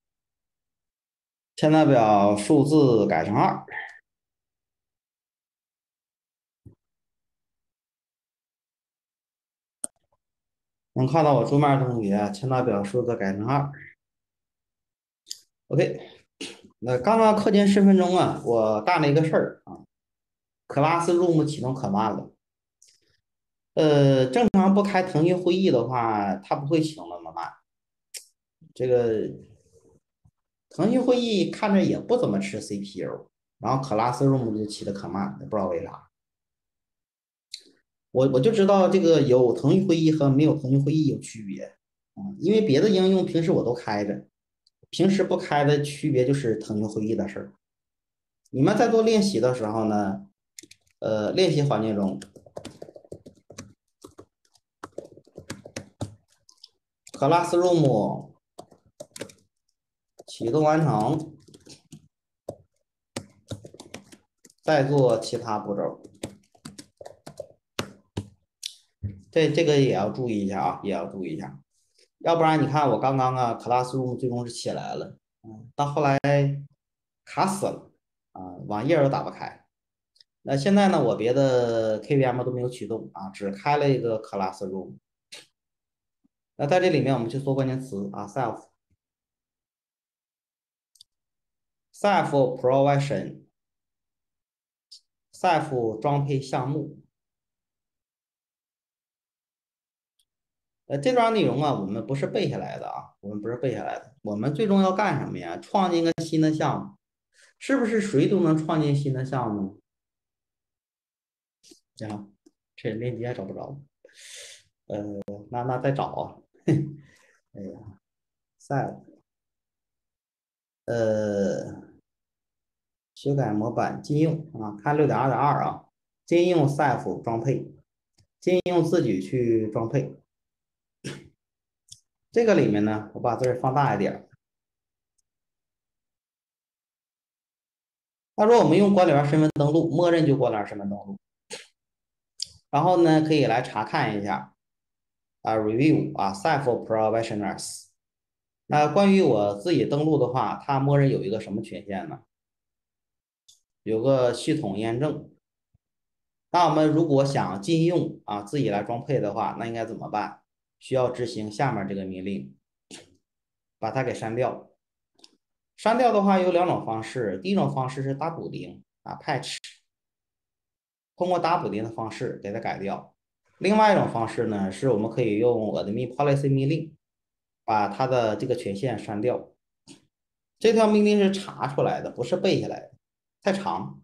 签代表数字改成2。能看到我桌面的同学，签代表数字改成2。OK，那刚刚课间10分钟啊，我干了一个事儿啊，Classroom 启动可慢了。正常不开腾讯会议的话，它不会启动那么慢。这个腾讯会议看着也不怎么吃 CPU，然后 Classroom 就起的可慢，不知道为啥。我就知道这个有腾讯会议和没有腾讯会议有区别啊，因为别的应用平时我都开着，平时不开的区别就是腾讯会议的事儿。你们在做练习的时候呢，练习环境中，Classroom 启动完成，再做其他步骤。这个也要注意一下啊，也要注意一下，要不然你看我刚刚啊，Classroom 最终是起来了，到后来卡死了啊，网页都打不开。那现在呢，我别的 KVM 都没有启动啊，只开了一个 Classroom。那在这里面我们去搜关键词啊，self provision self 装配项目。这段内容啊，我们不是背下来的啊，我们不是背下来的，我们最终要干什么呀？创建一个新的项目，是不是谁都能创建新的项目？啊，这链接还找不着，那再找啊，哎呀，self， 修改模板禁用啊，看6.2.2啊，禁用 self 装配，禁用自己去装配。这个里面呢，我把字放大一点。他说我们用管理员身份登录，默认就管理员身份登录。然后呢，可以来查看一下啊，review 啊，self provisioners。那关于我自己登录的话，它默认有一个什么权限呢？有个系统验证。那我们如果想禁用啊自己来装配的话，那应该怎么办？需要执行下面这个命令，把它给删掉。删掉的话有两种方式，第一种方式是打补丁啊，patch，通过打补丁的方式给它改掉。另外一种方式呢，是我们可以用 admin policy 命令把它的这个权限删掉。这条命令是查出来的，不是背下来的，太长。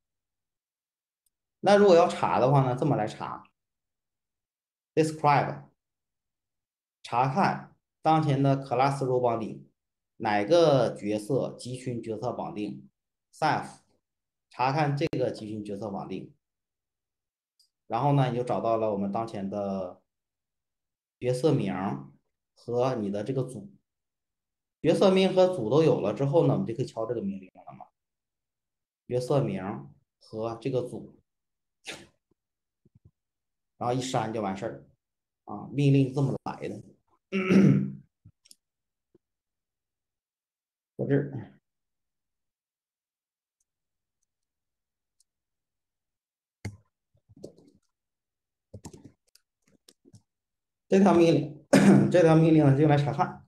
那如果要查的话呢，这么来查：describe 查看当前的 class row 绑定，哪个角色集群角色绑定？self 查看这个集群角色绑定，然后呢，你就找到了我们当前的角色名和你的这个组。角色名和组都有了之后呢，我们就可以敲这个命令了嘛。角色名和这个组，然后一删就完事儿啊。命令这么来的。搁这儿，这条命令，这条命令呢就用来查看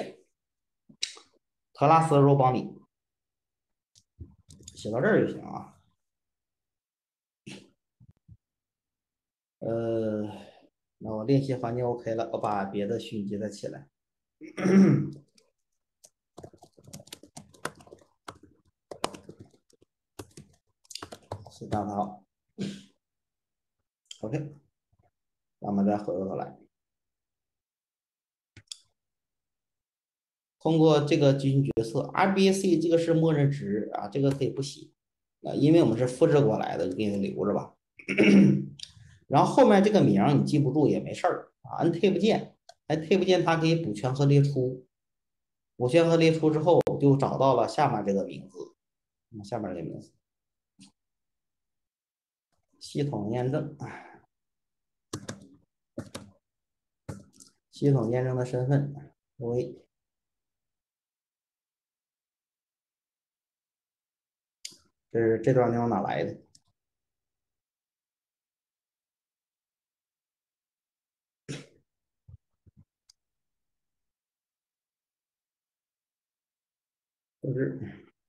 特拉斯 row 绑定，写到这儿就行啊。那我练习环境 OK 了，我把别的虚拟机再起来。是大好 OK，那我们再回过头来，通过这个集群角色 RBAC 这个是默认值啊，这个可以不写啊，因为我们是复制过来的，就给你留着吧。然后后面这个名你记不住也没事儿啊，按 Tab 键，按 Tab 键它可以补全和列出，补全和列出之后就找到了下面这个名字，下面这个名字，系统验证，系统验证的身份为这段内容哪来的？就是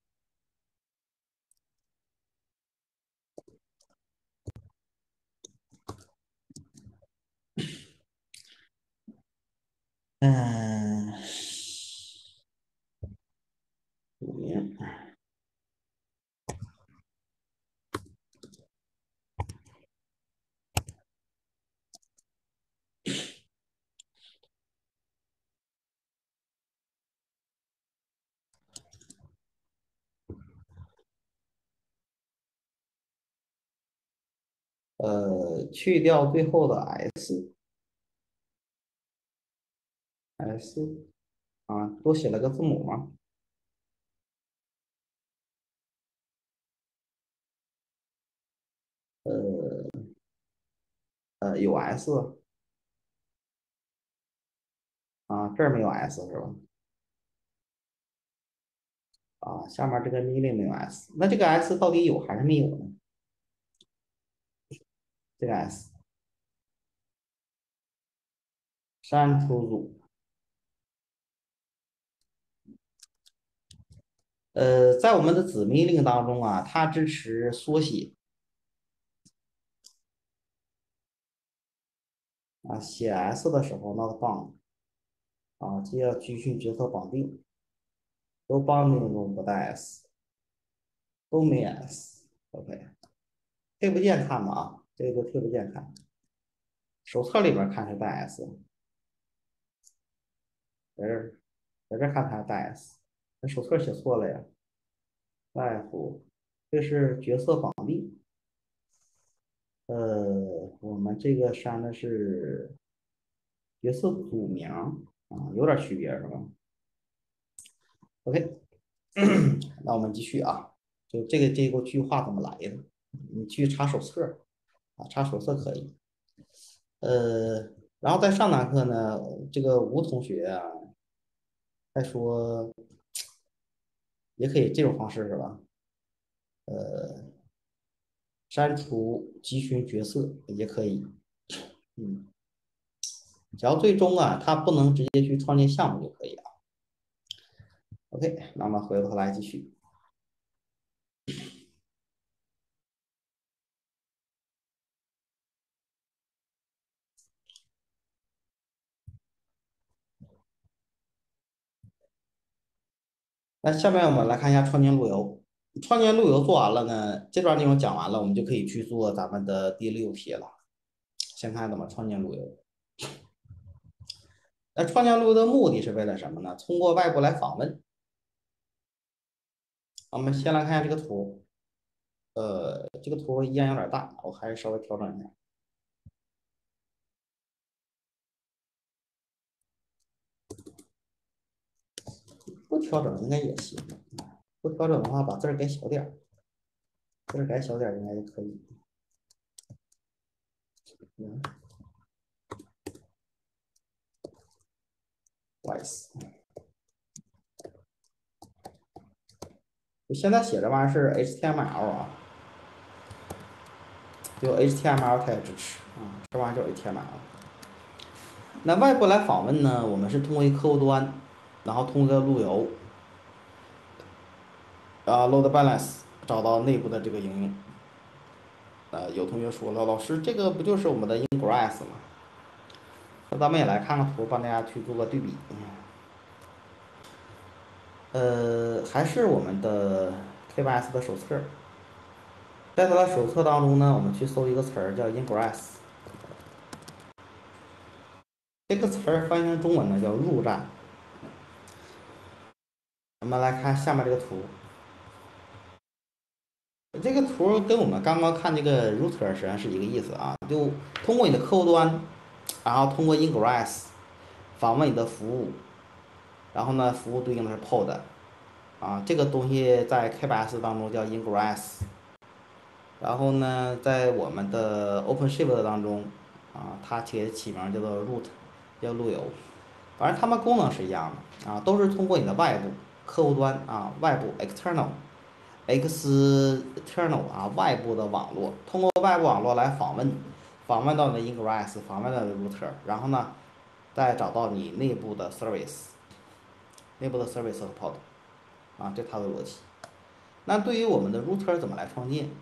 嗯，署名，去掉最后的 s 啊，多写了个字母嘛，有 s 啊，这儿没有 s 是吧？啊，下面这个命令没有 s，那这个 s 到底有还是没有呢？这个 s 删除组，在我们的子命令当中啊，它支持缩写啊，写 s 的时候 not bound 啊，这要集群角色绑定，都绑定中不带 s，都没 s，OK，配不键看吧啊，这个配不键看，手册里边看是带 s，在这儿在这看它带 s，那手册写错了呀，在乎这是角色绑定。我们这个删的是角色组名啊，有点区别是吧？OK，那我们继续啊，就这个句话怎么来的？你去查手册啊，查手册可以。呃，然后在上堂课呢，这个吴同学啊，他说也可以这种方式是吧？删除集群角色也可以，嗯，只要最终啊，他不能直接去创建项目就可以了。OK，那么回过头来继续。那下面我们来看一下创建路由。创建路由做完了呢，这段内容讲完了，我们就可以去做咱们的第6题了。先看怎么创建路由。那创建路由的目的是为了什么呢？通过外部来访问。我们先来看一下这个图，这个图依然有点大，我还是稍微调整一下。不调整应该也行，不调整的话把字儿改小点儿，字儿改小点儿应该就可以。嗯，wise，现在写这玩意儿是 HTML 啊，有 HTML 它也支持啊，这玩意儿叫 HTML。那外部来访问呢，我们是通过一个客户端，然后通过路由load balance 找到内部的这个应用。有同学说了，老师这个不就是我们的 Ingress 吗？那咱们也来看看图，帮大家去做个对比。还是我们的 KBS 的手册，在它的手册当中呢，我们去搜一个词儿叫 Ingress，这个词儿翻译成中文呢叫入站。我们来看下面这个图，这个图跟我们刚刚看这个 router 实际上是一个意思啊，就通过你的客户端，然后通过 Ingress 访问你的服务，然后呢，服务对应的是 pod，啊，这个东西在 KBS 当中叫 Ingress，然后呢，在我们的 OpenShift 当中，它起名叫做 root，叫路由，反正它们功能是一样的啊，都是通过你的外部客户端啊，外部 external 啊，外部的网络，通过外部网络来访问到你的 Ingress，访问到你的 router，然后呢，再找到你内部的 service 和 pod，啊，这它的逻辑。那对于我们的 router 怎么来创建？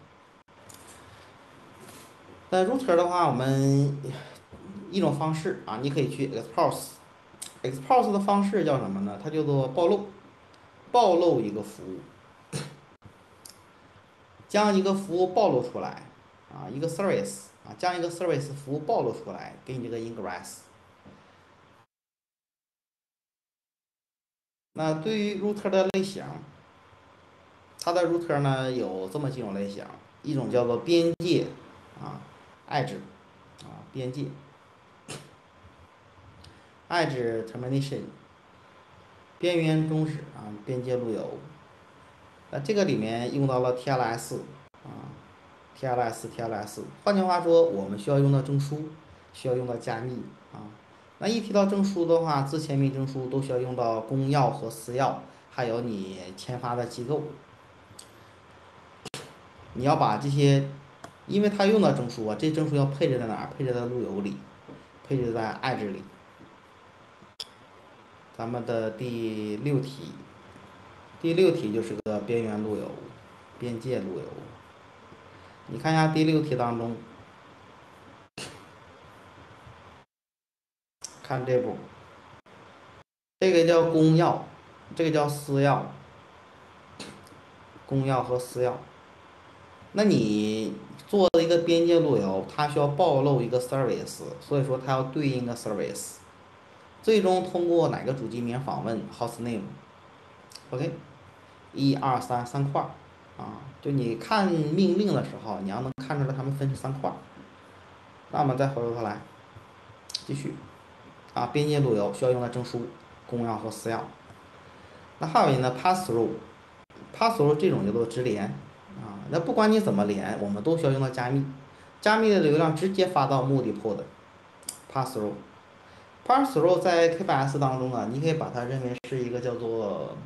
那 router 的话，我们一种方式啊，你可以去 expose 的方式叫什么呢？它叫做暴露一个服务，将一个服务暴露出来啊，一个 service 啊，将一个 service 服务暴露出来，给你这个 ingress。那对于 router 的类型，它的 router 呢有这么几种类型，一种叫做边界啊，edge 啊，边界 edge termination，边缘终止啊，边界路由。那这个里面用到了 TLS 啊，TLS，换句话说，我们需要用到证书，需要用到加密啊。那一提到证书的话，自签密证书都需要用到公钥和私钥，还有你签发的机构。你要把这些，因为它用到证书啊，这证书要配置在哪儿？配置在路由里，配置在 edge 里。咱们的第6题，第六题就是个边缘路由，边界路由。你看一下第6题当中，看这步，这个叫公钥，这个叫私钥，公钥和私钥。那你做一个边界路由，它需要暴露一个 service，所以说它要对应的 service，最终通过哪个主机名访问 host name，OK，1、2、3，3块。 啊，就你看命令的时候，你要能看出来它们分成3块。那我们再回过头来继续啊，边界路由需要用来证书、公钥和私钥。那还有一个呢，pass through，pass through 这种叫做直连啊。那不管你怎么连，我们都需要用到加密，加密的流量直接发到目的 port，pass through。pass through 在 K8s 当中啊，你可以把它认为是一个叫做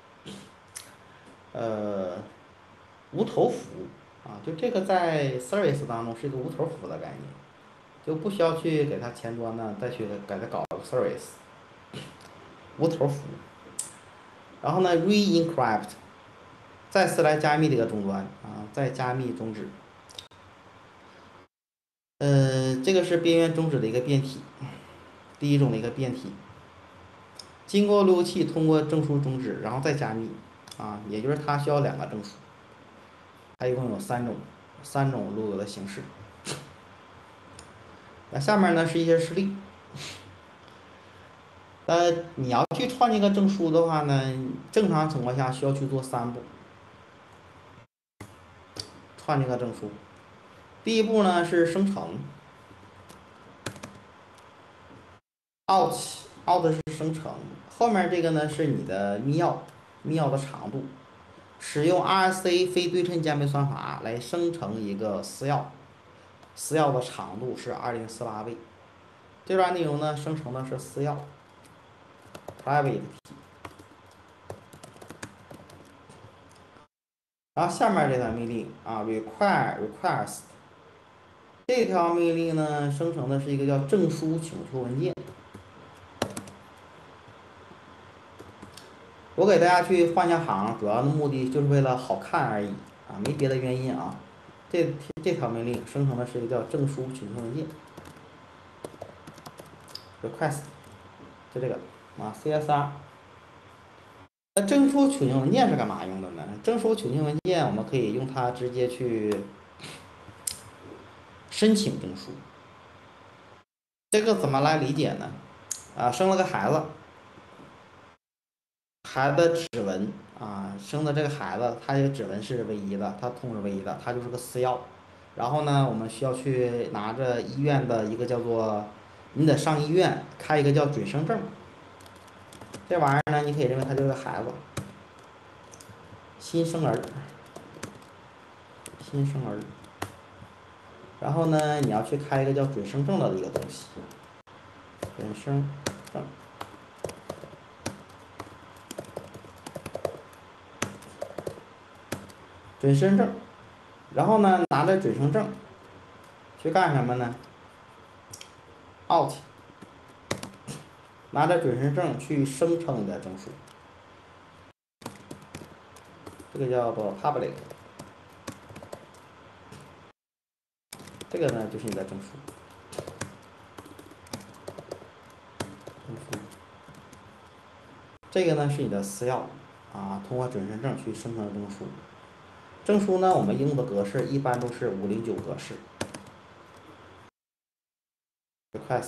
无头服务啊，就这个在 service 当中是一个无头服务的概念，就不需要去给它前端呢再去给它搞个 service，无头服务。然后呢，re-encrypt 再次来加密这个终端啊，再加密终止。这个是边缘终止的一个变体，第一种的一个变体。经过路由器通过证书终止，然后再加密啊，也就是它需要2个证书。它一共有3种路由的形式。那下面呢是一些实例。你要去创建一个证书的话呢，正常情况下需要去做3步。创建个证书，第一步呢是生成 ，out 是生成，后面这个呢是你的密钥的长度，使用 RSA 非对称加密算法来生成一个私钥，私钥的长度是2048位。这段内容呢生成的是私钥 private。然后下面这条命令啊，requires 这条命令呢生成的是一个叫证书请求文件。我给大家去换下行，主要的目的就是为了好看而已啊，没别的原因啊。这条命令生成的是一个叫证书请求文件 request， 就这个啊 CSR。那证书请求文件是干嘛用的呢？证书请求文件我们可以用它直接去申请证书。这个怎么来理解呢？啊，生了个孩子，孩子的指纹啊，生的这个孩子，他这个指纹是唯一的，他通是唯一的，他就是个私钥。然后呢，我们需要去拿着医院的一个叫做，你得上医院开一个叫准生证。这玩意儿呢，你可以认为他就是个孩子，新生儿，新生儿。然后呢，你要去开一个叫准生证的一个东西，准生证。准生证，然后呢，拿着准生证去干什么呢 ？out， 拿着准生证去生成你的证书，这个叫做 public， 这个呢就是你的证书，这个呢是你的私钥啊，通过准生证去生成证书。证书呢，我们用的格式一般都是509格式。request，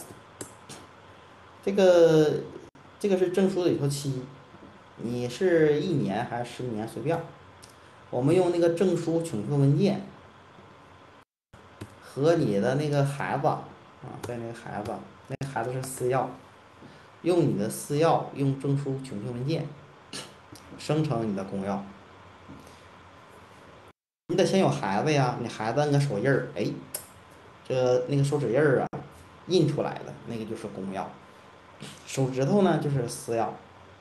这个是证书的有效期，你是1年还是10年随便。我们用那个证书请求文件和你的那个孩子啊，在那个孩子，那个孩子是私钥，用你的私钥用证书请求文件生成你的公钥。你得先有孩子呀，你孩子按个手印儿，哎，这那个手指印儿啊，印出来的那个就是公钥，手指头呢就是私钥。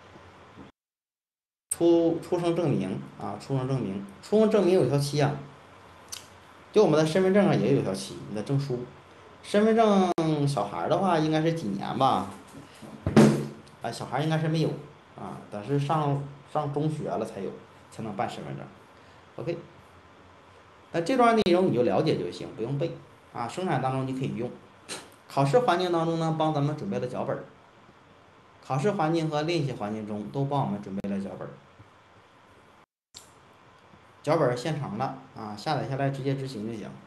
出生证明啊，出生证明有效期啊，就我们的身份证啊也有效期，你的证书，身份证小孩的话应该是几年吧？啊，小孩应该是没有啊，等是上中学了才有，才能办身份证。OK。那这段内容你就了解就行，不用背啊。生产当中你可以用，考试环境当中呢，帮咱们准备了脚本，考试环境和练习环境中都帮我们准备了脚本。脚本现成的啊，下载下来直接执行就行。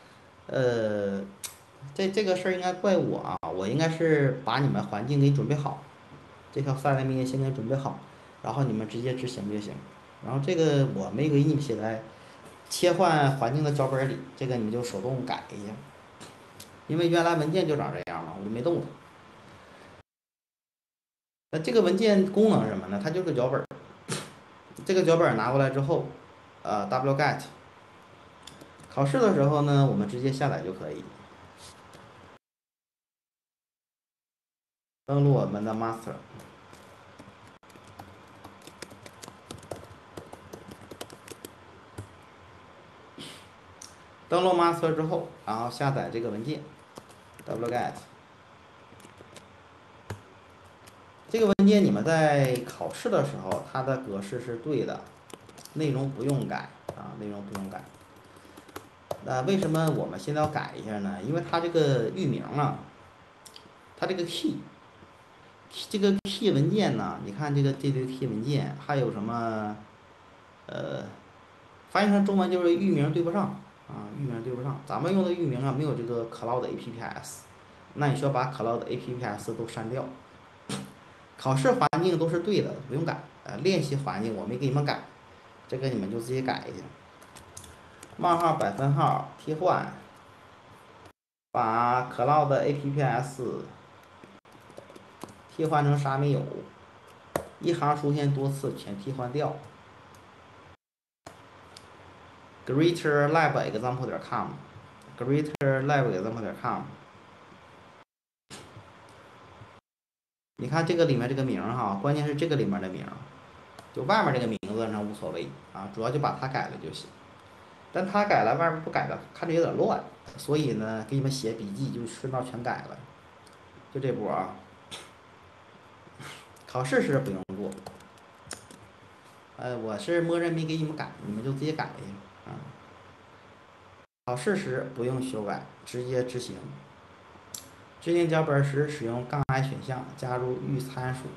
这个事儿应该怪我啊，我应该是把你们环境给准备好，这条赛的命令先给准备好，然后你们直接执行就行。 然后这个我没给你们写在切换环境的脚本里，这个你们就手动改一下，因为原来文件就长这样嘛，我就没动它。那这个文件功能是什么呢？它就是个脚本，这个脚本拿过来之后，wget 考试的时候呢，我们直接下载就可以。登录我们的 master，登录 master 之后，然后下载这个文件 wget。这个文件你们在考试的时候，它的格式是对的，内容不用改啊，内容不用改。那为什么我们现在要改一下呢？因为它这个域名啊，它这个 key 这个 key 文件呢，你看这堆 key 文件还有什么翻译成中文就是域名对不上啊，域名对不上。咱们用的域名啊没有这个 Cloud APPS，那你需要把 Cloud APPS 都删掉。考试环境都是对的，不用改。练习环境我没给你们改，这个你们就自己改一下。冒号百分号替换，把 Cloud APPS 替换成啥没有，一行出现多次全替换掉。greaterlabexample.com，greaterlabexample.com，你看这个里面这个名哈，关键是这个里面的名，就外面这个名字上无所谓啊，主要就把它改了就行。但它改了，外面不改了，看着有点乱，所以呢，给你们写笔记就顺道全改了，就这波啊。考试时不用做，我是默认没给你们改，你们就自己改一下啊。考试时不用修改，直接执行。制定脚本时使用杠 I 选项，加入预参数，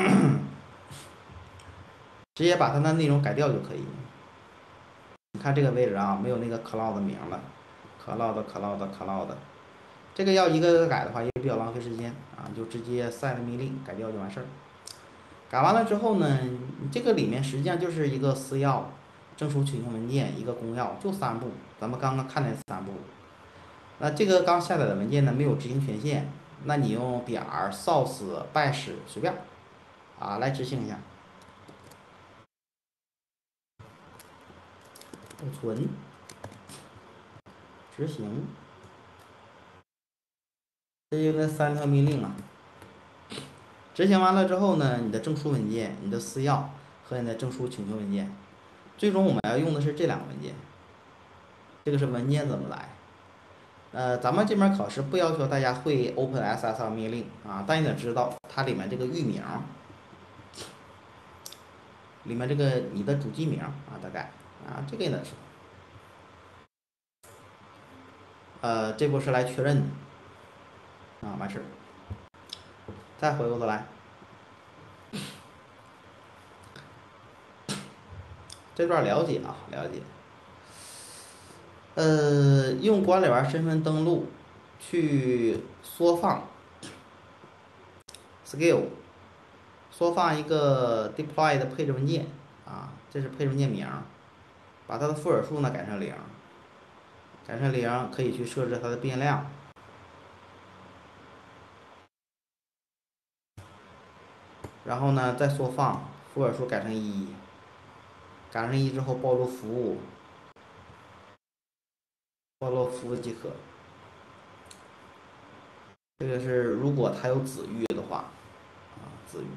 直接把它的内容改掉就可以。你看这个位置啊，没有那个 cloud 名了，cloud，这个要一个个改的话也比较浪费时间啊，就直接 set 命令改掉就完事儿。改完了之后呢，这个里面实际上就是一个私钥、证书取用文件、一个公钥，就3步。咱们刚刚看那3步。那这个刚下载的文件呢，没有执行权限，那你用点儿 source bash 随便啊来执行一下，保存，执行，这就那3条命令啊。执行完了之后呢，你的证书文件、你的私钥和你的证书请求文件，最终我们要用的是这2个文件。这个是文件怎么来？咱们这边考试不要求大家会 OpenSSL 命令啊，但你得知道它里面这个域名，里面这个你的主机名啊，大概啊，这个也得是。这步是来确认的啊，完事儿。再回过头来，这段了解啊，了解。用管理员身份登录去缩放 skill， 缩放一个 deploy 的配置文件啊，这是配置文件名，把它的负尔数呢改成0，改成0可以去设置它的变量，然后呢再缩放负尔数改成1，改成1之后暴露服务，暴露服务即可。这个是如果它有子域的话啊，子域。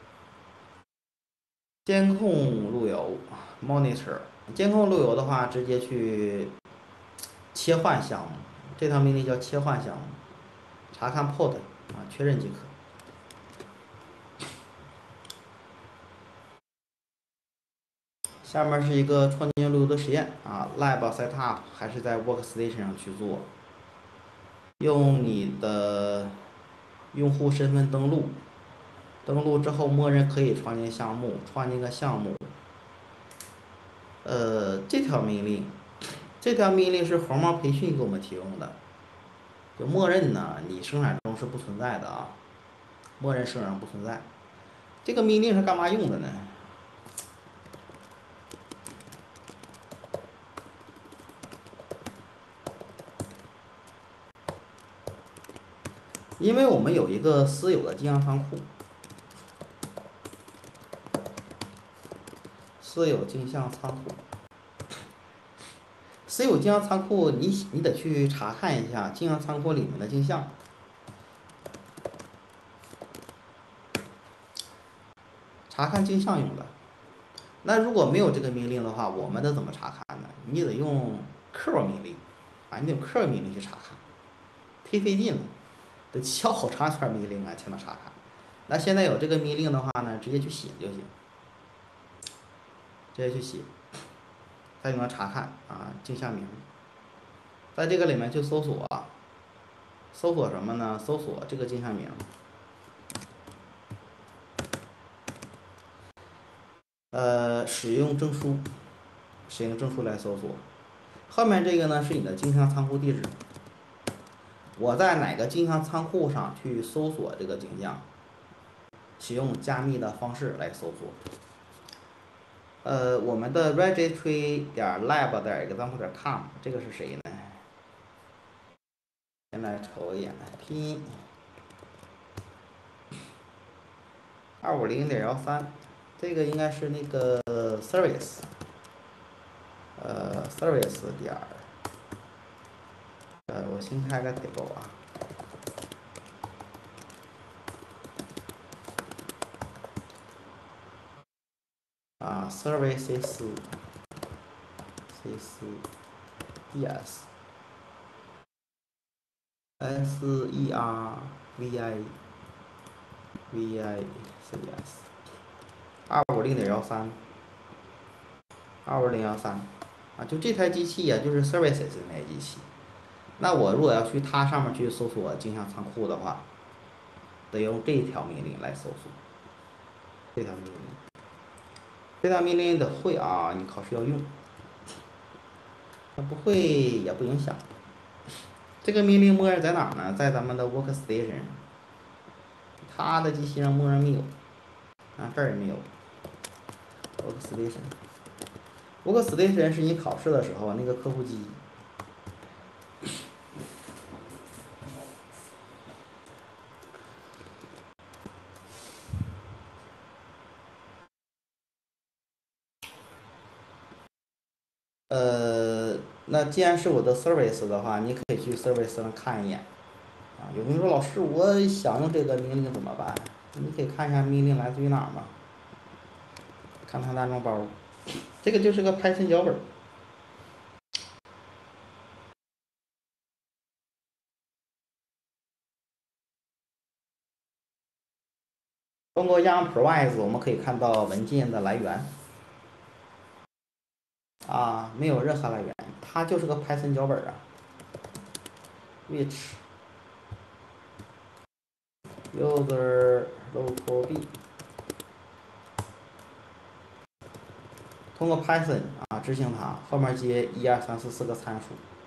监控路由 monitor， 监控路由的话，直接去切换项目，这条命令叫切换项目，查看 port 啊，确认即可。下面是一个创建路由的实验啊，lab setup 还是在 workstation 上去做，用你的用户身份登录，登录之后默认可以创建项目，创建个项目。这条命令是红帽培训给我们提供的，就默认呢你生产中是不存在的啊，默认生产不存在。这个命令是干嘛用的呢？ 因为我们有一个私有的经销仓库，私有经销仓库，私有经销仓库，你得去查看一下经销仓库里面的镜像，查看镜像用的。那如果没有这个命令的话，我们得怎么查看呢？你得用 curl 命令，啊，你得用 curl 命令去查看，忒费劲了，得敲好长一串命令啊才能查看。那现在有这个命令的话呢，直接去写就行，直接去写，它就能查看啊镜像名。在这个里面去搜索，搜索什么呢？搜索这个镜像名，使用证书，使用证书来搜索。后面这个呢是你的经销仓库地址，我在哪个经销仓库上去搜索这个景象，使用加密的方式来搜索。我们的 registry 点 lab 点 example 点 com 这个是谁呢？先来瞅一眼拼音250.13，这个应该是那个 service，service 点我新开个 table services yes service 250.13，250.13就这台机器呀，就是 services 那台机器。那我如果要去它上面去搜索镜像仓库的话，得用这条命令来搜索。这条命令，这条命令得会啊，你考试要用。那不会也不影响。这个命令默认在哪儿呢？在咱们的 workstation，它的机器上默认没有，这儿也没有。workstation 是你考试的时候那个客户机。那既然是我的 service 的话，你可以去 service 上看一眼。有同学说老师，我想用这个命令怎么办？你可以看一下命令来自于哪儿嘛？看它的安装包，这个就是个 Python 脚本。通过 Yarn Provides 我们可以看到文件的来源。没有任何来源，它就是个 Python 脚本which user local b 通过 Python 执行它，后面接1、2、3、4、4个参数，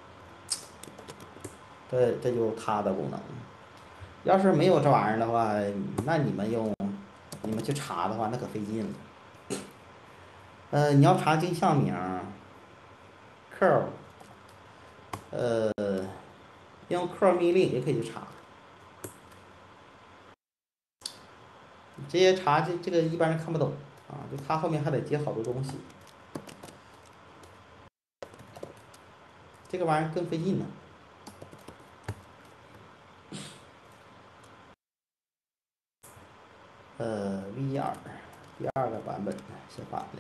这就是它的功能。要是没有这玩意儿的话，那你们去查的话，那可费劲了。你要查镜像名，curl，用 curl 命令也可以去查。这些查这个一般人看不懂就它后面还得接好多东西，这个玩意儿更费劲呢。V2第2个版本写反了。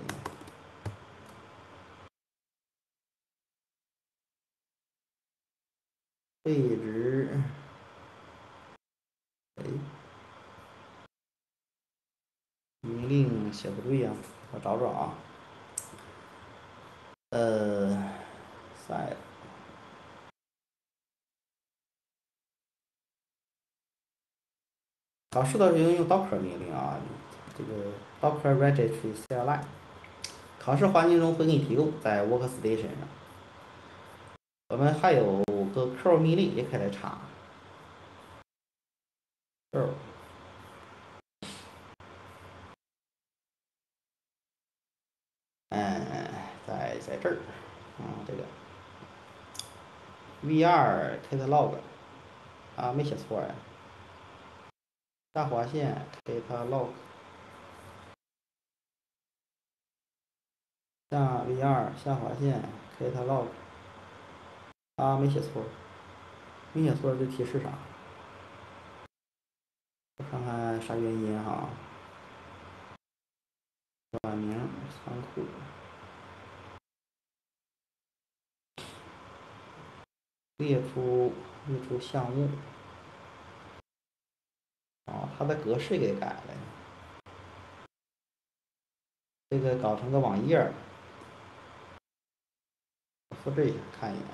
位置，命令写不对呀，我找找啊。考试的时候用 Docker 命令这个 Docker registry CLI， 考试环境中会给你提供在 workstation 上。我们还有个 curl 命令也可以来查。curl，在这儿这个 V2 catalog 没写错呀。 下划线 catalog， 下 v2 下划线 catalog， 啊，没写错，没写错就提示啥？我看看啥原因哈？短名仓库，列出项目，哦，它的格式给改了，这个搞成个网页，复制一下看一眼。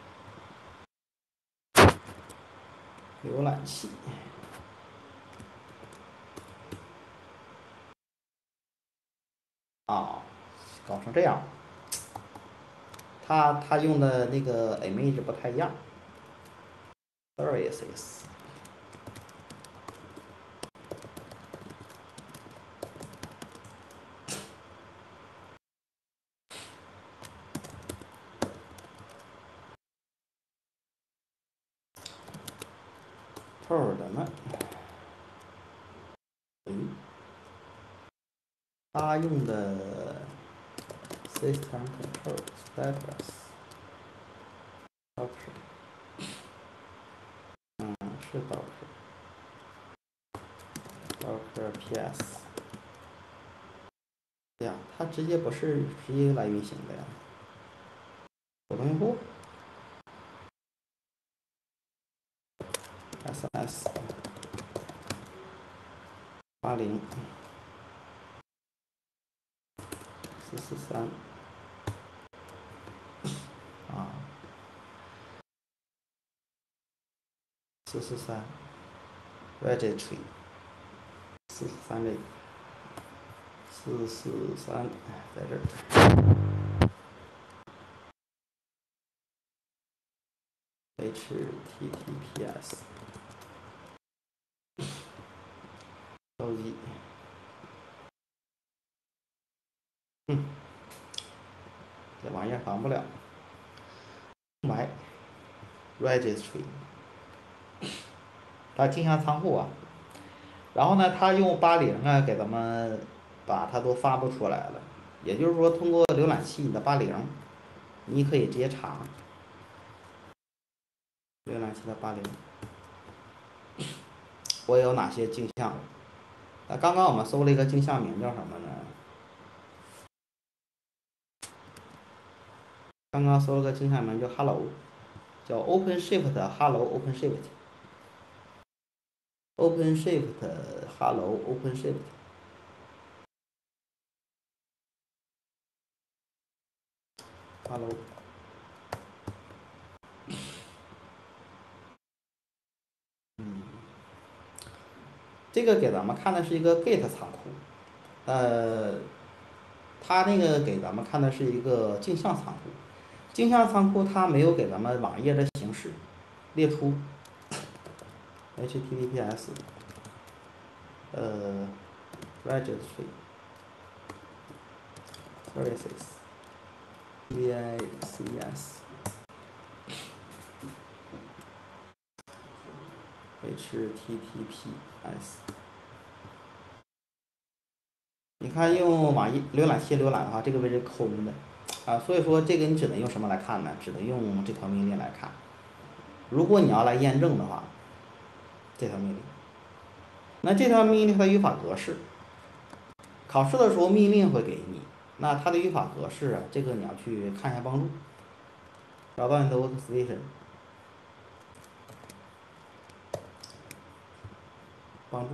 浏览器，啊，搞成这样，它用的那个 image 不太一样 ，services。Tournament， 他用的 System Control Status Docker， 是 Docker PS。对呀，它直接不是直接来运行的呀。普通用户 SS 80 443啊443 registry 443这443在这儿。HTTPS 手机，这玩意儿防不了。买 registry， 它镜像仓库啊。然后呢，它用80啊给咱们把它都发布出来了。也就是说，通过浏览器的80，你可以直接查浏览器的80，我有哪些镜像。刚刚我们搜了一个镜像名叫什么呢？刚刚搜了个镜像名叫 Hello， 叫 OpenShift Hello OpenShift Hello OpenShift。Hello， 这个给咱们看的是一个 Git 仓库，它那个给咱们看的是一个镜像仓库。镜像仓库它没有给咱们网页的形式列出 HTTPS registry services VICS HTTPS。你看用网页浏览器浏览的话，这个位置空的啊，所以说这个你只能用什么来看呢？只能用这条命令来看。如果你要来验证的话，这条命令，那这条命令它的语法格式，考试的时候命令会给你，那它的语法格式啊，这个你要去看一下帮助，找到你的 workstation， 帮助。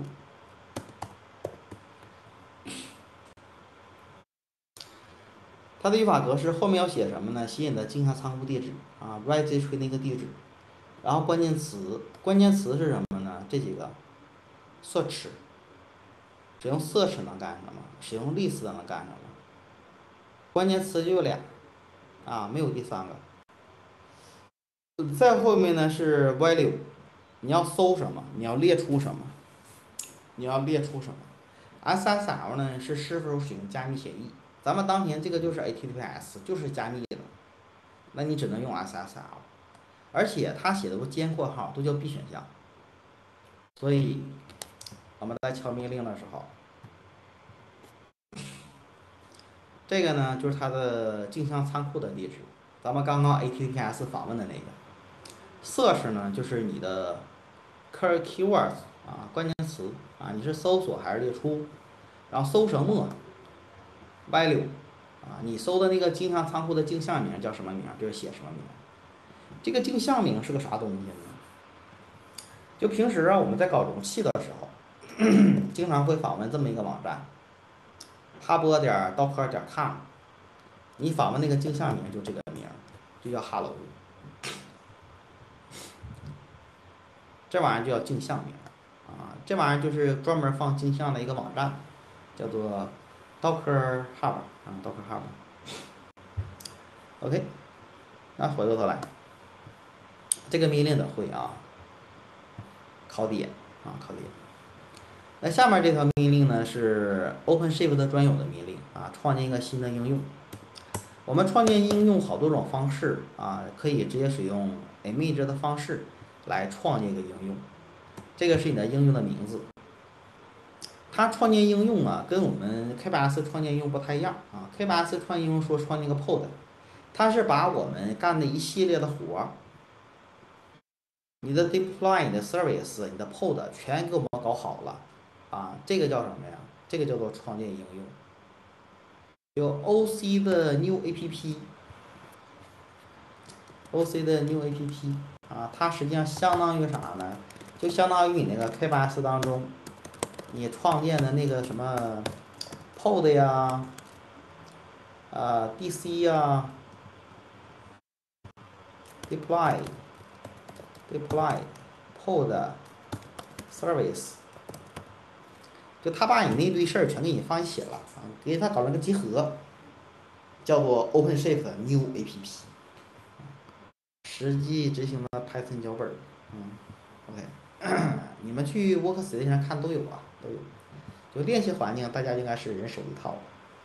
它的语法格式后面要写什么呢？写你的镜像仓库地址啊 registry 那个地址，然后关键词是什么呢？这几个 search， 使用 search 能干什么？使用 list 能干什么？关键词就俩啊，没有第三个。再后面呢是 value， 你要搜什么？你要列出什么？你要列出什么 ？SSL 呢是是否使用加密协议？咱们当前这个就是 HTTPS， 就是加密的，那你只能用 SSL， 而且它写的都尖括号，都叫 B 选项，所以我们在敲命令的时候，这个呢就是它的镜像仓库的地址，咱们刚刚 HTTPS 访问的那个。search 呢就是你的 keywords 关键词你是搜索还是列出，然后搜什么 value 你搜的那个镜像仓库的镜像名叫什么名，就是写什么名。这个镜像名是个啥东西呢？就平时我们在搞容器的时候，经常会访问这么一个网站 hub.docker.com， 你访问那个镜像名就这个名，就叫 hello， 这玩意儿就叫镜像名这玩意儿就是专门放镜像的一个网站，叫做 Docker Hub Docker Hub。OK， 那回过头来，这个命令得会考点考点。那下面这条命令呢是 OpenShift 专有的命令创建一个新的应用。我们创建应用好多种方式可以直接使用 image 的方式来创建一个应用。这个是你的应用的名字。它创建应用跟我们 K8s 创建应用不太一样K8s 创建应用说创建个 pod， 它是把我们干的一系列的活，你的 deploy、你的 service、你的 pod 全给我们搞好了这个叫什么呀？这个叫做创建应用。有 OC 的 new app，OC 的 new app 它实际上相当于啥呢？就相当于你那个 K8s 当中，你创建的那个什么 pod 呀DC 呀 deploy pod service， 就他把你那堆事儿全给你放一起了给他搞了个集合，叫做 OpenShift new app， 实际执行的 Python 脚本OK， 你们去 Workstation 上看都有都有。就练习环境，大家应该是人手一套。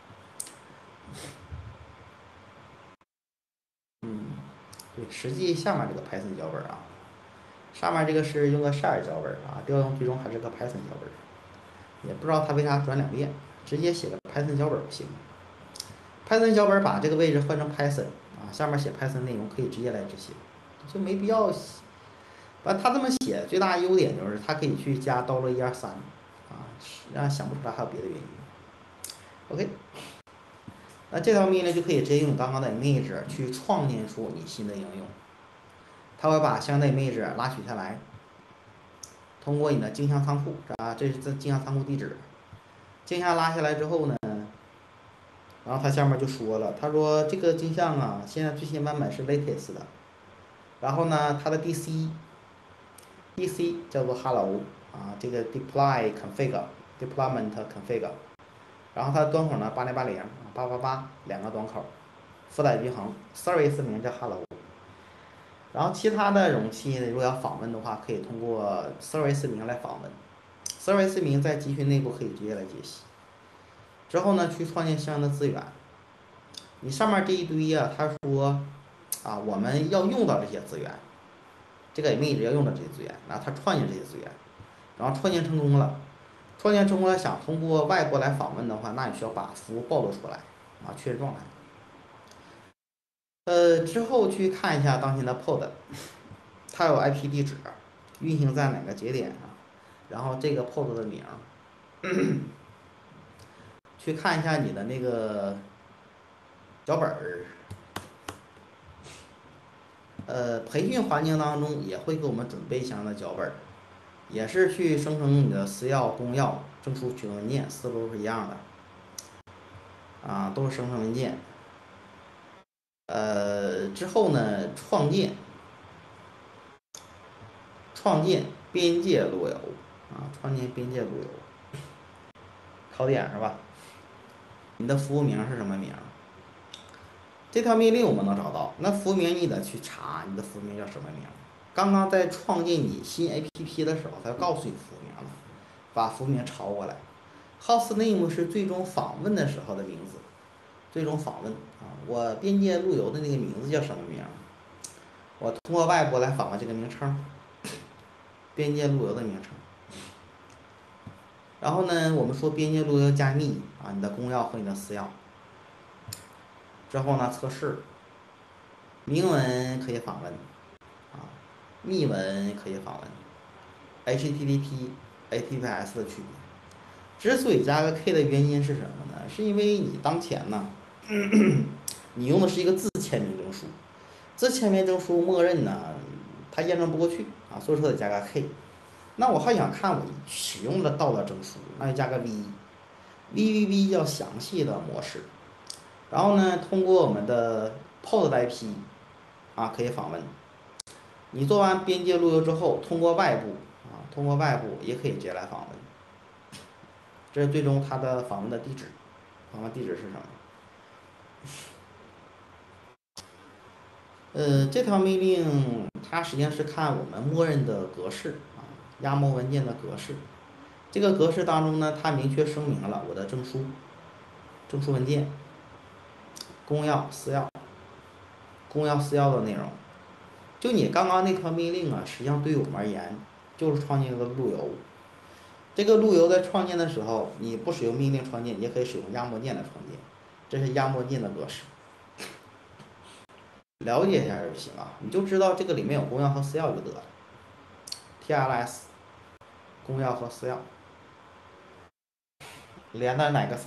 对，实际下面这个 Python 脚本上面这个是用个 share 脚本调用最终还是个 Python 脚本，也不知道它为啥转两遍，直接写个 Python 脚本不行。Python 脚本把这个位置换成 Python 下面写 Python 内容可以直接来执行，就没必要写。它这么写最大优点就是它可以去加$123让想不出来还有别的原因。OK， 那这条命令就可以直接用刚刚的 image 去创建出你新的应用。它会把相应的 image 拉取下来，通过你的镜像仓库这是镜像仓库地址。镜像拉下来之后呢，然后它下面就说了，他说这个镜像现在最新版本是 latest 的，然后呢，它的 DC 叫做 hello 这个 deployment config， 然后它的端口呢8080 888两个端口，负载均衡 ，service 名叫 hello。然后其他的容器如果要访问的话，可以通过 service 名来访问。service 名在集群内部可以直接来解析。之后呢，去创建相应的资源。你上面这一堆他说我们要用到这些资源，这个 image 要用到这些资源，然后他创建这些资源，然后创建成功了，想通过外部来访问的话，那你需要把服务暴露出来确认状态。之后去看一下当前的 pod， 它有 IP 地址，运行在哪个节点上，然后这个 pod 的名去看一下你的那个脚本培训环境当中也会给我们准备相应的脚本，也是去生成你的私钥、公钥、证书取得文件，思路是一样的都是生成文件。之后呢，创建边界路由创建边界路由，考点是吧？你的服务名是什么名？这条命令我们能找到，那服务名你得去查，你的服务名叫什么名？刚刚在创建你新 APP 的时候，它要告诉你服务名了，把服务名抄过来。hostname 是最终访问的时候的名字，最终访问我边界路由的那个名字叫什么名？我通过外部来访问这个名称，边界路由的名称。 然后呢，我们说边界路由加密啊，你的公钥和你的私钥。之后呢，测试明文可以访问啊，密文可以访问，HTTP、HTTPS 的区别。之所以加个 K 的原因是什么呢？是因为你当前呢，你用的是一个自签名证书，自签名证书默认呢，它验证不过去啊，所以说得加个 K。那我还想看我使用的到的证书，那就加个 V，VVV 叫详细的模式。然后呢，通过我们的 POD 的 IP 啊，可以访问。你做完边界路由之后，通过外部通过外部也可以直接来访问。这是最终它的访问的地址，访问地址是什么？这条命令它实际上是看我们默认的格式啊，压模文件的格式。这个格式当中呢，它明确声明了我的证书、证书文件、公钥、私钥、公钥私钥的内容。就你刚刚那条命令啊，实际上对于我们而言，就是创建一个路由。这个路由在创建的时候，你不使用命令创建，也可以使用压模件来创建。这是压模件的格式，了解一下就行啊，你就知道这个里面有公钥和私钥就得了。TLS 公钥和私钥连的哪个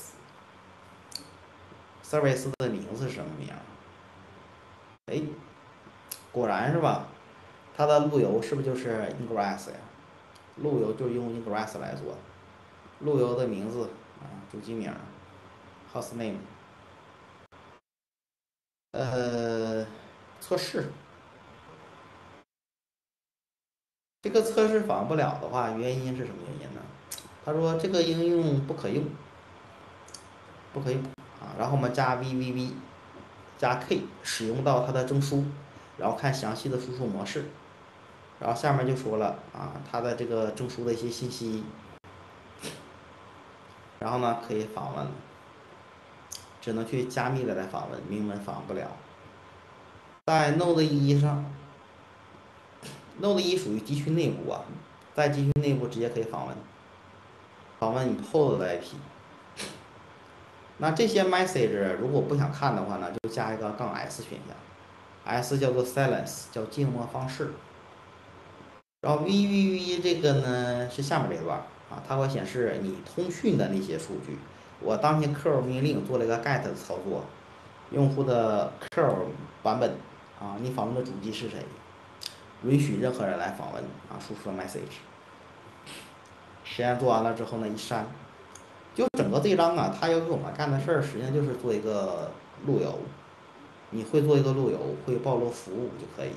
service？service 的名字是什么名？哎，果然是吧？它的路由是不是就是 ingress 呀？路由就是用 ingress 来做。路由的名字啊，主机名 hostname。测试这个测试访不了的话，原因是什么原因呢？他说这个应用不可用，不可用啊。然后我们加 VVV 加 K 使用到它的证书，然后看详细的输出模式。然后下面就说了啊，它的这个证书的一些信息，然后呢可以访问，只能去加密的来访问，明文访问不了。在 Node 一上，Node 一属于集群内部啊，在集群内部直接可以访问，访问你 POD 的 IP。那这些 message 如果不想看的话呢，就加一个杠 S 选项，S 叫做 silence，叫静默方式。然后 VVV 这个呢是下面这段啊，它会显示你通讯的那些数据。我当前 curl 命令做了一个 get 的操作，用户的 curl 版本啊，你访问的主机是谁？允许任何人来访问啊，输出的 message。实验做完了之后呢，一删，就整个这一章啊，它要求我们干的事儿，实际上就是做一个路由。你会做一个路由，会暴露服务就可以。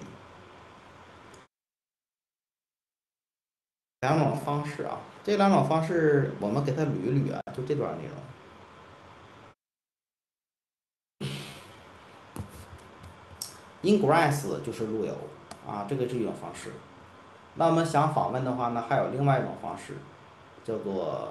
两种方式啊，这两种方式我们给它捋一捋啊，就这段内容。Ingress 就是路由啊，这个是一种方式。那我们想访问的话呢，还有另外一种方式，叫做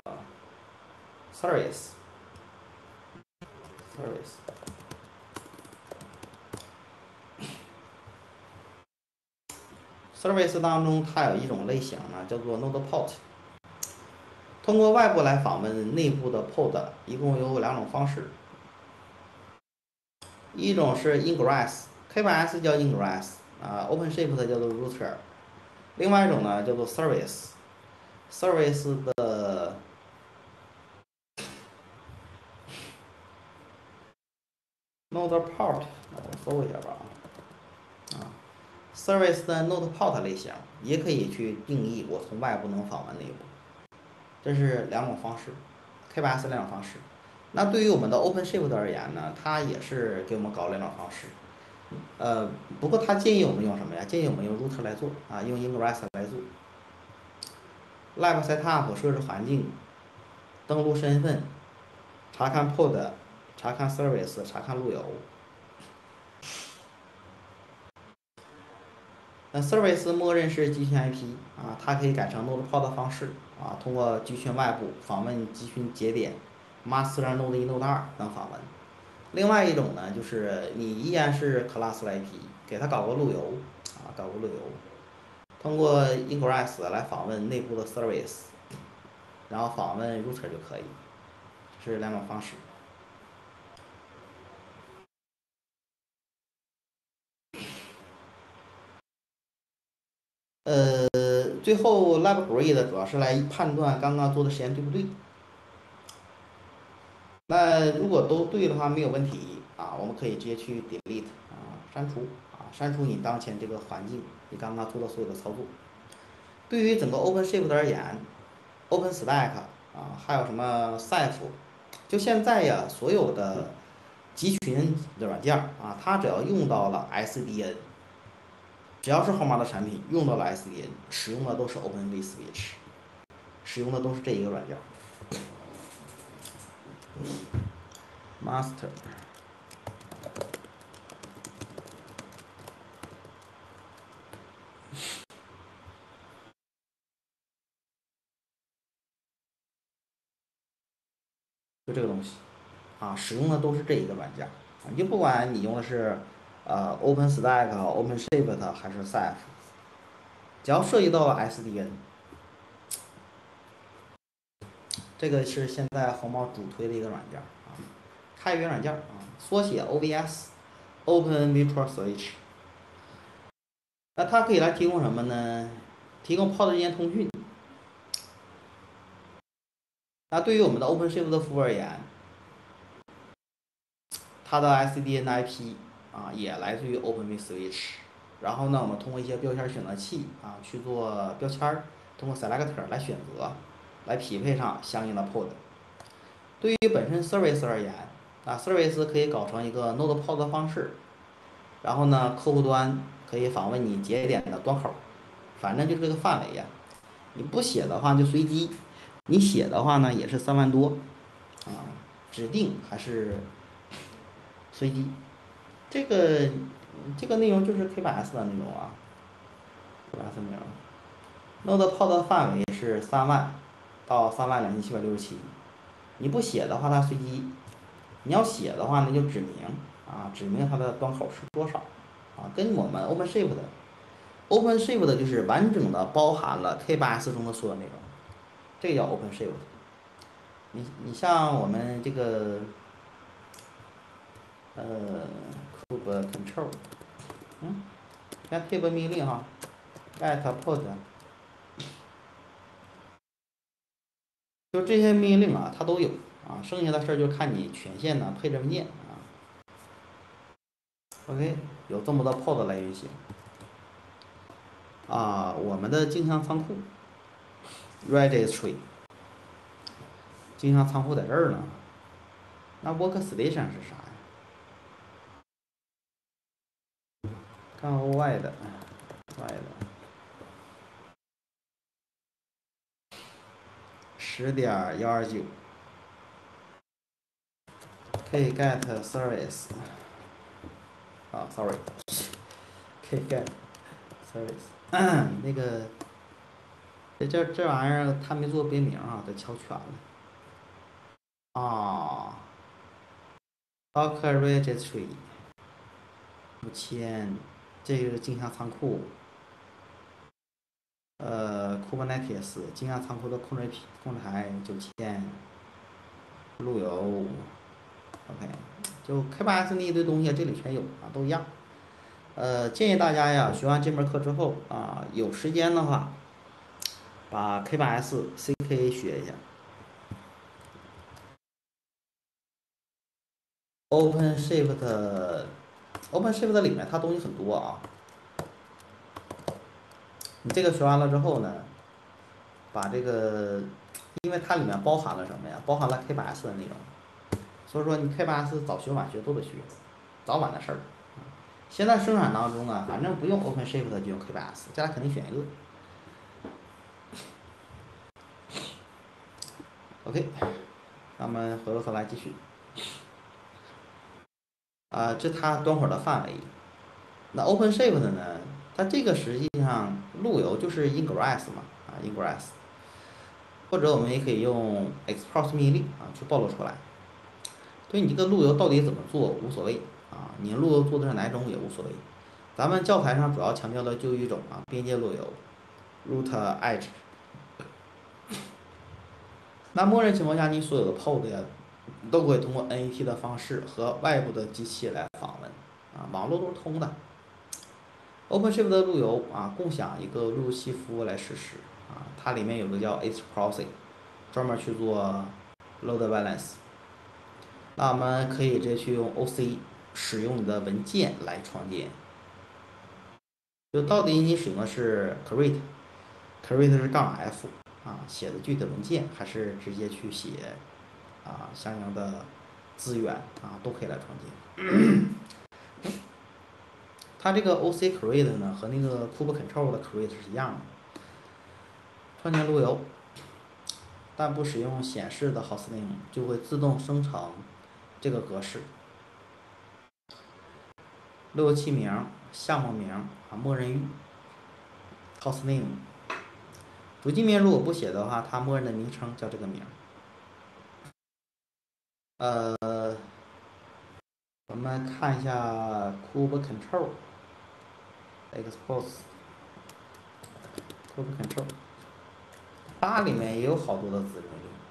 service。service 当中它有一种类型呢，叫做 node port。通过外部来访问内部的 pod， 一共有两种方式，一种是 ingress，KBS 叫 ingress 啊，OpenShift 叫做 router。另外一种呢叫做 service 的 node port，我搜一下吧啊，service 的 node port 类型也可以去定义我从外部能访问内部，这是两种方式，KBS 两种方式。那对于我们的 OpenShift 而言呢，它也是给我们搞两种方式。不过他建议我们用什么呀？建议我们用 router 来做啊，用 ingress 来做。lab setup 设置环境，登录身份，查看 pod，查看 service，查看路由。那 service 默认是集群 IP 啊，它可以改成 node pod 的方式啊，通过集群外部访问集群节点，master node 1 node 2等访问。另外一种呢，就是你依然是 class IP，给它搞个路由啊，搞个路由，通过 ingress 来访问内部的 service。 然后访问 router 就可以，这是两种方式。最后 lab grade 主要是来判断刚刚做的实验对不对。那如果都对的话，没有问题啊，我们可以直接去 delete 啊，删除啊，删除你当前这个环境，你刚刚做的所有的操作。对于整个 OpenShift 而言，OpenStack 啊，还有什么 Ceph，就现在呀，所有的集群的软件啊，它只要用到了 SDN，只要是号码的产品用到了 SDN，使用的都是 OpenVSwitch，使用的都是这一个软件。Master。就这个东西，啊，使用的都是这一个软件，啊，就不管你用的是OpenStack、OpenShift 还是 Ceph，只要涉及到了 SDN，这个是现在红帽主推的一个软件啊，开源软件啊，缩写 OVS，Open Virtual Switch。那它可以来提供什么呢？提供 pod 之间通讯。那对于我们的 OpenShift 服务而言，它的 SDN IP 啊也来自于 OpenVSwitch。然后呢，我们通过一些标签选择器啊去做标签，通过 selector 来选择，来匹配上相应的 pod。对于本身 service 而言，啊 service 可以搞成一个 node pod 的方式，然后呢，客户端可以访问你节点的端口，反正就这个范围呀。你不写的话就随机，你写的话呢也是3万多，啊，指定还是随机。这个内容就是 K8s 的内容啊，K8s 内容。Node pod 的范围是3万到32767，你不写的话它随机，你要写的话那就指明啊，指明它的端口是多少啊，跟我们 OpenShift 就是完整的包含了 K8s 中的所有内容，这个叫 OpenShift。你像我们这个kube control，看 kube 命令哈，get pod，就这些命令啊，它都有啊，剩下的事儿就看你权限呢配置文件啊。OK，有这么多 pod 来运行啊，我们的镜像仓库 registry，镜像仓库在这儿呢。那 workstation 是啥呀？看 OY 的，Y 的10.129 kget service 啊，sorry，kget service 那个这玩意儿他没做别名啊，得敲全了啊。Docker registry 5000，这个镜像仓库。Kubernetes 镜像仓库的控制台9000，路由 OK，就 K8s 那一堆东西这里全有啊，都一样。建议大家呀，学完这门课之后啊，有时间的话，把 K8s CK 学一下。OpenShift 里面它东西很多啊。你这个学完了之后呢，把这个，因为它里面包含了什么呀？包含了 K8s 的内容，所以说你 K8s 早学晚学都得学，早晚的事儿。现在生产当中啊，反正不用 OpenShift 就用 K8s，大家肯定选一个。OK，那我们回过头来继续。这它端口的范围。那 OpenShift 呢？它这个实际上路由就是 ingress 嘛，ingress，或者我们也可以用 export 命令啊去暴露出来。对你这个路由到底怎么做无所谓啊，你路由做的是哪种也无所谓。咱们教材上主要强调的就一种啊，边界路由 root edge。 那默认情况下，你所有的 pod 呀，都会通过 NAT 的方式和外部的机器来访问，网络都是通的。OpenShift 的路由共享一个路由器服务来实施，它里面有个叫 H-Proxy，专门去做 load balance。那我们可以直接去用 OC 使用你的文件来创建。就到底你使用的是 create 是杠 F 写的具体的文件，还是直接去写相应的资源都可以来创建。它这个 OC create 呢和那个 kubectl 的 create 是一样的，创建路由，但不使用显示的 hostname 就会自动生成这个格式。路由器名、项目名默认域 hostname。主机名如果不写的话，它默认的名称叫这个名。我们看一下 kubectl expose kubectl， 它里面也有好多的子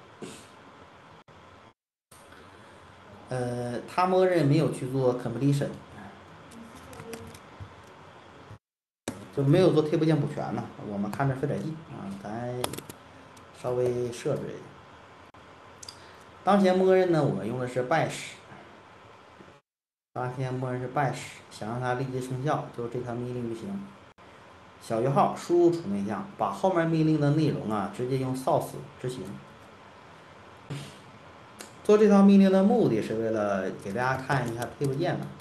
命令。它默认没有去做 completion， 就没有做贴补件补全呢。我们看着费点劲咱稍微设置一下。当前默认呢，我们用的是 bash。当前默认是 bash， 想让它立即生效，就这条命令就行。小于号输入储内项，把后面命令的内容直接用 source 执行。做这条命令的目的是为了给大家看一下贴补件呢。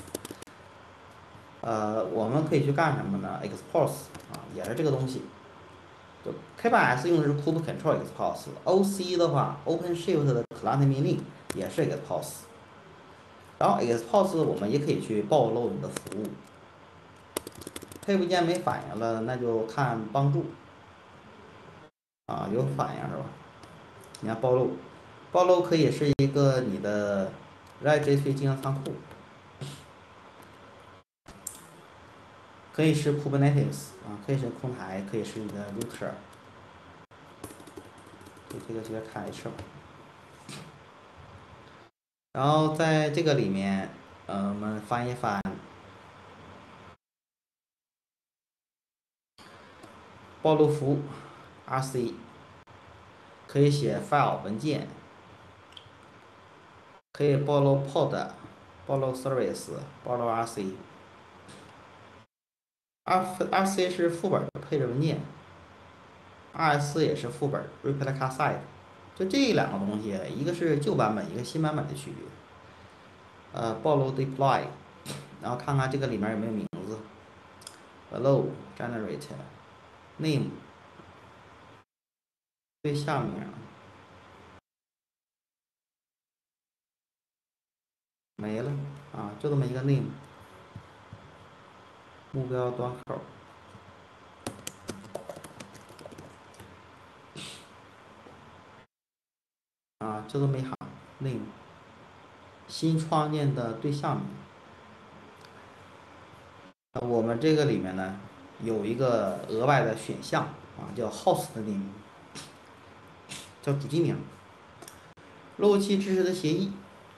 我们可以去干什么呢 ？expose 也是这个东西。就 K8s 用的是 kubectl expose，OC 的话 OpenShift 的 client 命令也是 expose。然后 expose 我们也可以去暴露你的服务。配部件没反应了，那就看帮助有反应是吧？你看暴露可以是一个你的 REST 经营仓库，可以是 Kubernetes 可以是空台，可以是你的 router。这个直接看 H 吧。然后在这个里面，我们翻一翻暴露服务 RC， 可以写 file 文件，可以暴露 pod， 暴露 service， 暴露 RC。RC 是副本的配置文件，RS 也是副本 replica site。就这两个东西，一个是旧版本，一个新版本的区别。暴露 deploy， 然后看看这个里面有没有名字 ，hello generate name 对象名没了就这么一个 name。目标端口就这么一行 name。新创建的对象名。我们这个里面呢有一个额外的选项叫 host name， 叫主机名。路由器支持的协议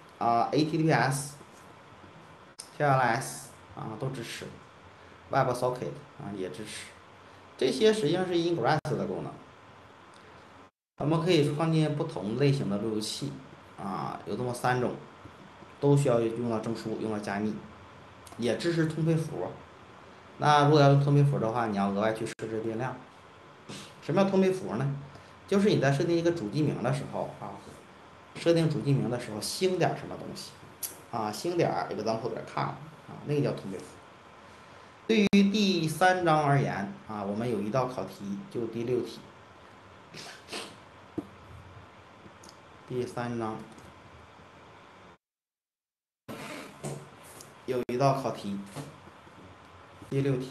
HTTPS、TLS 都支持，WebSocket 也支持。这些实际上是 Ingress 的功能。我们可以创建不同类型的路由器有这么3种，都需要用到证书，用到加密，也支持通配符。那如果要用通配符的话，你要额外去设置变量。什么叫通配符呢？就是你在设定一个主机名的时候设定主机名的时候星点什么东西星点example 点 com 那个叫通配符。对于第3章而言我们有一道考题，就第6题。第3章有一道考题，第6题，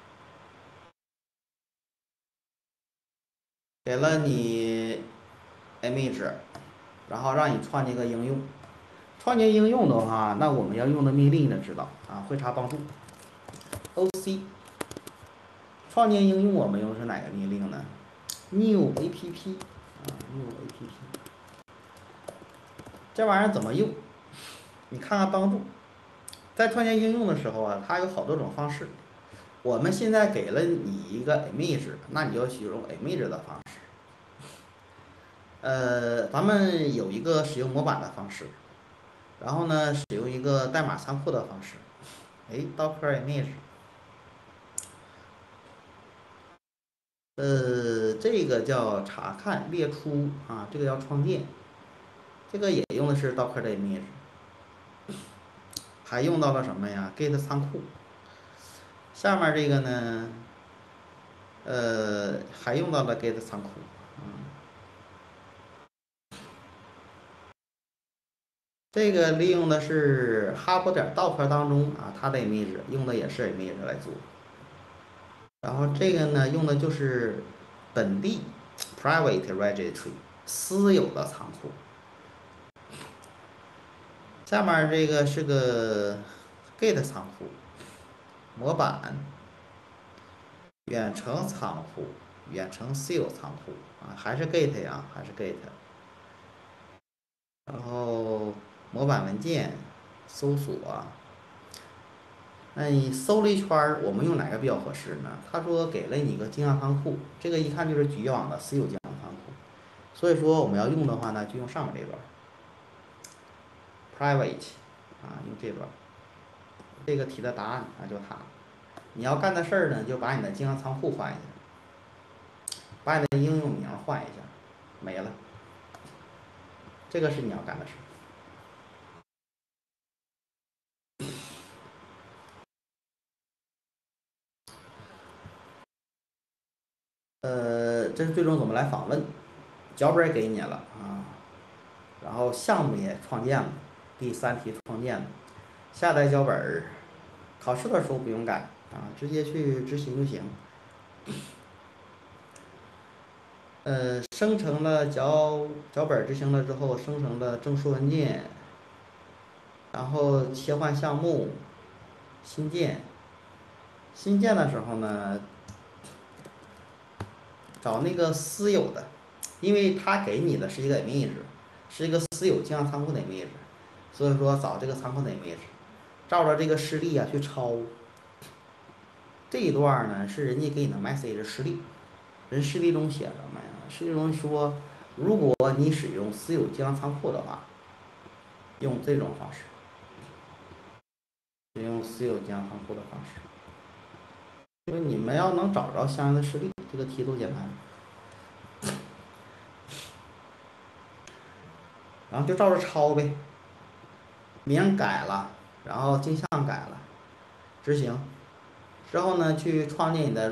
给了你 image， 然后让你创建一个应用。创建应用的话，那我们要用的命令呢，知道会查帮助 OC。创建应用我们用的是哪个命令呢？ new app new app 这玩意儿怎么用？你看看帮助，在创建应用的时候啊，它有好多种方式。我们现在给了你一个 image，那你就使用 image 的方式。咱们有一个使用模板的方式，然后呢，使用一个代码仓库的方式。Docker image，这个叫查看列出啊，这个叫创建，这个也用的是 Docker 的 image，还用到了什么呀？Git 仓库。下面这个呢，还用到了 Git 仓库。这个利用的是哈佛点 docker 当中啊，它的 image 用的也是 image 来做。然后这个呢，用的就是本地 private registry 私有的仓库。下面这个是个 Git 仓库模板，远程仓库，远程私有仓库啊，还是 Git 呀，还是 Git。然后模板文件搜索，那你搜了一圈儿，我们用哪个比较合适呢？他说给了你一个金钥仓库，这个一看就是局网的私有金钥仓库，所以说我们要用的话呢，就用上面这段 private 啊，用这段，这个题的答案啊就它。你要干的事儿呢，就把你的金钥仓库换一下，把你的应用名换一下，没了。这个是你要干的事。这是最终怎么来访问，脚本给你了啊，然后项目也创建了，第3题创建了，下载脚本，考试的时候不用改啊，直接去执行就行。生成了脚本执行了之后，生成了证书文件，然后切换项目，新建。新建的时候呢，找那个私有的，因为他给你的是一个 image，是一个私有金钥仓库的 image，所以说找这个仓库的 image，照着这个示例啊去抄。这一段呢是人家给你的 message 示例，人示例中写什么呀？示例中说，如果你使用私有金钥仓库的话，用这种方式，使用私有金钥仓库的方式。所以你们要能找着相应的示例，这个题多简单。然后就照着抄呗，名改了，然后镜像改了，执行之后呢，去创建你的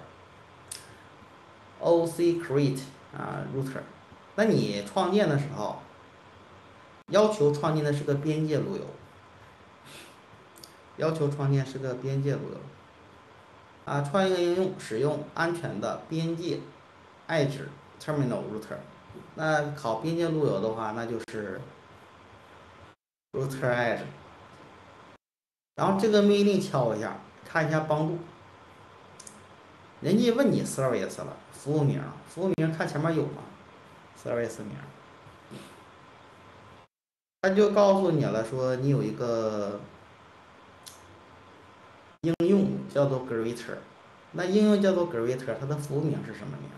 router，OC create 啊 router。那你创建的时候，要求创建的是个边界路由，要求创建是个边界路由啊，创一个应用使用安全的边界 Edge Terminal Router。那考边界路由的话，那就是 Router Edge。然后这个命令敲一下，看一下帮助。人家问你 service 了，服务名，服务名看前面有吗 ？service 名，他就告诉你了，说你有一个应用叫做 Greater，那应用叫做 Greater，它的服务名是什么名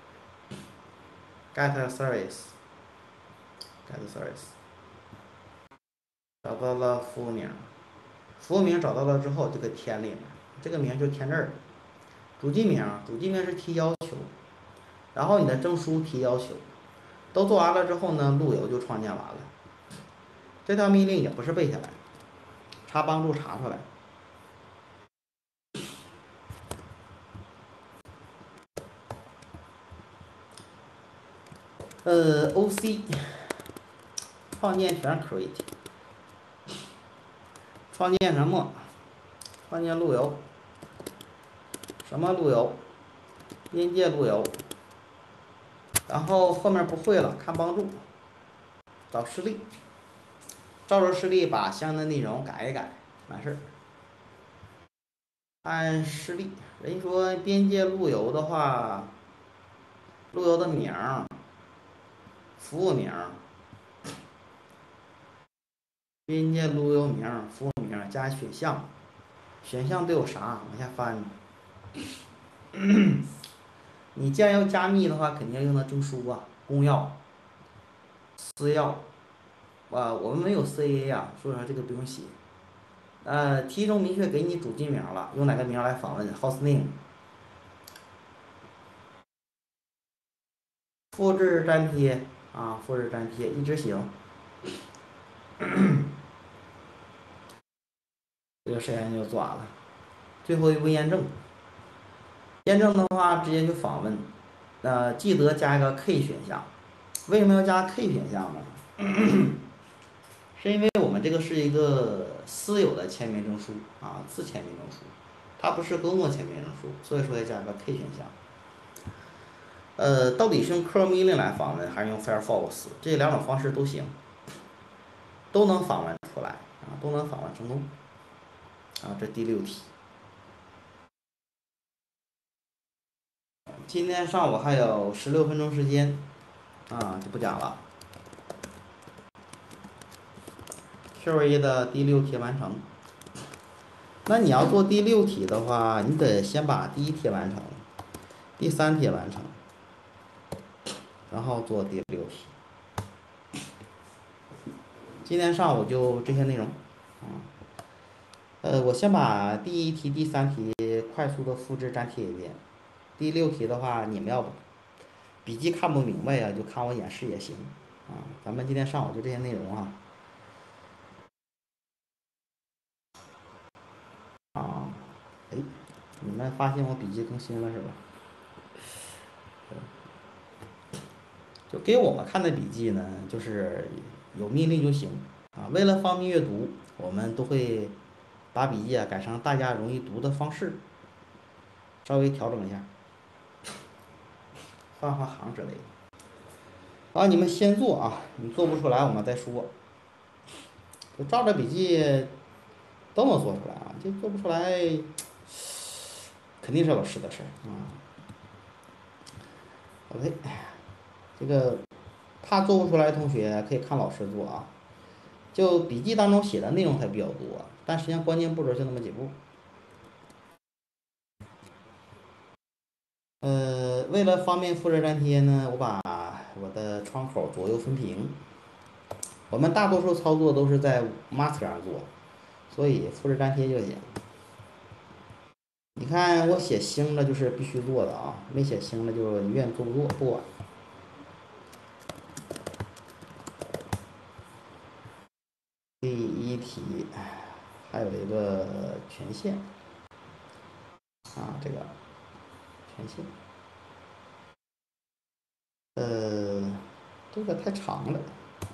？Get service，get service，找到了服务名，服务名找到了之后就给填里面，这个名就填这儿。主机名，主机名是提要求，然后你的证书提要求，都做完了之后呢，路由就创建完了。这条命令也不是背下来，查帮助查出来。OC 创建全 create， 创建什么？创建路由，什么路由？边界路由。然后后面不会了，看帮助，找示例，照着示例把相应的内容改一改，完事儿。按示例，人说边界路由的话，路由的名，服务名， 边界路由名、服务名加选项，选项都有啥？往下翻。你既然要加密的话，肯定要用到证书啊、公钥、私钥啊。我们没有 CA 呀，所以说这个不用写。题中明确给你主机名了，用哪个名来访问 hostname，复制粘贴啊，复制粘贴一执行，这个实验就做完了。最后一步验证，验证的话直接去访问，记得加一个 K 选项。为什么要加 K 选项呢？是因为我们这个是一个私有的签名证书啊，自签名证书，它不是公共签名证书，所以说要加个 K 选项。到底是用 curl 命令来访问，还是用 Firefox？这两种方式都行，都能访问出来啊，都能访问成功啊。这第6题。今天上午还有16分钟时间啊，就不讲了。Q1 的第6题完成。那你要做第6题的话，你得先把第1题完成，第3题完成，然后做第6题。今天上午就这些内容。我先把第1题、第3题快速的复制粘贴一遍。第6题的话，你们要笔记看不明白呀，就看我演示也行啊。咱们今天上午就这些内容啊。啊，哎，你们发现我笔记更新了是吧？就给我们看的笔记呢，就是有命令就行啊。为了方便阅读，我们都会把笔记改成大家容易读的方式，稍微调整一下，换换行之类的。好，你们先做啊，你做不出来我们再说。就照着笔记都能做出来啊，就做不出来，肯定是老师的事儿啊。OK，这个怕做不出来的同学可以看老师做啊。就笔记当中写的内容才比较多，但实际上关键步骤就那么几步。为了方便复制粘贴呢，我把我的窗口左右分屏。我们大多数操作都是在 master 上做，所以复制粘贴就行。你看我写星了就是必须做的啊，没写星了就你愿意做不做不管。第1题还有一个权限啊，这个权限，这个太长了，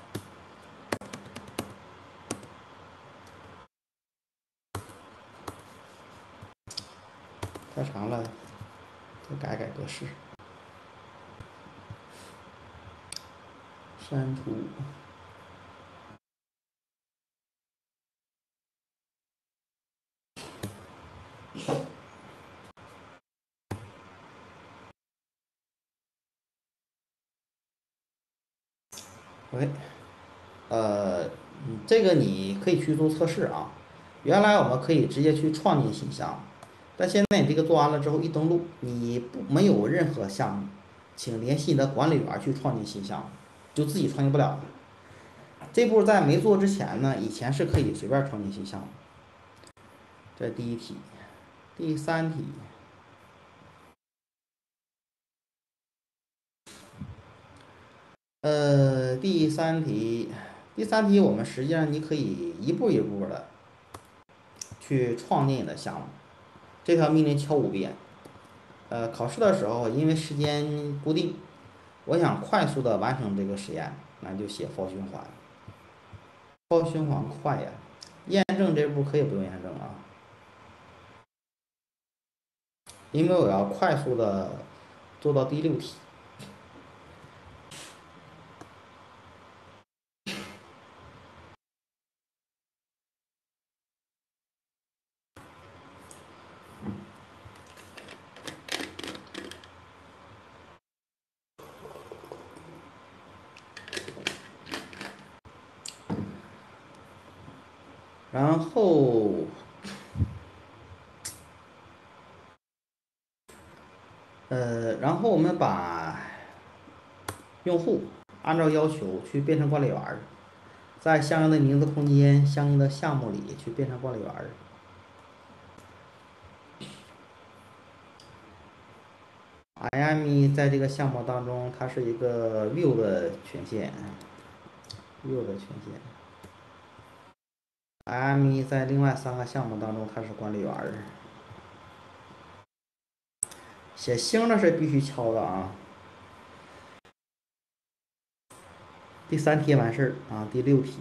太长了，再改改格式，删除。OK，这个你可以去做测试啊。原来我们可以直接去创建信箱，但现在你这个做完了之后一登录，你没有任何项目，请联系你的管理员去创建信箱，就自己创建不了了。这步在没做之前呢，以前是可以随便创建信箱的。这是第1题，第3题。第三题，第3题我们实际上你可以一步一步的去创建你的项目，这条命令敲5遍。考试的时候因为时间固定，我想快速的完成这个实验，那就写 for 循环。for 循环快呀，验证这步可以不用验证啊，因为我要快速的做到第6题。 然后然后我们把用户按照要求去变成管理员儿，在相应的名字空间、相应的项目里去变成管理员儿。IME 在这个项目当中，它是一个 view 的权限，view 的权限。IME 在另外3个项目当中，它是管理员儿。写星的是必须敲的啊。第3题完事儿啊，第6题。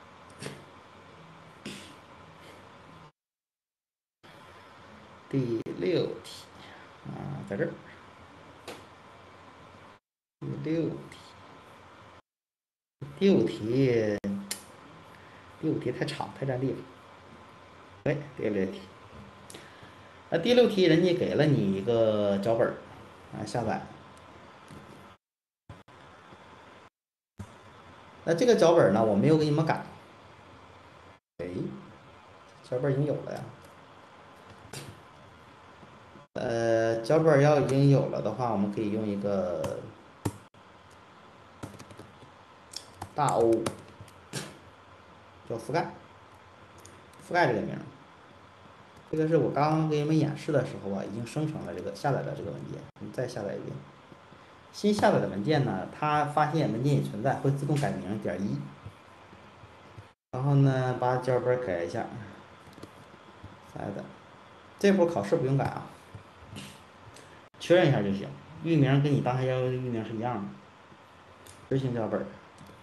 第6题啊，在这儿。第5题太长，太占地方。对，第6题。那第6题人家给了你一个脚本啊，下载。那这个脚本呢，我没有给你们改。哎，脚本已经有了呀。脚本要已经有了的话，我们可以用一个大 O， 叫覆盖，覆盖这个名。这个是我刚刚给你们演示的时候啊，已经生成了这个下载的这个文件，你再下载一遍。新下载的文件呢，它发现文件已存在，会自动改名.1。然后呢，把脚本改一下，这步考试不用改啊，确认一下就行。域名跟你当下要的域名是一样的。执行脚本。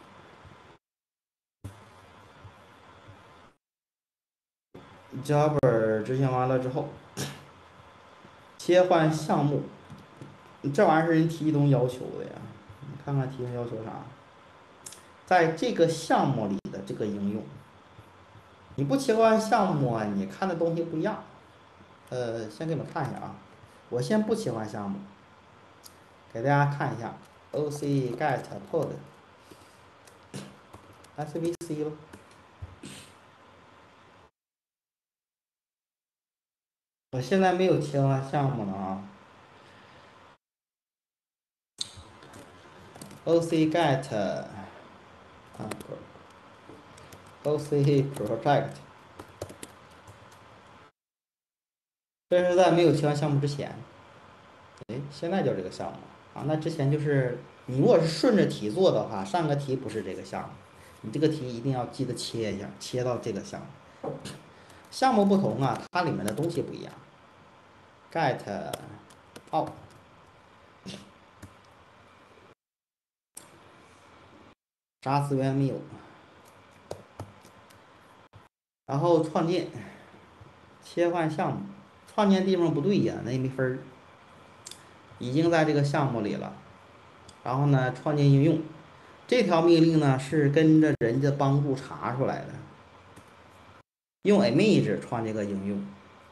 脚本执行完了之后，切换项目，这玩意儿是人提东要求的呀。你看看提东要求啥？在这个项目里的这个应用，你不切换项目啊，你看的东西不一样。先给你们看一下啊，我先不切换项目，给大家看一下 OC get pod SVC 了。我现在没有切换项目呢啊。OC get 啊 OC project， 这是在没有切换项目之前。哎，现在叫这个项目啊，那之前就是你如果是顺着题做的话，上个题不是这个项目，你这个题一定要记得切一下，切到这个项目。项目不同啊，它里面的东西不一样。get out 啥资源没有，然后创建，切换项目，创建地方不对呀，那也没分儿。已经在这个项目里了，然后呢，创建应用，这条命令呢是跟着人家帮助查出来的，用 image 创建个应用。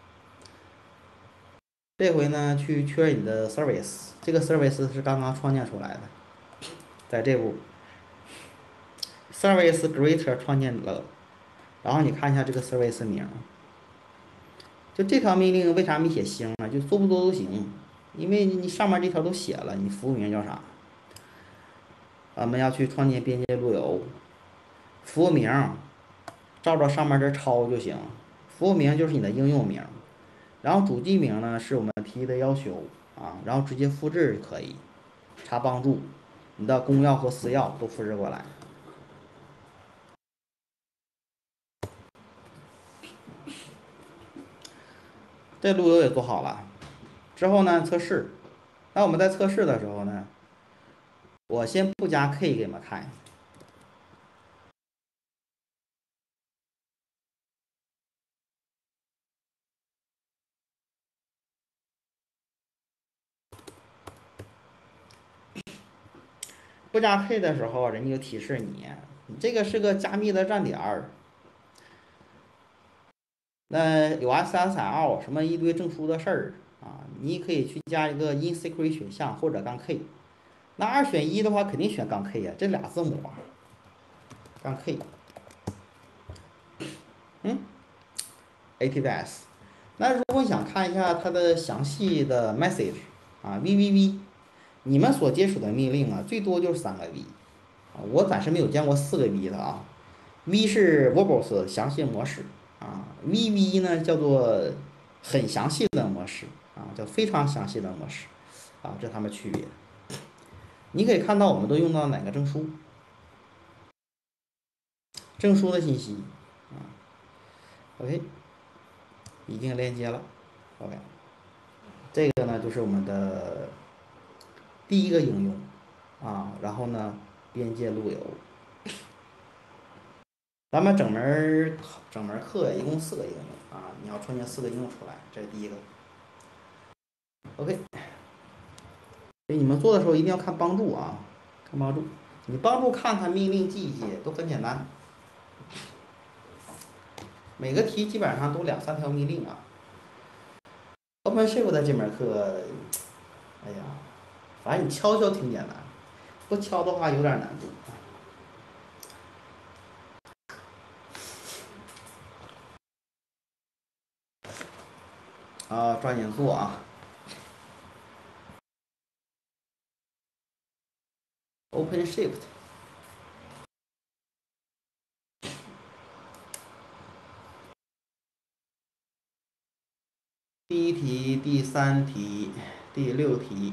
这回呢，去确认你的 service， 这个 service 是刚刚创建出来的，在这步 service creator 创建了，然后你看一下这个 service 名，就这条命令为啥没写星啊？就做不做都行，因为你上面这条都写了，你服务名叫啥？我们要去创建边界路由，服务名照着上面这抄就行，服务名就是你的应用名，然后主机名呢是我们提的要求啊，然后直接复制可以，查帮助，你的公钥和私钥都复制过来。这路由也做好了，之后呢测试，那我们在测试的时候呢，我先不加 K 给你们看。不加 K 的时候，人家就提示你，你这个是个加密的站点儿，那有 SSL 什么一堆证书的事儿啊，你可以去加一个 InSecret 选项或者杠 K。那2选1的话，肯定选杠 K 呀，这俩字母杠 K。 ATVS。那如果想看一下它的详细的 message 啊，VVV，你们所接触的命令啊，最多就是3个V 啊，我暂时没有见过4个V 的啊。V 是 verbose 详细模式啊，VV 呢叫做很详细的模式啊，叫非常详细的模式啊，这是它们区别。你可以看到我们都用到哪个证书，证书的信息啊，OK，已经连接了，OK，这个呢就是我们的第一个应用啊，然后呢边界路由，咱们整门课一共4个应用啊，你要创建4个应用出来，这是第一个，OK。所以你们做的时候一定要看帮助啊，看帮助。你帮助看看命令记一记都很简单，每个题基本上都2、3条命令啊。OpenShift 的这门课，哎呀，反正你敲敲挺简单，不敲的话有点难度。啊，抓紧做啊。OpenShift。第1题、第3题、第6题，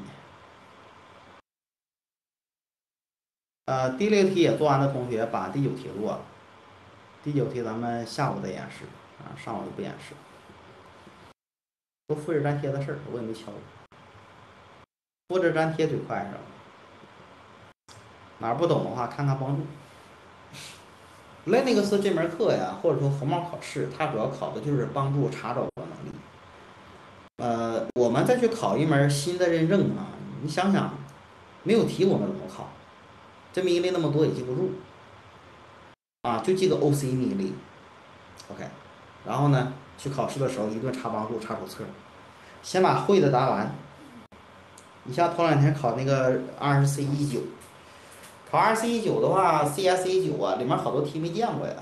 第6题也做完的同学把第9题做了。第9题咱们下午再演示啊，上午就不演示。都复制粘贴的事儿，我也没敲。复制粘贴最快是吧？哪儿不懂的话，看看帮助。Linux 这门课呀，或者说红帽考试，它主要考的就是帮助查找的能力。我们再去考一门新的认证啊，你想想，没有题我们怎么考？这命令那么多也记不住啊，就记个 OC 命令，OK。然后呢，去考试的时候一顿查帮助、查手册，先把会的答完。你像头2天考那个20C19，考20C19的话，CSA9啊，里面好多题没见过呀。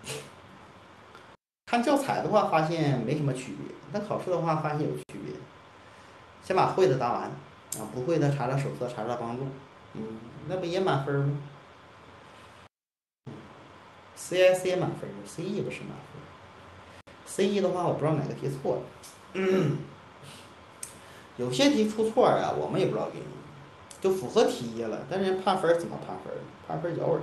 看教材的话，发现没什么区别；但考试的话，发现有区别。先把会的答完，啊，不会的查查手册，查查帮助。那不也满分吗？CS 也满分，CE 不是满分。CE 的话，我不知道哪个题错了。有些题出错呀，我们也不知道原因，就符合题意了，但是判分怎么判分？判分脚尾。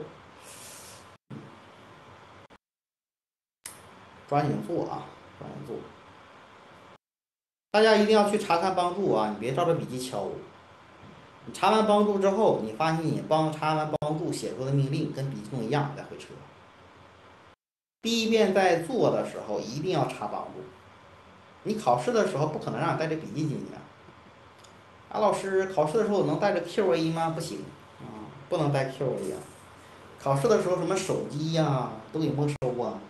抓紧做啊，抓紧做。大家一定要去查看帮助啊，你别照着笔记敲。你查完帮助之后，你发现你查完帮助写出的命令跟笔记中一样，再回车。第1遍在做的时候一定要查帮助。你考试的时候不可能让你带着笔记进去啊。老师，考试的时候能带着 QA 吗？不行啊，不能带 QA 啊。考试的时候什么手机呀，都给没收啊。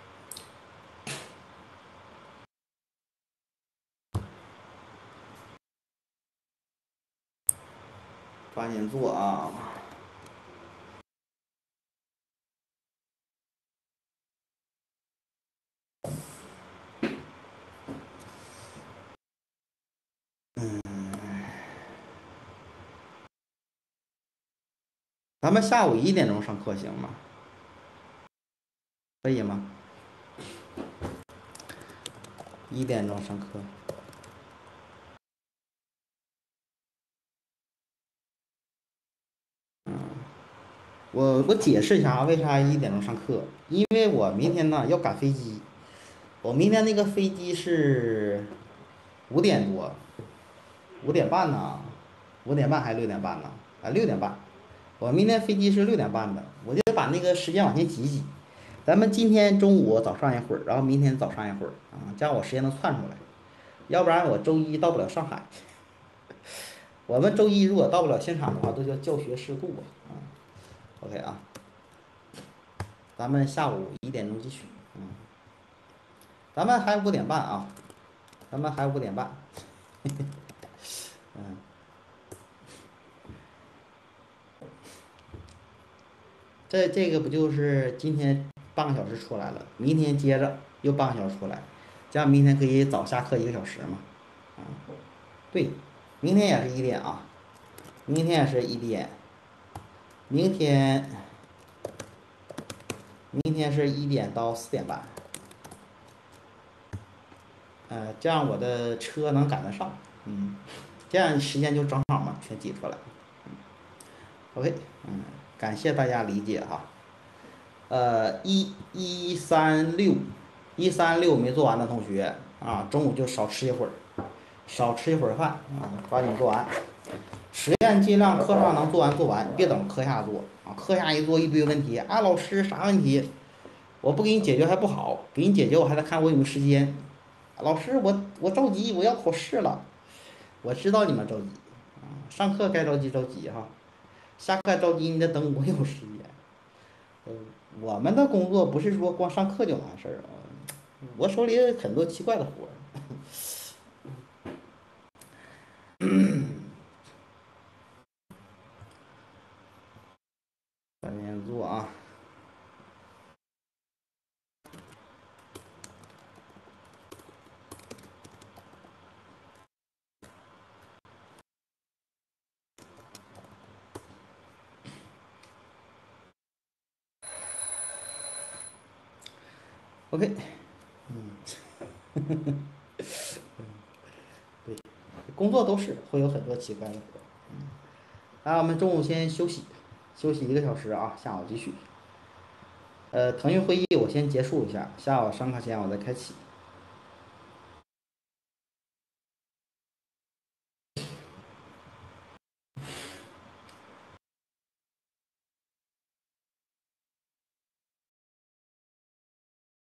抓紧做啊！咱们下午1点钟上课行吗？可以吗？1点钟上课。我解释一下啊，为啥1点钟上课？因为我明天呢要赶飞机，我明天那个飞机是5点多，5点半呢，5点半还是6点半呢？啊，6点半。我明天飞机是6点半的，我就把那个时间往前挤挤。咱们今天中午早上一会儿，然后明天早上一会儿啊，这样我时间能窜出来。要不然我周一到不了上海。我们周一如果到不了现场的话，都叫教学事故啊。OK 啊，咱们下午1点钟继续。咱们还5点半啊，咱们还5点半。这个不就是今天半个小时出来了，明天接着又半个小时出来， 这样明天可以早下课1个小时嘛。啊，对，明天也是一点啊，明天也是一点，明天明天是1点到4点半。这样我的车能赶得上。嗯，这样时间就正好嘛，全挤出来。OK，感谢大家理解哈。136没做完的同学啊，中午就少吃一会儿，少吃一会儿饭啊，抓紧做完。实验尽量课上能做完做完，别等课下做啊，课下一做一堆问题啊，老师啥问题？我不给你解决还不好，给你解决我还得看我有没有时间。老师，我着急，我要考试了。我知道你们着急啊，上课该着急着急哈，下课着急你得等我有时间。嗯，我们的工作不是说光上课就完事儿啊，我手里有很多奇怪的活儿。赶紧做啊。OK，对，工作都是会有很多奇怪的活儿。来，我们中午先休息，休息1个小时啊，下午继续。腾讯会议我先结束一下，下午上课前我再开启。